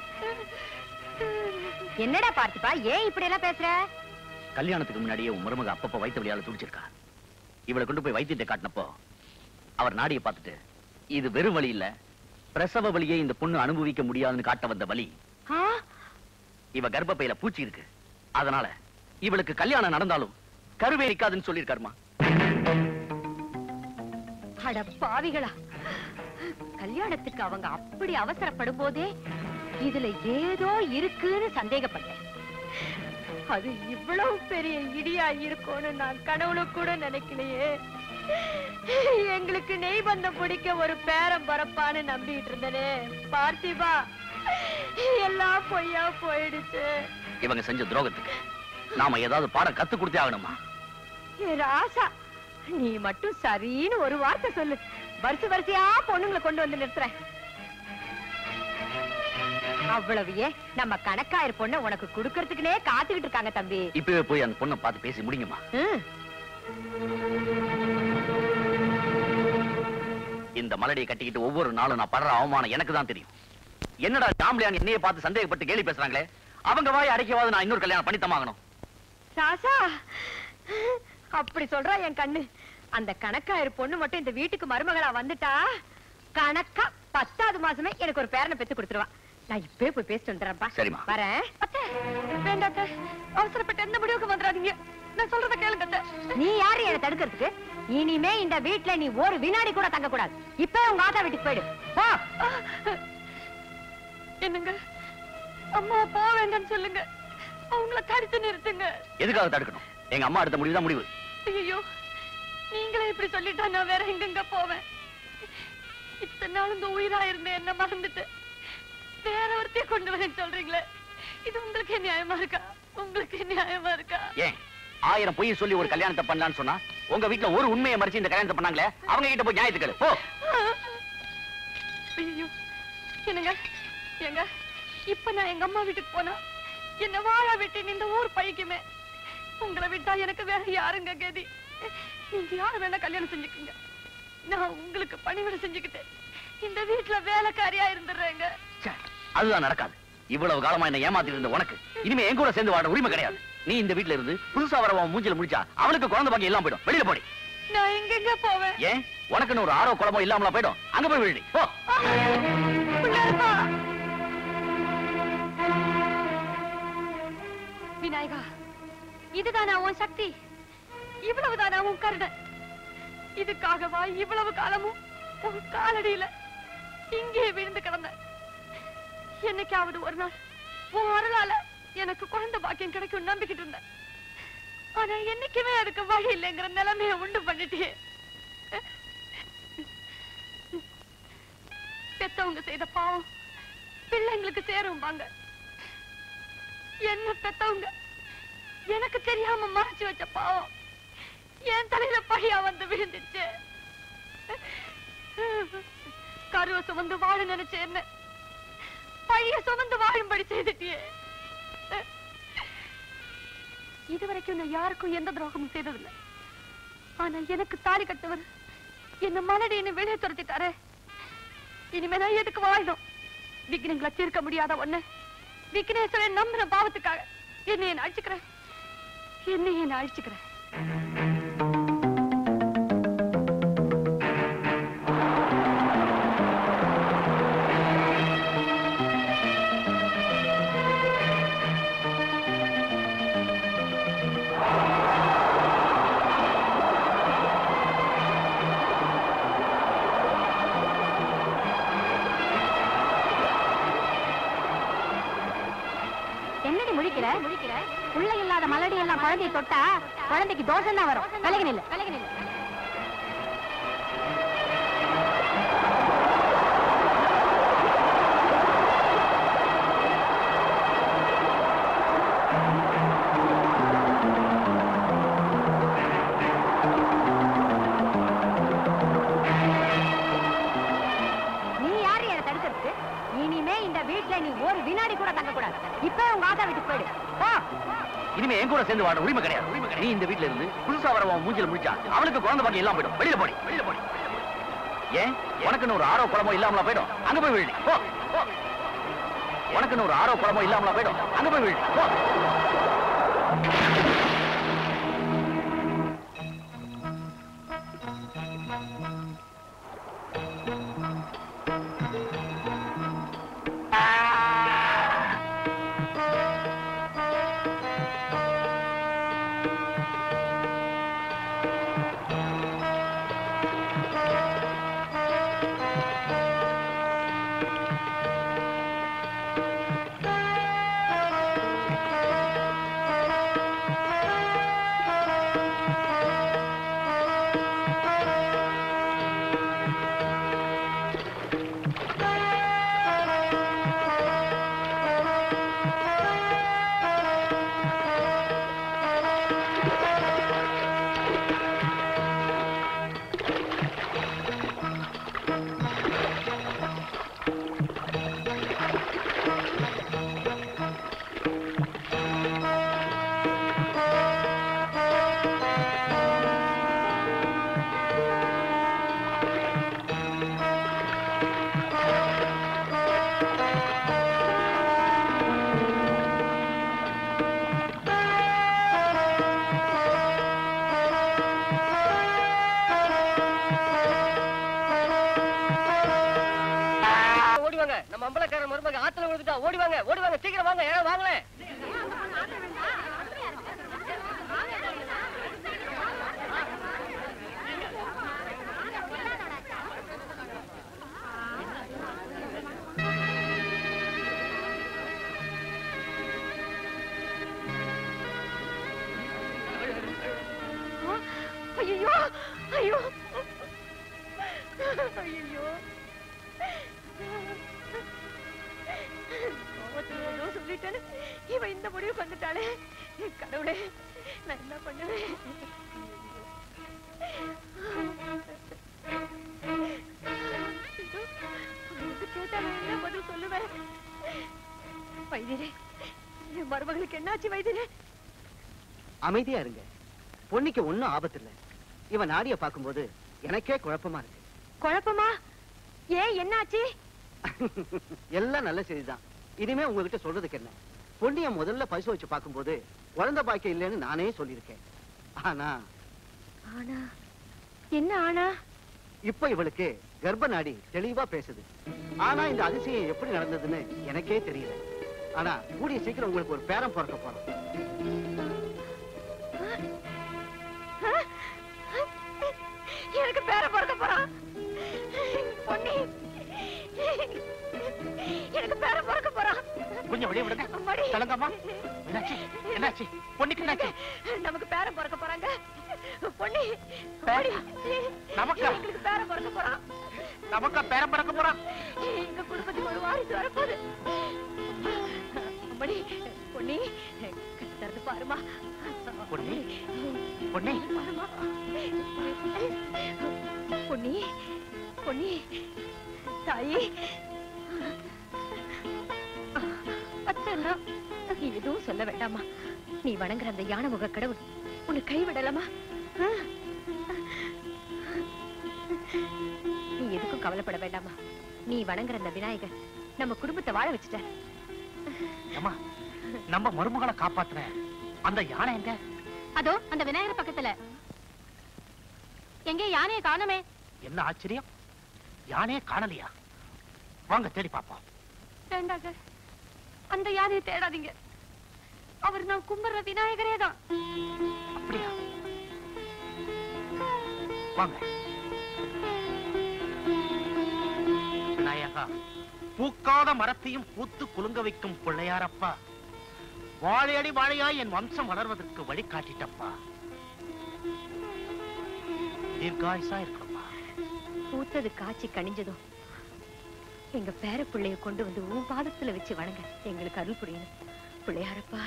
என்னடா பார்த்திபா, ஏன் இப்படி எல்லாம் பேசுற? கல்யாணத்துக்கு முன்னாடியே உன் மருமக அப்பப்ப வயிற்று வலியால துடிச்சிருக்கா. இவளை கொண்டு போய் வைத்தியத்தை காட்டினப்போ அவர் நாடியை பார்த்துட்டு, இது வெறும் வலி இல்ல, பிரசவ வலியை இந்த பொண்ணு அனுபவிக்க முடியாதுன்னு காட்ட வந்த வலி. இவ கர்ப்பப்பையில பூச்சி இருக்கு, அதனால இவளுக்கு கல்யாணம் நடந்தாலும் கருவே நிக்காதுன்னு சொல்லிருக்காருமா. அட பாவிகளா, கல்யாணத்துக்கு அவங்க அப்படி அவசரப்படும் போதே இதுல ஏதோ இருக்குன்னு சந்தேகப்பட்டேன். அது இவ்வளவு பெரிய இடியா இருக்கும்னு நான் கனவுல கூட நினைக்கலையே. எங்களுக்கு நெய்பந்தம் பிடிக்க ஒரு பேரம் பரப்பான்னு நம்பிட்டு இருந்தனே பார்த்திபா, எல்லாம் பொய்யா போயிடுச்சு. இவங்க செஞ்ச துரோகத்துக்கு நாம ஏதாவது பாடம் கத்து கொடுத்தே ஆகணுமா? ராசா, நீ மட்டும் சரின்னு ஒரு வார்த்தை சொல்லு, வரிசையா பொண்ணுங்களை கொண்டு வந்து நிறுத்துறேன். அவ்வளவையே நம்ம கணக்காயிரு பொண்ண உனக்கு குடுக்கறதுக்குனே காத்துக்கிட்டு இருக்காங்க தம்பி. இப்பவே போய் அந்த பொண்ணை பார்த்து பேசி முடியுமா? இந்த மலடியை கட்டிக்கிட்டு ஒவ்வொரு நாளும் நான் படுற அவமானம் எனக்கு தான் தெரியும். என்னடா ஜாம்பளியான் என்னைய பார்த்து சந்தேகப்பட்டு கேலி பேசுறாங்களே, அவங்க வாய் அடைக்கவாது நான் இன்னொரு கல்யாணம் பண்ணித்தமாகணும். ராசா, அப்படி சொல்றா என் கண்ணு. அந்த கணக்காயிரு பொண்ணு மட்டும் இந்த வீட்டுக்கு மருமகளா வந்துட்டா கணக்கா 10வது மாசமே எனக்கு ஒரு பேரனை பெத்து கொடுத்துருவா. நான் இப்பவே போய் பேசிட்டு வந்துடுறேன்ப்பா. சரிம்மா. வரேன். வேண்டாத்த, அவசரப்பட்டு எந்த முடிவுக்கு வந்துடாதீங்க. நான் சொல்றத கேளுங்க. நீ யாரு என்ன தடுக்கிறதுக்கு? இனிமே இந்த வீட்டுல நீ ஒரு வினாடி கூட தங்க கூடாது. இப்ப உங்க ஆத்தா வீட்டுக்கு போயிடு. போ. என்னங்க, அம்மா போக வேண்டாம்னு சொல்லுங்க, அவங்கள தடுத்து நிறுத்துங்க. எதுக்காக தடுக்கணும்? எங்க அம்மா எடுத்த முடிவுதான் முடிவு. ஐயோ, நீங்களே இப்படி சொல்லிட்டா நான் வேற எங்கெங்க போவேன்? இத்தனை நாள் இந்த உயிரா இருந்தேன் என்ன மறந்துட்டு வேற ஒருத்தைய கொண்டு வரேன்னு சொல்றீங்களே, இது உங்களுக்கு நியாயமா இருக்கா? உங்களுக்கு நியாயமா இருக்கா? ஏன் 1000 பொய் சொல்லி ஒரு கல்யாணத்தை பண்ணலான்னு சொன்னா உங்க வீட்டுல ஒரு உண்மையை மறைச்சு இந்த கல்யாணத்தை பண்ணாங்களே, அவங்க கிட்ட போய் நியாயத்துக்கு போ. ஐயோ என்னங்க எங்க இப்ப நான் எங்க அம்மா வீட்டுக்கு போனா என்ன வாழ விட்டு இந்த ஊர் பைக்குமே. உங்களை விட்டா எனக்கு வேற யாருங்க கதி? நீங்க யாரு வேணா கல்யாணம் செஞ்சுக்கீங்க, நான் உங்களுக்கு பணிவிட செஞ்சுக்கிட்டு இந்த வீட்டுல வேலைக்காரியா இருந்துடுறேங்க. அதுதான் நடக்காது. இவ்வளவு காலமா என்ன ஏமாத்திட்டு இருந்த உனக்கு இனிமே என் கூட சேர்ந்து வாழ உரிமை கிடையாது. நீ இந்த வீட்டுல இருந்து புதுசா வரவன் மூஞ்சில முடிச்சா அவளுக்கு குழந்தை பாக்கி எல்லாம் போயிடும். வெளியில போடி. நான் எங்கெங்க போவேன்? ஏன் உனக்குன்னு ஒரு ஆரோ குளமோ இல்லாமலா போயிடும்? அங்க போய் விழுடி போ. விநாயகா, இதுதானா உன் சக்தி? இவ்வளவுதானா உன் கருணை? இதுக்காகவா இவ்வளவு காலமும் உன் காலடியில இங்கே விழுந்து கிடந்த? என்னைக்காவது ஒரு நாள் உன் அருளால எனக்கு குழந்தை பாக்கியம் கிடைக்கும் நம்பிக்கிட்டு இருந்தேன். ஆனா என்னைக்குமே அதுக்கு வழி இல்லைங்கிற நிலைமையை உண்டு பண்ணிட்டே. பெத்தவங்க செய்த பாவம் பிள்ளைங்களுக்கு சேரும்பாங்க. என்ன பெத்தவங்க எனக்கு தெரியாம மறைச்சு வச்ச பாவம் என் தலையில பழியா வந்து விழுந்துச்சு. கருவை சுமந்து வாழ நினைச்ச என்ன பழிய சுமந்து வாழும்படி செய்துட்டியே. இதுவரைக்கும் நான் யாருக்கும் எந்த துரோகமும் செய்ததில்லை. ஆனா எனக்கு தாலி கட்டவர் என்ன மலடின்னு வெளியே துரத்திட்டாரு. இனிமே நான் எதுக்கு வாழணும்? விக்னங்களை தீர்க்க முடியாத ஒண்ணு விக்னேஸ்வரன் நம்புற பாவத்துக்காக என்னை அழிச்சுக்கிறேன். என்னடி முடிக்கிற? உள்ள இல்லாத மலடி எல்லாம் குழந்தையை தொட்டா குழந்தைக்கு தோஷம் தான் வரும். விலகி நில்லு. நீ யாரு என்ன தடுக்கிறதுக்கு? இனிமே இந்த வீட்டுல நீ ஒரு வினாடி கூட தங்க கூடாது. இப்ப உங்க ஆத்தா வீட்டுக்கு போயிடு. இனிமே என் கூட சேர்ந்து வாழ உரிமை கிடையாது. நீ இந்த வீட்டுல இருந்து புதுசா வரவன் மூஞ்சில முடிச்சா அவளுக்கு குழந்தை பாக்கி எல்லாம் போயிடும். வெளியில போடி. ஏன் உனக்குன்னு ஒரு ஆரோ குளமோ இல்லாமலா போயிடும்? அங்க போய் விழுடி போ. உனக்குன்னு ஒரு ஆரோ குளமோ இல்லாமலா போயிடும்? அங்க போய் விழுடி போ. நம்ம அம்பலக்காரன் மருமக ஆத்துல விழுந்துட்டா. ஓடிவாங்க சீக்கிரம் வாங்க. ஏன்னா வாங்களே. ஐயோ ஐயோ, கோவத்துல சொல்லிட்டேன்னு இவ இந்த முடிவுக்கு வந்துட்டாளே. கடவுளே, நான் என்ன பண்ணுவேன்? கேட்டா நான் என்ன பதில் சொல்லுவேன்? வைத்தியரே, என் மருமகளுக்கு என்னாச்சு வைத்தியரே? அமைதியா இருங்க. பொண்ணுக்கு ஒண்ணும் ஆபத்து இல்ல. இவன் நாடிய பார்க்கும்போது எனக்கே குழப்பமா இருக்கு. குழப்பமா? ஏன், என்னாச்சு? எல்லாம் நல்ல செய்திதான். இனிமே உங்ககிட்ட சொல்றதுக்கு என்ன? பொண்ணிய முதல்ல பரிசோதிச்சு பார்க்கும்போது குழந்தை பாக்கியம் இல்லைன்னு நானே சொல்லியிருக்கேன். ஆனா ஆனா என்ன ஆனா? இப்ப இவளுக்கு கர்ப்ப நாடி தெளிவா பேசுது. ஆனா இந்த அதிசயம் எப்படி நடந்ததுன்னு எனக்கே தெரியல. ஆனா கூடிய சீக்கிரம் உங்களுக்கு ஒரு பேரம் பிறக்க போறோம். எனக்கு பேரம் பிறக்க போறான். பொன்னி, எனக்கு பேரம் பிறக்க போறான். கொஞ்சம் வெளியே விடுங்க. சொல்லுங்கம்மா, என்னாச்சு? என்னாச்சு? பொண்ணுக்கு என்னாச்சு? நமக்கு பேரம் பிறக்க போறாங்க. பொன்னி, நமக்கு எங்களுக்கு பேரம் பிறக்க போறான். நமக்கு பேரம் பிறக்க போறான். எங்க குடும்பத்துக்கு ஒரு வாரிசு வரப்போகுது. அம்மணி, பொன்னி, கத்துறது பாருமா. பொன்னி, பொன்னி, பொன்னி, பொன்னி, தாயி, அத்தனா எதுவும் சொல்ல வேண்டாமா. நீ வணங்குற அந்த யானை முக கடவுள் உன்னை கைவிடலாமா? நீ எதுக்கும் கவலைப்பட வேண்டாமா. நீ வணங்குற அந்த விநாயகர் நம்ம குடும்பத்தை வாழ வச்சுட்ட. நம்ம மருமகளை காப்பாத்துற அந்த யானை எங்க? அதோ அந்த விநாயகர் பக்கத்துல. எங்கே யானையை காணோமே? என்ன ஆச்சரியம், யானையே காணலையா? வாங்க தேடி பாப்போம். வேண்டாங்க, அந்த யானையை தேடாதீங்க. அவர் நான் கும்பிடுற விநாயகரே தான். அப்படியா? வாங்க. விநாயகா, பூக்காத மரத்தையும் பூத்து குலுங்க வைக்கும் பிள்ளையாரப்பா, வாழையடி வாழையாய் என் வம்சம் வளர்வதற்கு வழி காட்டிட்டப்பா. தீர்காயுசா இருக்கணும்ப்பா. பூத்தது காய்ச்சி கனிஞ்சதும் எங்க பேர பிள்ளைய கொண்டு வந்து உன் பாதத்துல வச்சு வணங்க எங்களுக்கு அருள் புரியணும் பிள்ளையாரப்பா.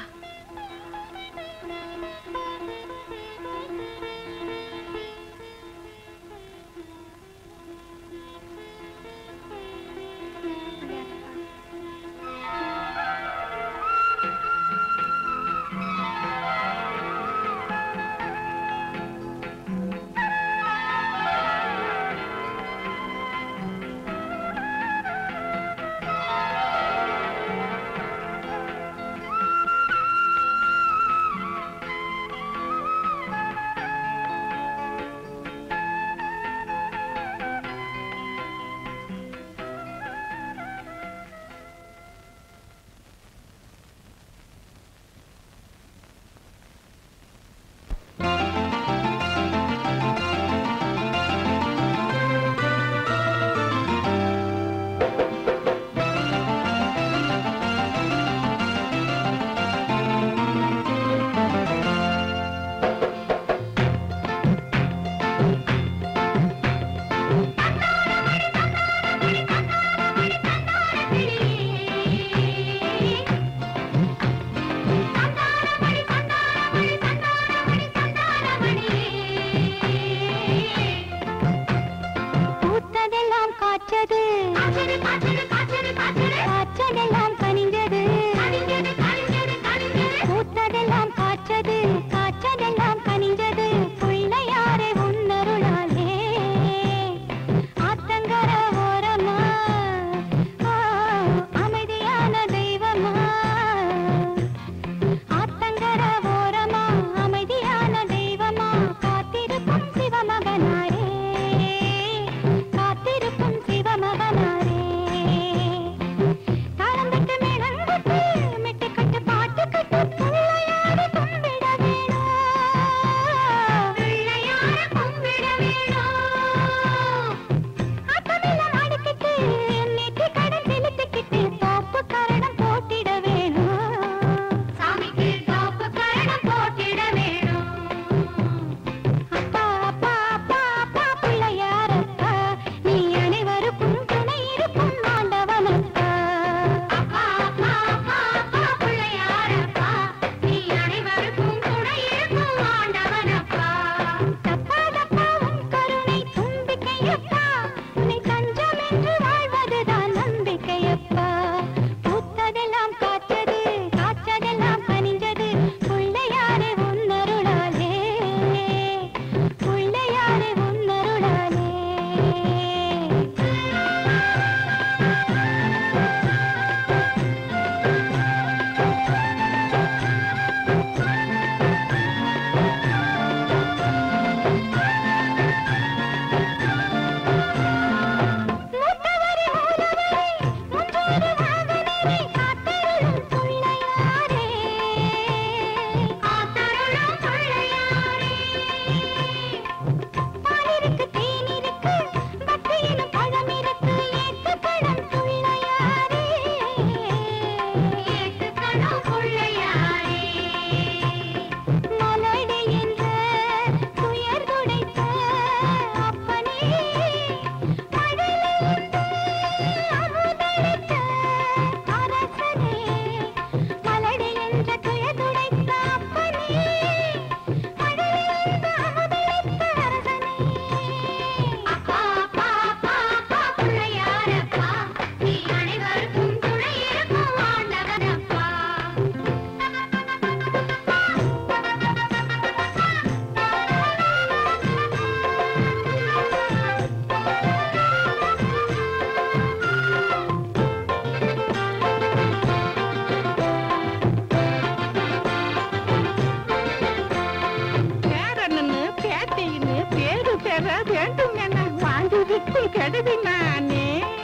கெடுதினானே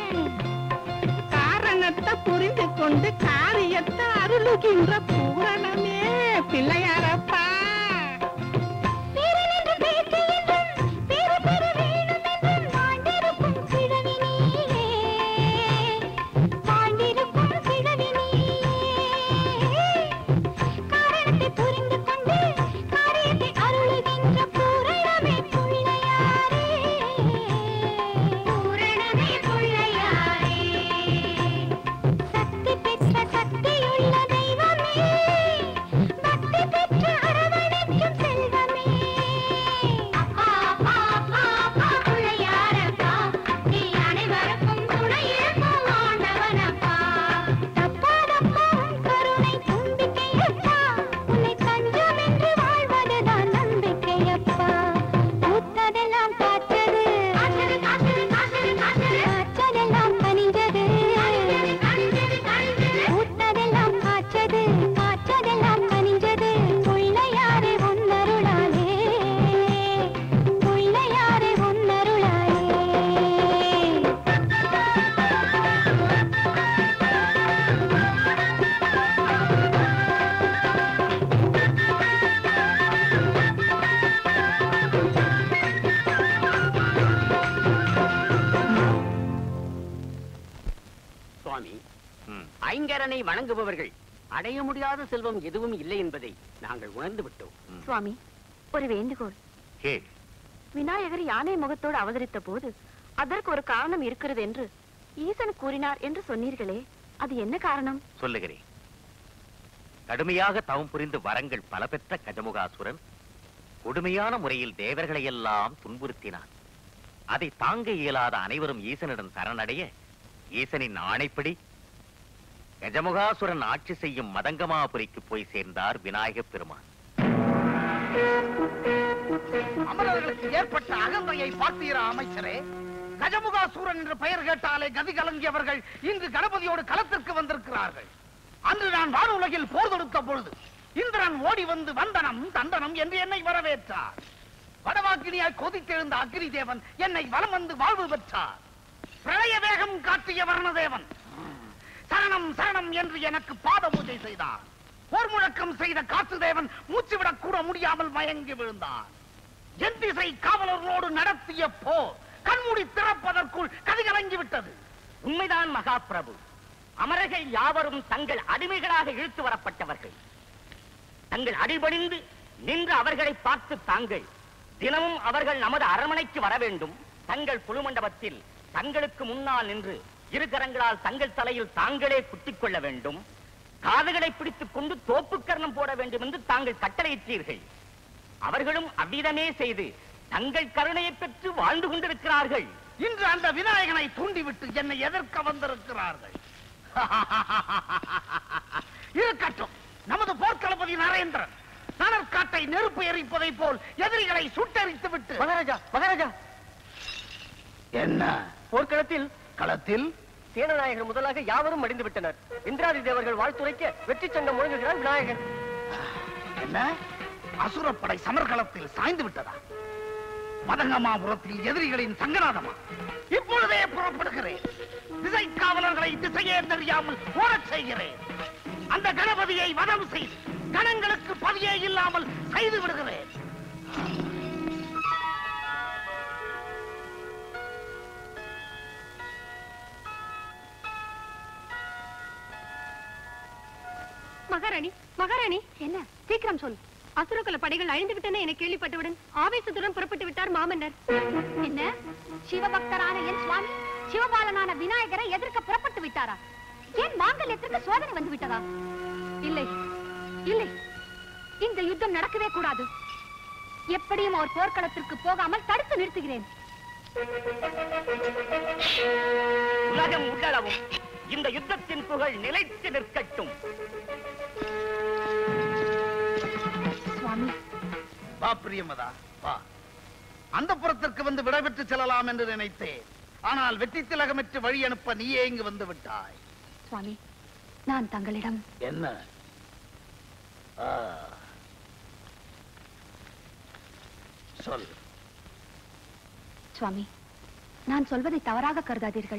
காரணத்தை புரிந்து கொண்டு காரியத்தை அருளுகின்ற பூரணமே பிள்ளையாரப்பா. ஐங்கரனை வணங்குபவர்கள் அடைய முடியாத செல்வம் எதுவும் இல்லை என்பதை நாங்கள் உணர்ந்து விட்டோம். சுவாமி, ஒரு வேண்டுகோள். விநாயகர் யானை முகத்தோடு அவதரித்த போது அதற்கு ஒரு காரணம் இருக்கிறது என்று ஈசன் கூறினார் என்று சொன்னீர்களே, அது என்ன காரணம்? சொல்லுகிறேன். கடுமையாக தவம் புரிந்து வரங்கள் பல பெற்ற கஜமுகாசுரன் கொடுமையான முறையில் தேவர்களை எல்லாம் துன்புறுத்தினான். அதை தாங்க இயலாத அனைவரும் ஈசனிடம் சரணடைய ஈசனின் ஆணைப்படி கஜமுகாசுரன் ஆட்சி செய்யும் மதங்கமாபுரிக்கு போய் சேர்ந்தார் விநாயகப் பெருமான். அமரர்களுக்கு ஏற்பட்ட அகந்தையை பார்த்தீரா அமைச்சரே? கஜமுகாசூரன் என்ற பெயர் கேட்டாலே கதி கலங்கியவர்கள் இன்று கணபதியோடு களத்திற்கு வந்திருக்கிறார்கள். அன்று நான் வானுலகில் போர் தொடுத்த பொழுது இந்திரன் ஓடி வந்து வந்தனம் தண்டனம் என்று என்னை வரவேற்றார். வடவாக்கினியாய் கொதித்தெழுந்த அக்னி தேவன் என்னை வலம் வந்து வாழ்வு பெற்றார். பிரளய வேகம் காட்டிய வர்ணதேவன் சரணம் சரணம் என்று எனக்கு பாத பூஜை செய்தார். போர் முழக்கம் செய்த காற்று தேவன் மூச்சுவிடக் கூட முடியாமல் மயங்கி விழுந்தார். என் திசை காவலர்களோடு நடத்திய போர் கண்மூடி திறப்பதற்குள் கதிகலங்கி விட்டது. உண்மைதான் மகாபிரபு. அமரர்கள் யாவரும் தங்கள் அடிமைகளாக இழுத்து வரப்பட்டவர்கள். தங்கள் அடிபணிந்து நின்று அவர்களை பார்த்து தாங்கள் தினமும் அவர்கள் நமது அரண்மனைக்கு வர வேண்டும். தங்கள் குழு மண்டபத்தில் தங்களுக்கு முன்னால் நின்று இரு கரங்களால் தங்கள் தலையில் தாங்களே குத்திக் கொள்ள வேண்டும். காதுகளை பிடித்துக் கொண்டு தோப்பு கர்ணம் போட வேண்டும் என்று தாங்கள் கட்டளையிட்டீர்கள். அவர்களும் அவ்விதமே செய்து தங்கள் கருணையை பெற்று வாழ்ந்து கொண்டிருக்கிறார்கள். இன்று அந்த விநாயகனை தூண்டிவிட்டு என்னை எதிர்க்க வந்திருக்கிறார்கள். இருக்கட்டும், நமது போர்க்களபதி நரேந்திரன் நனற்காட்டை நெருப்பு எரிப்பதை போல் எதிரிகளை சுட்டெரித்து விட்டு மகாராஜா மகாராஜா, என்ன போர்க்களத்தில் களத்தில் சேனநாயகர் முதலாக யாவரும் மடிந்து விட்டனர். இந்திராதி தேவர்கள் வாழ்த்துரைக்க வெற்றி சங்கம் முழங்குகிறார் விநாயகர். என்ன அசுரப்படை சமர்களத்தில் சாய்ந்து விட்டதா? மதங்கமாபுரத்தில் எதிரிகளின் சங்கநாதமா? இப்பொழுதே புறப்படுகிறேன். திசை காவலர்களை திசையே தெரியாமல் ஓடச் செய்கிறேன். அந்த கணபதியை வதம் செய்து கணங்களுக்கு பதியே இல்லாமல் செய்து விடுகிறேன். மகாராணி மகாராணி, என்ன சீக்கிரம் சொல். அசுரகுல படைகள் அழிந்து விட்டன என கேள்விப்பட்டவுடன் ஆவேசத்துடன் புறப்பட்டு விட்டார் மாமன்னர். என்ன, சிவபக்தரான என் சுவாமி சிவபாலனான விநாயகரை எதிர்க்க புறப்பட்டு விட்டாரா? ஏன் மாங்கல்யத்திற்கு சோதனை வந்து விட்டதா? இல்லை இல்லை, இந்த யுத்தம் நடக்கவே கூடாது. எப்படியும் அவர் போர்க்களத்திற்கு போகாமல் தடுத்து நிறுத்துகிறேன். உலகம் உள்ளளவும் இந்த யுத்தத்தின் புகழ் நிலைத்து நிற்கட்டும். சுவாமி, வா பிரியமதா வா. அந்த புறத்திற்கு வந்து விடைபெற்று செல்லலாம் என்று நினைத்தேன். ஆனால் வெற்றி திலகமற்று வழி அனுப்ப நீயே இங்கு வந்து விட்டாய். சுவாமி, நான் தங்களிடம் என்ன? சொல். சுவாமி, நான் சொல்வதை தவறாக கருதாதீர்கள்.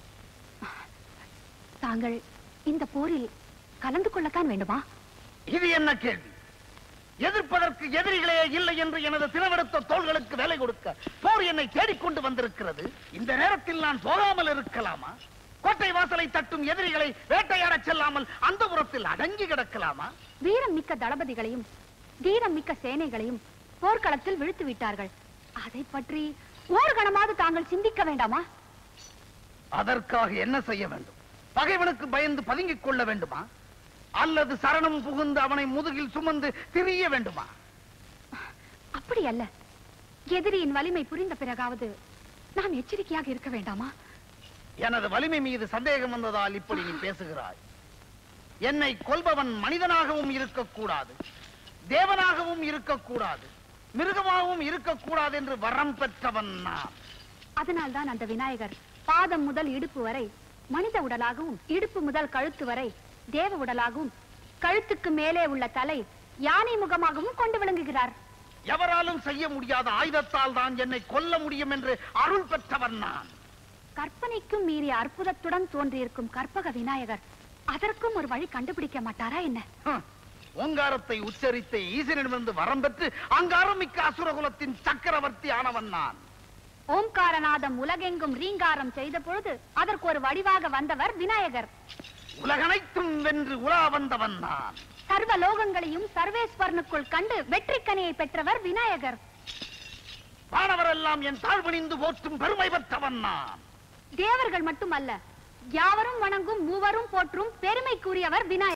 தாங்கள் இந்த போரில் கலந்து கொள்ளத்தான் வேண்டுமா? இது என்ன கேள்வி? எதிர்ப்பதற்கு எதிரிகளே இல்லை என்று எனது தினவெடுத்த தோள்களுக்கு வேலை கொடுக்க போர் என்னை தேடிக்கொண்டு வந்திருக்கிறது. இந்த நேரத்தில் நான் போகாமல் இருக்கலாமா? கோட்டை வாசலை தட்டும் எதிரிகளை வேட்டையாட செல்லாமல் அந்த புறத்தில் அடங்கி கிடக்கலாமா? வீரம் மிக்க தளபதிகளையும் தீரம் மிக்க சேனைகளையும் போர்க்களத்தில் விழுத்து விட்டார்கள். அதை பற்றி ஒரு கணமாவது தாங்கள் சிந்திக்க வேண்டாமா? அதற்காக என்ன செய்ய வேண்டும்? பகைவனுக்கு பயந்து பதுங்கிக் கொள்ள வேண்டுமா? அல்லது சரணம் புகுந்து அவனை முதுகில் சுமந்து திரிய வேண்டுமா? அப்படி அல்ல. எதிரியின் வலிமை புரிந்த பிறகாவது நாம் எச்சரிக்கையாக இருக்க வேண்டாமா? எனது வலிமை மீது சந்தேகம் வந்ததால் இப்படி நீ பேசுகிறாய். என்னை கொல்பவன் மனிதனாகவும் இருக்கக்கூடாது, தேவனாகவும் இருக்கக்கூடாது, மிருகமாகவும் இருக்கக்கூடாது என்று வரம் பெற்றவன் நான். அதனால்தான் அந்த விநாயகர் பாதம் முதல் இடுப்பு வரை மனித உடலாகவும், இடுப்பு முதல் கழுத்து வரை தேவ உடலாகவும், கழுத்துக்கு மேலே உள்ள தலை யானை முகமாகவும் கொண்டு விளங்குகிறார். எவராலும் செய்ய முடியாத ஆயுதத்தால் தான் என்னை கொல்ல முடியும் என்று அருள் பெற்றவன் நான். கற்பனைக்கும் மீறிய அற்புதத்துடன் தோன்றியிருக்கும் கற்பக விநாயகர் அதற்கும் ஒரு வழி கண்டுபிடிக்க மாட்டாரா என்ன? ஓங்காரத்தை உச்சரித்த ஈசனிடமிருந்து வரம் பெற்று அங்காரம் மிக்க அசுரகுலத்தின் சக்கரவர்த்தி ஆனவன் நான். ஓம்காரநாதம் உலகெங்கும் ரீங்காரம் செய்த பொழுது அதற்கு ஒரு வடிவாக வந்தவர் விநாயகர். உலகனைத்தும் வென்று உலா வந்தவன் நான். சர்வ லோகங்களையும் சர்வேஸ்வரனுக்குள் கண்டு வெற்றிக்கனியை பெற்றவர் விநாயகர். வானவரெல்லாம் என் தாழ்வணிந்து போற்றும் பெருமை பெற்றவன் நான். தேவர்கள் மட்டுமல்ல, யாவரும் வணங்கும் மூவரும் போற்றும் பெருமைக்குரியவர் விநாயகர்.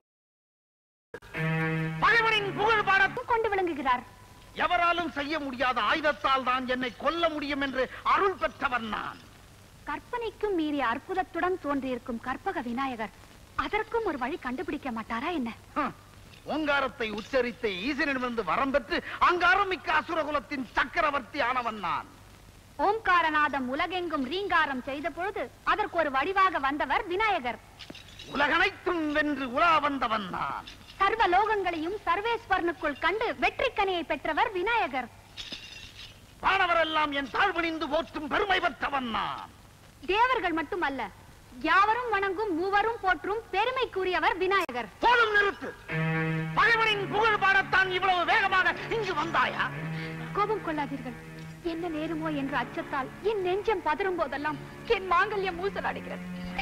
பகைவனின் புகழ் பாடத்தும் கொண்டு விளங்குகிறார். எவராலும் செய்ய முடியாத ஆயுதத்தால் தான் என்னை கொல்ல முடியும் என்று அருள் பெற்றவன் நான். கற்பனைக்கும் மீறிய அற்புதத்துடன் தோன்றியிருக்கும் கற்பக விநாயகர் அதற்கும் ஒரு வழி கண்டுபிடிக்க மாட்டாரா என்ன? ஓங்காரத்தை உச்சரித்த ஈசனிடமிருந்து வரம் பெற்று அங்காரம் மிக்க அசுரகுலத்தின் சக்கரவர்த்தி ஆனவன் நான். ஓம்காரநாதம் உலகெங்கும் ரீங்காரம் செய்த பொழுது அதற்கு ஒரு வடிவாக வந்தவர் விநாயகர். உலகனைத்தும் வென்று உலா வந்தவன் நான். சர்வ லோகங்களையும் சர்வேஸ்வரனுக்குள் கண்டு வெற்றிக்கனியை பெற்றவர் விநாயகர். வானவரெல்லாம் என் தாழ்வணிந்து போற்றும் பெருமை பெற்றவன் நான். தேவர்கள் மட்டுமல்ல, யாவரும் வணங்கும் மூவரும் போற்றும் பெருமைக்குரியவர் விநாயகர். போதும், நிறுத்து. பகைவனின் புகழ் பாடத்தான் இவ்வளவு வேகமாக இங்கு வந்தாயா? கோபம் கொள்ளாதீர்கள். என்ன நேருமோ என்ற அச்சத்தால் என் நெஞ்சம் பதறும் போதெல்லாம் என் மாங்கல்யம் ஊசலாடுகிறது.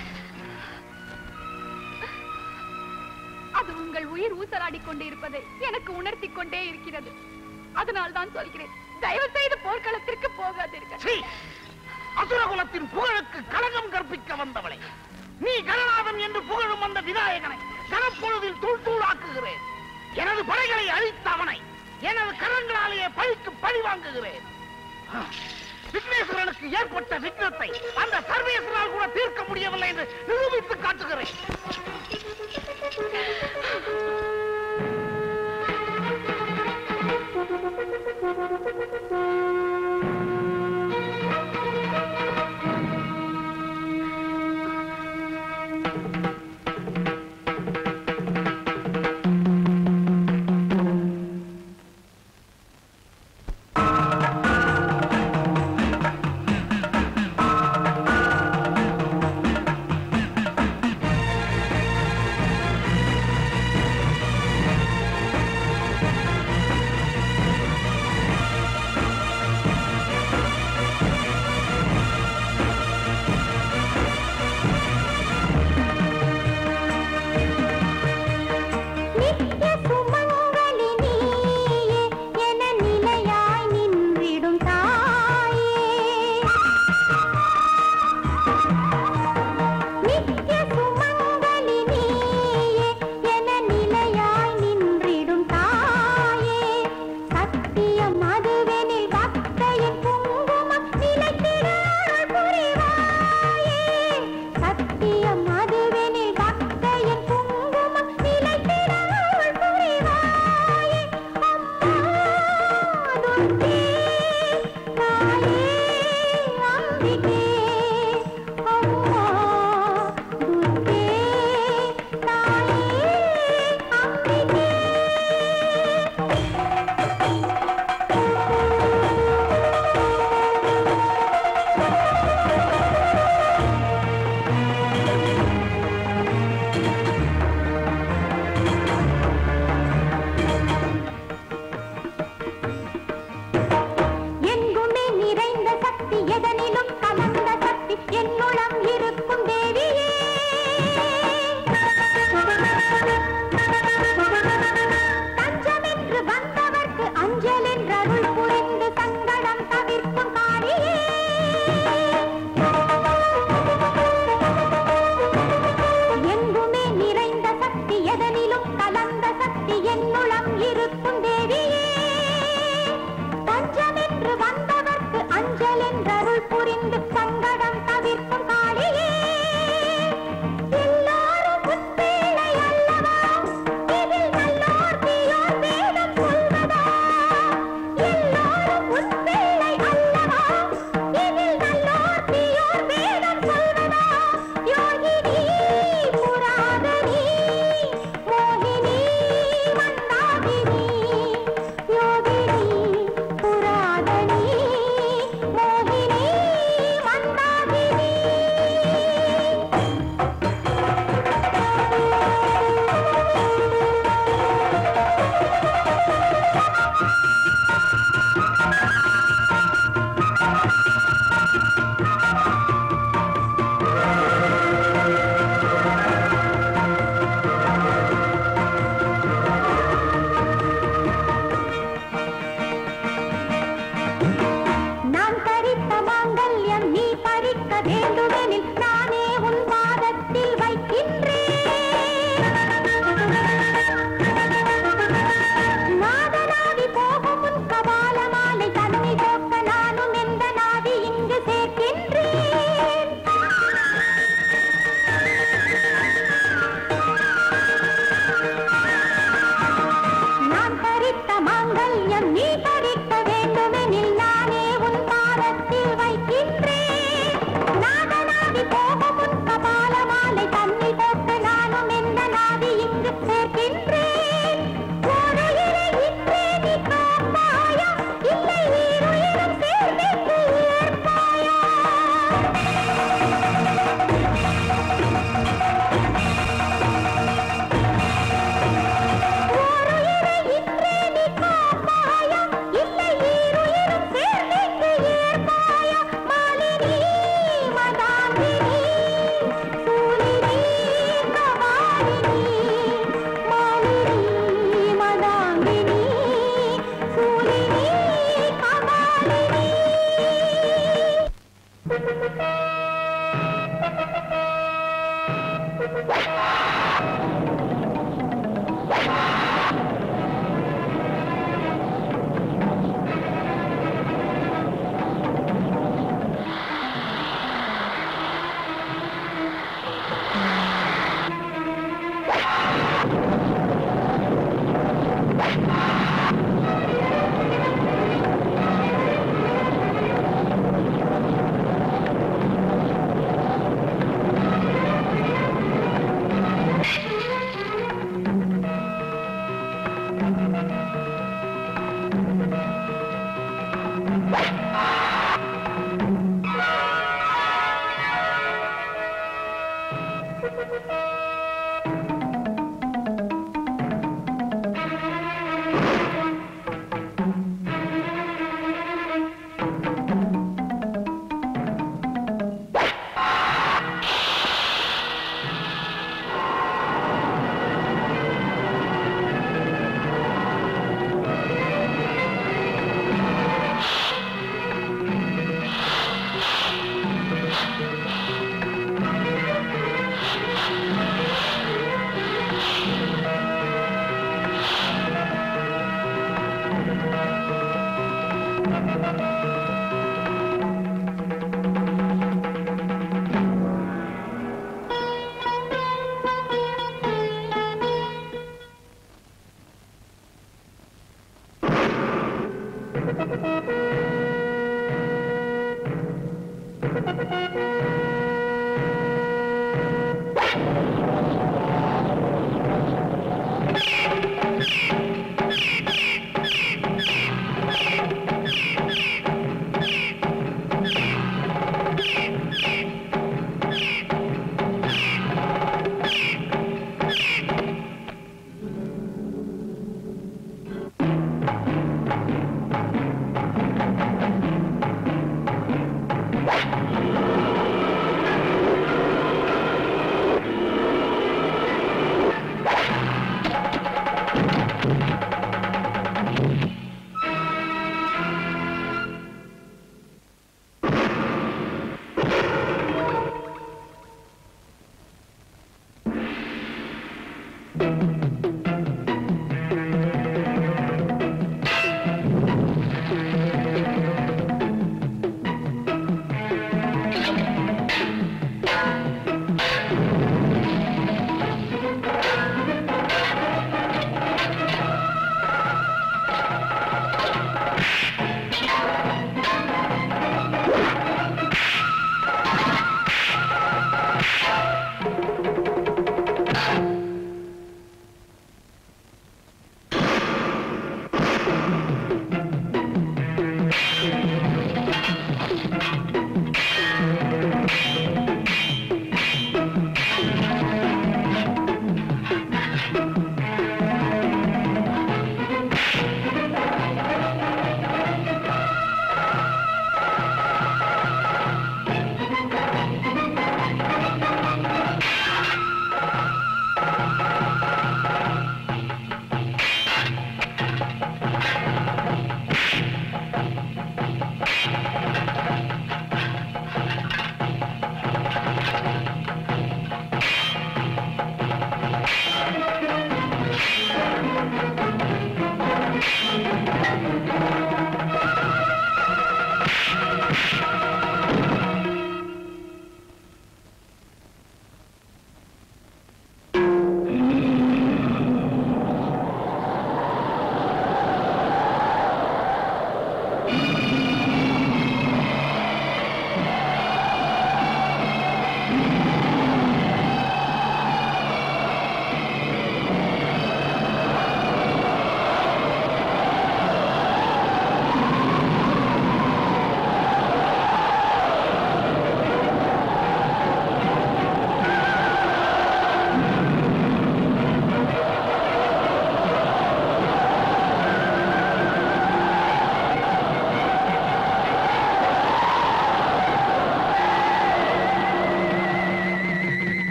அது உங்கள் உயிர் ஊசலாடி கொண்டே இருப்பதை எனக்கு உணர்த்தி கொண்டே இருக்கிறது. அதனால் தான் சொல்கிறேன், தயவு செய்து போர்க்களத்திற்கு போகாதீர்கள். அசுரகுலத்தின் புகழுக்கு களங்கம் கற்பிக்க வந்தவளை, நீ கணநாதன் என்று புகழும் அந்த விநாயகனை கனப்பொழுதில் தூள் தூளாக்குகிறேன். எனது படைகளை அழித்த அவனை எனது கரங்களாலேயே பழிக்கு பழி வாங்குகிறேன். விக்னேஸ்வரனுக்கு ஏற்பட்ட விக்னத்தை அந்த சர்வேஸ்வரனால் கூட தீர்க்க முடியவில்லை என்று நிரூபித்து காட்டுகிறேன். வேண்டுமெனில் நானே உன் பாதத்தில் வைக்கின்றேன். நாதனாவி போகும் உன் கபால மாலை தன்னை போக்க நானும் எந்த நாவி இங்கு சேர்க்கின்றேன். நான் தரித்த மாங்கல்யம் நீ தரிக்க வேண்டுமெனில் நானே உன் பாதத்தில் வைக்கின்றேன். நாதனாவி போகும் உன் கபால மாலை தன்னை போக்க நானும் எந்த நாவி இங்கு சேர்க்கின்றேன். ஒரு இறை இன்றே நீ காப்பாயா, இல்லை ஈருயிரும் சேர்ந்தேற்கு ஏற்பாயா. ஒரு இறை இன்றே நீ காப்பாயா, இல்லை ஈருயிரும் சேர்ந்தேற்கு ஏற்பாயா. மாலினி மதாந்தினி சூலினி கபாலினி. மாலினி மதாந்தினி சூலினி கபாலினி.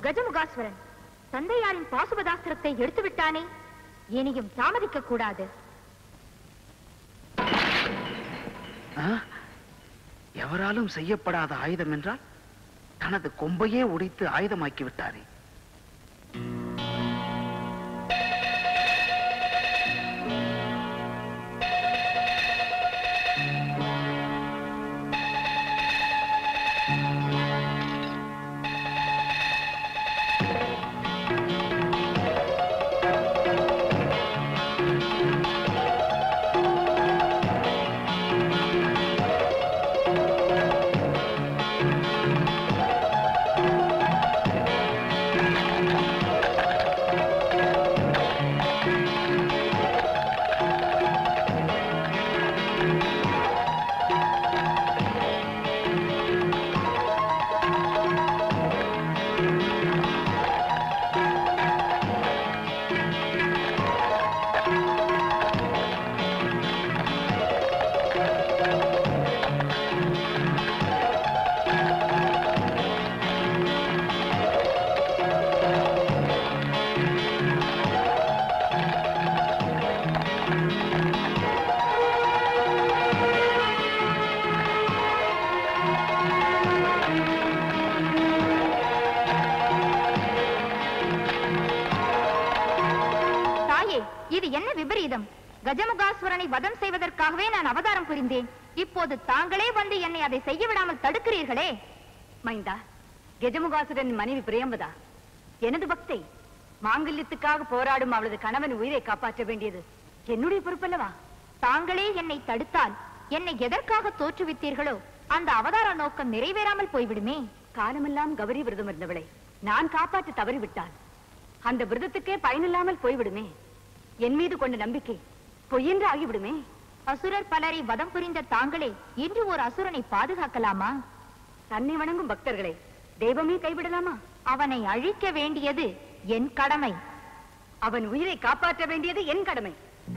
கஜமுகாசுரன் தந்தையாரின் பாசுபதாஸ்திரத்தை எடுத்து விட்டானே, இனியும் தாமதிக்க கூடாது. எவராலும் செய்யப்படாத ஆயுதம் என்றால் தனது கொம்பையே உடைத்து ஆயுதமாக்கி விட்டாரே. கஜமுகாசுரனை வதம் செய்வதற்காகவே நான் அவதாரம் புரிந்தேன். இப்போது தாங்களே வந்து என்னை அதை செய்ய விடாமல் தடுக்கிறீர்களே. மைந்தா, கஜமுகாசுரன் மனைவி பிரியம்பதா எனது பக்தை. மாங்கல்யத்துக்காக போராடும் அவளது கணவன் உயிரை காப்பாற்ற வேண்டியது என்னுடைய பொறுப்பல்லவா? தாங்களே என்னை தடுத்தால் என்னை எதற்காக தோற்றுவித்தீர்களோ அந்த அவதார நோக்கம் நிறைவேறாமல் போய்விடுமே. காலமெல்லாம் கௌரி விரதம் இருந்தவளை நான் காப்பாற்ற தவறிவிட்டால் அந்த விரதத்துக்கே பயனில்லாமல் போய்விடுமே. என் மீது கொண்ட நம்பிக்கை பொய்யென்று ஆகிவிடுமே. அசுரர் பலரை வதம் புரிந்த தாங்களே இன்று ஒரு அசுரனை பாதுகாக்கலாமா? தன்னை வணங்கும் பக்தர்களை தெய்வமே கைவிடலாமா? அவனை அழிக்க வேண்டியது என் கடமை. அவன் உயிரை காப்பாற்ற வேண்டியது என் கடமை.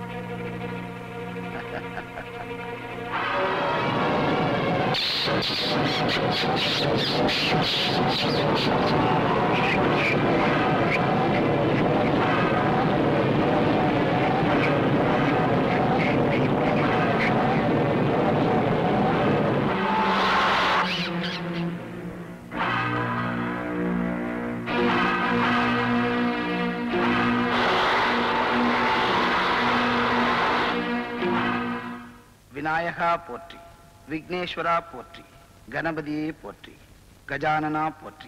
விநாயகா போற்றி, விக்னேஸ்வரா போற்றி, கணபதியே போற்றி, கஜானனா போற்றி.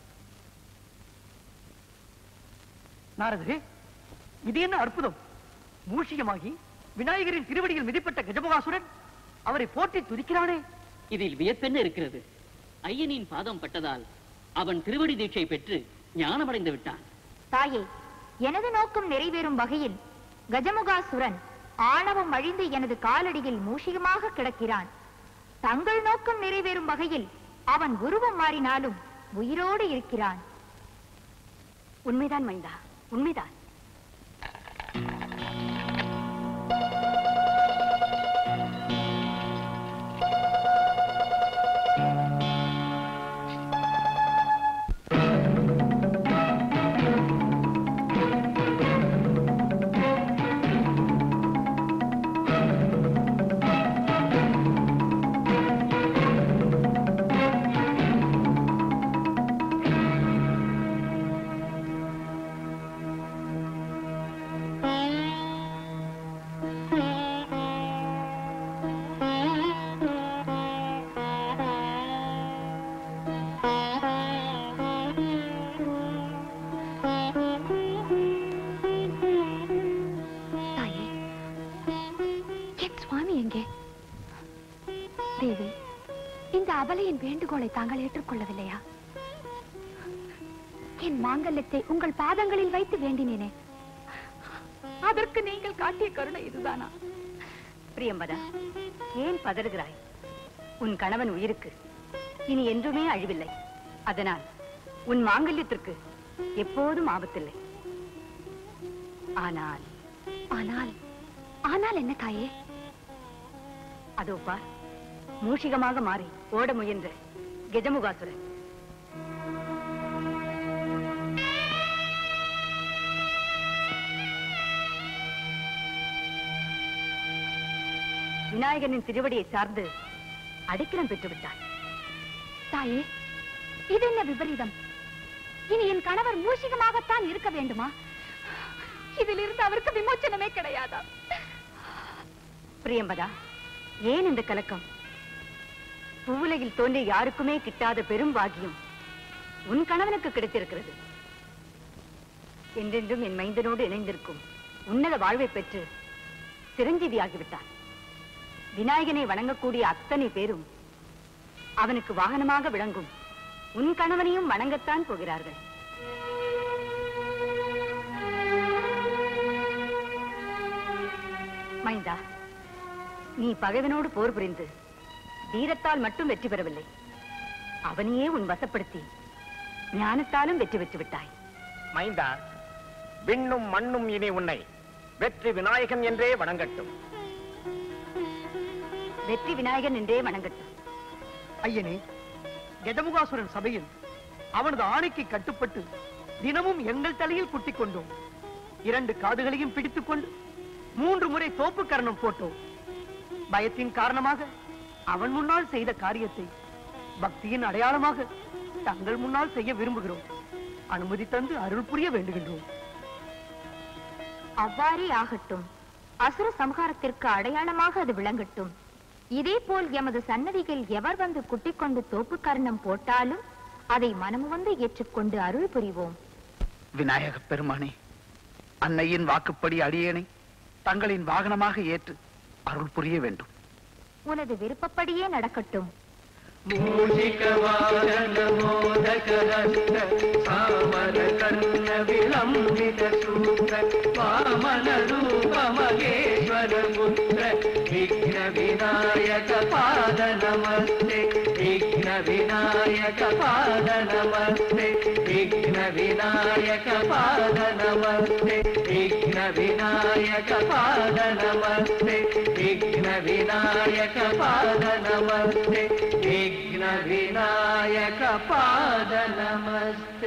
நாரதரே, இது என்ன அற்புதம்! மூஷிகமாகி விநாயகரின் திருவடியில் மிதிப்பட்ட கஜமுகாசுரன் அவரை போற்றி துதிக்கிறானே. இதில் வியப்பென்ன இருக்கிறது? ஐயனின் பாதம் பட்டதால் அவன் திருவடி தீட்சை பெற்று ஞானமடைந்து விட்டான். தாயே, எனது நோக்கம் நிறைவேறும் வகையில் கஜமுகாசுரன் ஆணவம் அழிந்து எனது காலடியில் மூஷிகமாக கிடக்கிறான். தங்கள் நோக்கம் நிறைவேறும் வகையில் அவன் உருவம் மாறினாலும் உயிரோடு இருக்கிறான். உண்மைதான் மைந்தா, உண்மைதான். தேவி, இந்த அபலையின் வேண்டுகோளை தாங்கள் ஏற்றுக்கொள்ளவில்லையா? என் மாங்கல்யத்தை உங்கள் பாதங்களில் வைத்து வேண்டினேனே, அதற்கு நீங்கள் காட்டிய கருணை இதுதானா? பிரியம்பதா, ஏன் பதறுகிறாய்? உன் கணவன் உயிருக்கு இனி என்றுமே அழிவில்லை. அதனால் உன் மாங்கல்யத்திற்கு எப்போதும் ஆபத்தில்லை. ஆனால் ஆனால் ஆனால் என்ன தாயே? அதோ பார், மூஷிகமாக மாறி ஓட முயன்ற கஜமுகாசுரன். விநாயகனின் திருவடியை சார்ந்து அடைக்கலம் பெற்று விட்டாள். தாயே, இது என்ன விபரீதம்? இனி என் கணவர் மூஷிகமாகத்தான் இருக்க வேண்டுமா? இதிலிருந்து அவருக்கு விமோச்சனமே கிடையாதா? பிரியம்பதா, ஏன் இந்த கலக்கம்? பூவுலகில் தோன்றிய யாருக்குமே கிட்டாத பெரும் பாக்கியம் உன் கணவனுக்கு கிடைத்திருக்கிறது. என்றென்றும் என் மைந்தனோடு இணைந்திருக்கும் உன்னத வாழ்வை பெற்று சிரஞ்சீவியாகிவிட்டான். விநாயகனை வணங்கக்கூடிய அத்தனை பேரும் அவனுக்கு வாகனமாக விளங்கும் உன் கணவனையும் வணங்கத்தான் போகிறார்கள். மைந்தா, நீ பகைவனோடு போர் புரிந்து தீரத்தால் மட்டும் வெற்றி பெறவில்லை, அவனையே உன் வசப்படுத்தி ஞானத்தாலும் வெற்றி பெற்று விட்டாய். மைந்தா, விண்ணும் மண்ணும் இனி உன்னை வெற்றி விநாயகன் என்றே வணங்கட்டும். வெற்றி விநாயகன் என்றே வணங்கட்டும். ஐயனே, கஜமுகாசுரன் சபையில் அவனது ஆணைக்கு கட்டுப்பட்டு தினமும் எங்கள் தலையில் குட்டிக் கொண்டோம். 2 காதுகளையும் பிடித்துக் கொண்டு 3 முறை தோப்பு கரணம் போட்டோம். பயத்தின் காரணமாக அவன் முன்னால் செய்த காரியத்தை பக்தியின் அடையாளமாக தங்கள் முன்னால் செய்ய விரும்புகிறோம். அனுமதி தந்து அருள் புரிய வேண்டுகின்றோம். அவ்வாறே ஆகட்டும். அசுர சம்ஹாரத்திற்கு அடையாளமாக அது விளங்கட்டும். இதே போல் எமது சன்னதியில் எவர் வந்து குட்டிக் கொண்டு தோப்பு கர்ணம் போட்டாலும் அதை மனமு வந்து ஏற்றுக்கொண்டு அருள் புரிவோம். விநாயக பெருமானே, அன்னையின் வாக்குப்படி அடியேனை தங்களின் வாகனமாக ஏற்று அருள் புரிய வேண்டும். உனது விருப்பப்படியே நடக்கட்டும். மூஷிகவாகனமோதகஹஸ்த சாமர கர்ண விளம்பித சூத்ர வாமன ரூப மகேஸ்வர புத்திர விக்ன விநாயக பாத நமஸ்தே விக்ன விநாயக பாத நமஸ்தே விக்ன விநாயக பாத நமஸ்தே விக்ன விநாயக பாத நமஸ்தே விக்ன விநாயக பாத நமஸ்தே விக்ன விநாயக பாத நமஸ்தே.